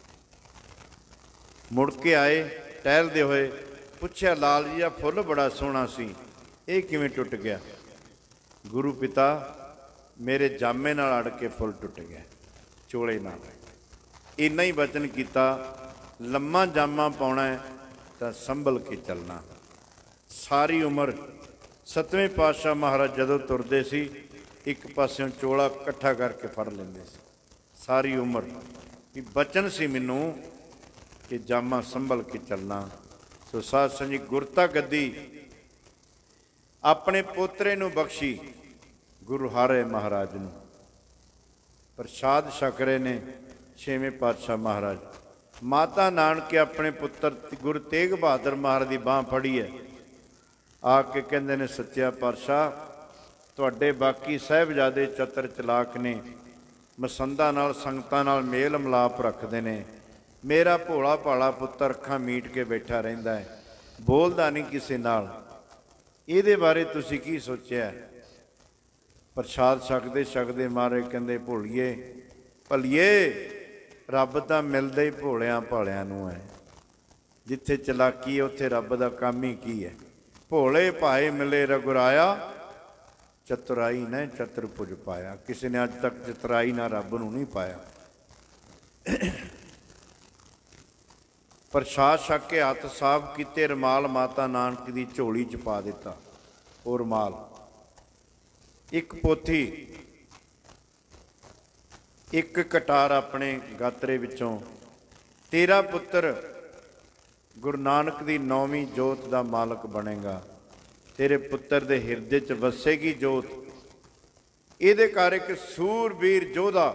मुड़ के आए टहलदे होए, पुछया लाल जी आ फुल बड़ा सोहना सी, ये किवें टुट गया? गुरु पिता मेरे जामे नाल अड़ के फुल टुट गया, चोले नाल। इन्ना ही वचन किया, लम्मा जामा पाउणा है तां संभल के चलना। सारी उम्र सतवें पातशाह महाराज जदों तुरदे सी, एक पासों चोला इकट्ठा करके फड़ लेंदे सी। सारी उम्र कि बचन सी मैनू कि जामा संभल के चलना। सो साध संगत, गुरता गद्दी अपने पोतरे नूं बख्शी गुरु हर महाराज नूं। प्रसाद छकरे ने छेवें पातशाह महाराज। माता नानके अपने पुत्र गुरु तेग बहादुर महाराज की बांह फड़ी है, आके कहंदे ने सच्चा पातशाह तुहाडे बाकी साहिबजादे चतर चलाक ने, मसंदा नाल संगतां नाल मेल मिलाप रखते ने। मेरा भोला भाला पुत्र अखां मीट के बैठा रहिंदा है, बोलदा नहीं किसी नाल। इहदे बारे तुसीं की सोचिया? प्रसाद छकदे छकदे मारे कहंदे भोलिए भलिए रब तां मिलदा ही भोलियां भालियां नूं है। जिथे चलाकी है उत्थे रब दा काम ही की है। भोले भाए मिले रघुराया, चतुराई ने चतुर पुज पाया। किसी ने अज तक चतुराई ना रब नूं नहीं पाया। प्रसाद छक के हथ साफ किते, रमाल माता नानक दी झोली च पा दिता। और रमाल एक पोथी एक कटार अपने गातरे विचों, तेरा पुत्र गुरु नानक दी नौवीं जोत दा मालक बनेगा, तेरे पुत्र दे हिरदे च वसेगी जोत। इहदे घर एक सूरबीर जोधा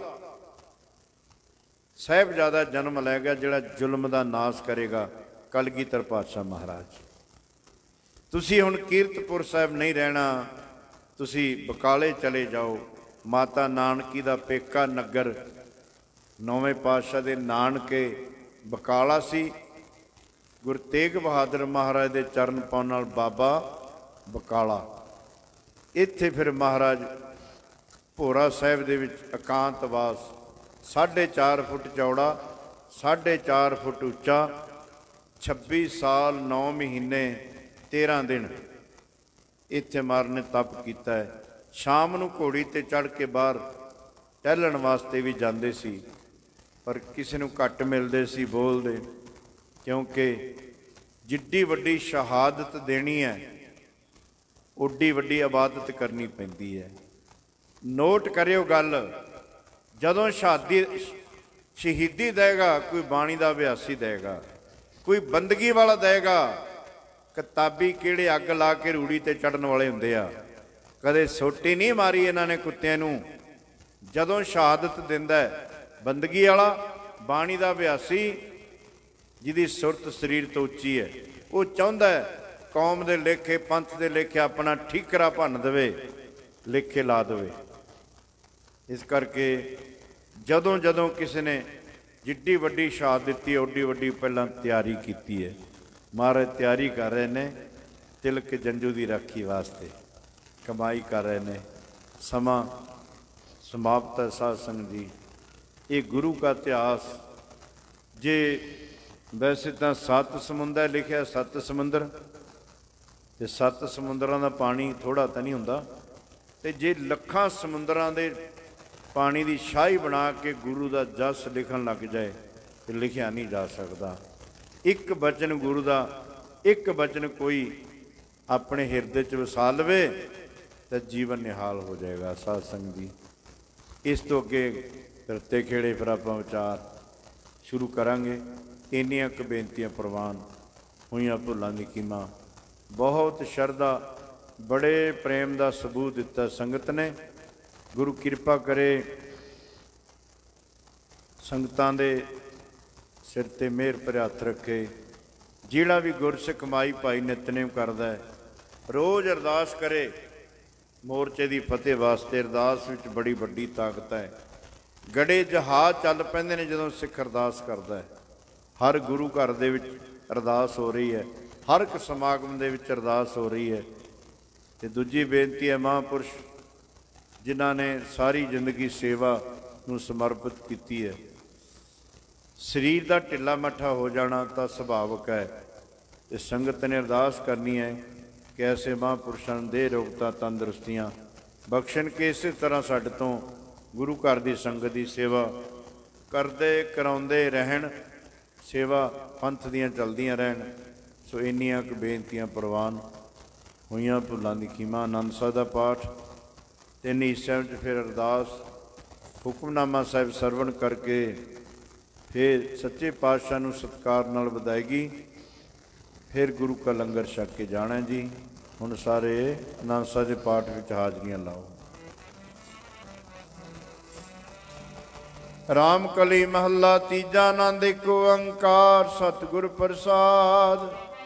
साहिबजादा जन्म लैगा, जिहड़ा जुल्म दा नाश करेगा, कलगीधर पातशाह महाराज। तुसी हुण कीरतपुर साहिब नहीं रहना, तुसी बकाले चले जाओ। माता नानकी दा पेका नगर नौवें पातशाह दे नानके बकाला सी। गुरु तेग बहादुर महाराज दे चरण पाउण नाल बाबा बकाला। इत्थे फिर महाराज भोरा साहिब दे विच एकांतवास, साढ़े चार फुट चौड़ा, साढ़े चार फुट उच्चा, छब्बी साल नौ महीने तेरह दिन इत्थे महाराज ने तप कीता है। शाम नूं घोड़ी ते चढ़ के बाहर टहलण वास्ते भी जांदे सी, पर किसी नूं घट मिलदे सी बोलदे, क्योंकि जिड्डी वड्डी शहादत देनी है उड्डी वड्डी इबादत करनी पैंदी है। नोट करियो गल, जदों शहादी शहीदी देगा कोई बाणी दा अभ्यासी देगा, कोई बंदगी वाला देगा। किताबी किहड़े अग ला के रूड़ी ते चढ़न वाले हुंदे आ, कदे सोटी नहीं मारी इन्हां ने कुत्तिਆਂ नूं। जदों शहादत दिंदा है बंदगी वाला, बाणी दा अभ्यासी जिहदी सुरत शरीर तो उच्ची है, वो चाहुंदा है कौम दे लेखे पंथ दे लेखे अपना ठीकरा भन्न देवे, लिख के ला देवे। इस करके जदों जदों किसी ने जिड्डी वड्डी शहादत दी ओडी वड्डी पहलां तैयारी की है। महाराज तैयारी कर रहे ने तिलक जंजू की राखी वास्ते, कमाई कर रहे ने। समा समाप्त है साध संगत जी। ये गुरु का इतिहास जे वैसे तो सत्त समुंदर लिखा, सत्त समुंदर ते सत्त समुंदरां दा पानी थोड़ा तो नहीं हुंदा, ते जे लखां समुंदरां दे पानी की शाही बना के गुरु का जस लिखन लग जाए तो लिखिया नहीं जा सकता। एक बचन गुरु का, एक बचन कोई अपने हिरदे च वसा लवे तो जीवन निहाल हो जाएगा। साध संगत जी, इस तो अगे रत्ते खेड़े फिर आप विचार शुरू करांगे। इन्नियां क बेनतियां प्रवान हुईयां भुलां दी कीमा। बहुत शरधा बड़े प्रेम का सबूत दिता संगत ने। गुरु किरपा करे संगतां दे सिर ते मेहर भरे हत्थ रखे। जिहड़ा भी गुरसिख माई भाई नितनेम करदा है, रोज़ अरदास करे मोर्चे की फतेह वास्ते। अरदास विच बड़ी वड्डी ताकत है। गड़े जहाज चल पैंदे ने जदों सिख अरदास करदा है। हर गुरु घर दे विच अरदास हो रही है, हर एक समागम दे विच अरदास हो रही है। ते दूजी बेनती है महापुरुष जिन्हां ने सारी जिंदगी सेवा नूं समर्पित की है। शरीर का ढिला मट्ठा हो जाना तो सुभाविक है। इस संगत ने अरदास करनी है कि ऐसे महापुरुषों दे रोगता तंदुरुस्तियाँ बख्शन के इस तरह साडे तो गुरु घर की संगत की सेवा करते कराउंदे रहन, सेवा पंथ दियां चलदियां रहन। सो इन्नियां क बेनतियां प्रवान हुईयां भुलां दी कीमा। आनंद साहिब दा पाठ तीन हिस्सों च फिर अरदास हुक्मनामा साहिब सरवण करके फिर सच्चे पातशाह नूं सत्कार नाल वधाएगी, फिर गुरु का लंगर छक के जाना जी। हुण सारे आनंद साहिब दे पाठ विच हाजरियां लाओ। राम कली महला तीजा आनंद एक ओंकार सतगुर प्रसाद।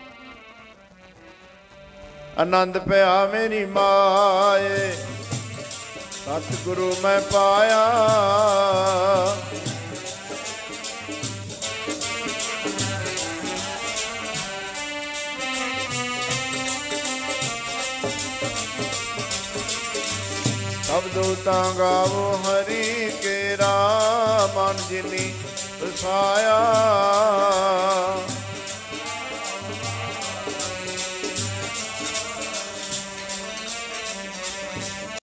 आनंद पया मेरी माए सतगुरु मैं पाया। सब दूतां गावो हरि के राम मन जिनी बसाया।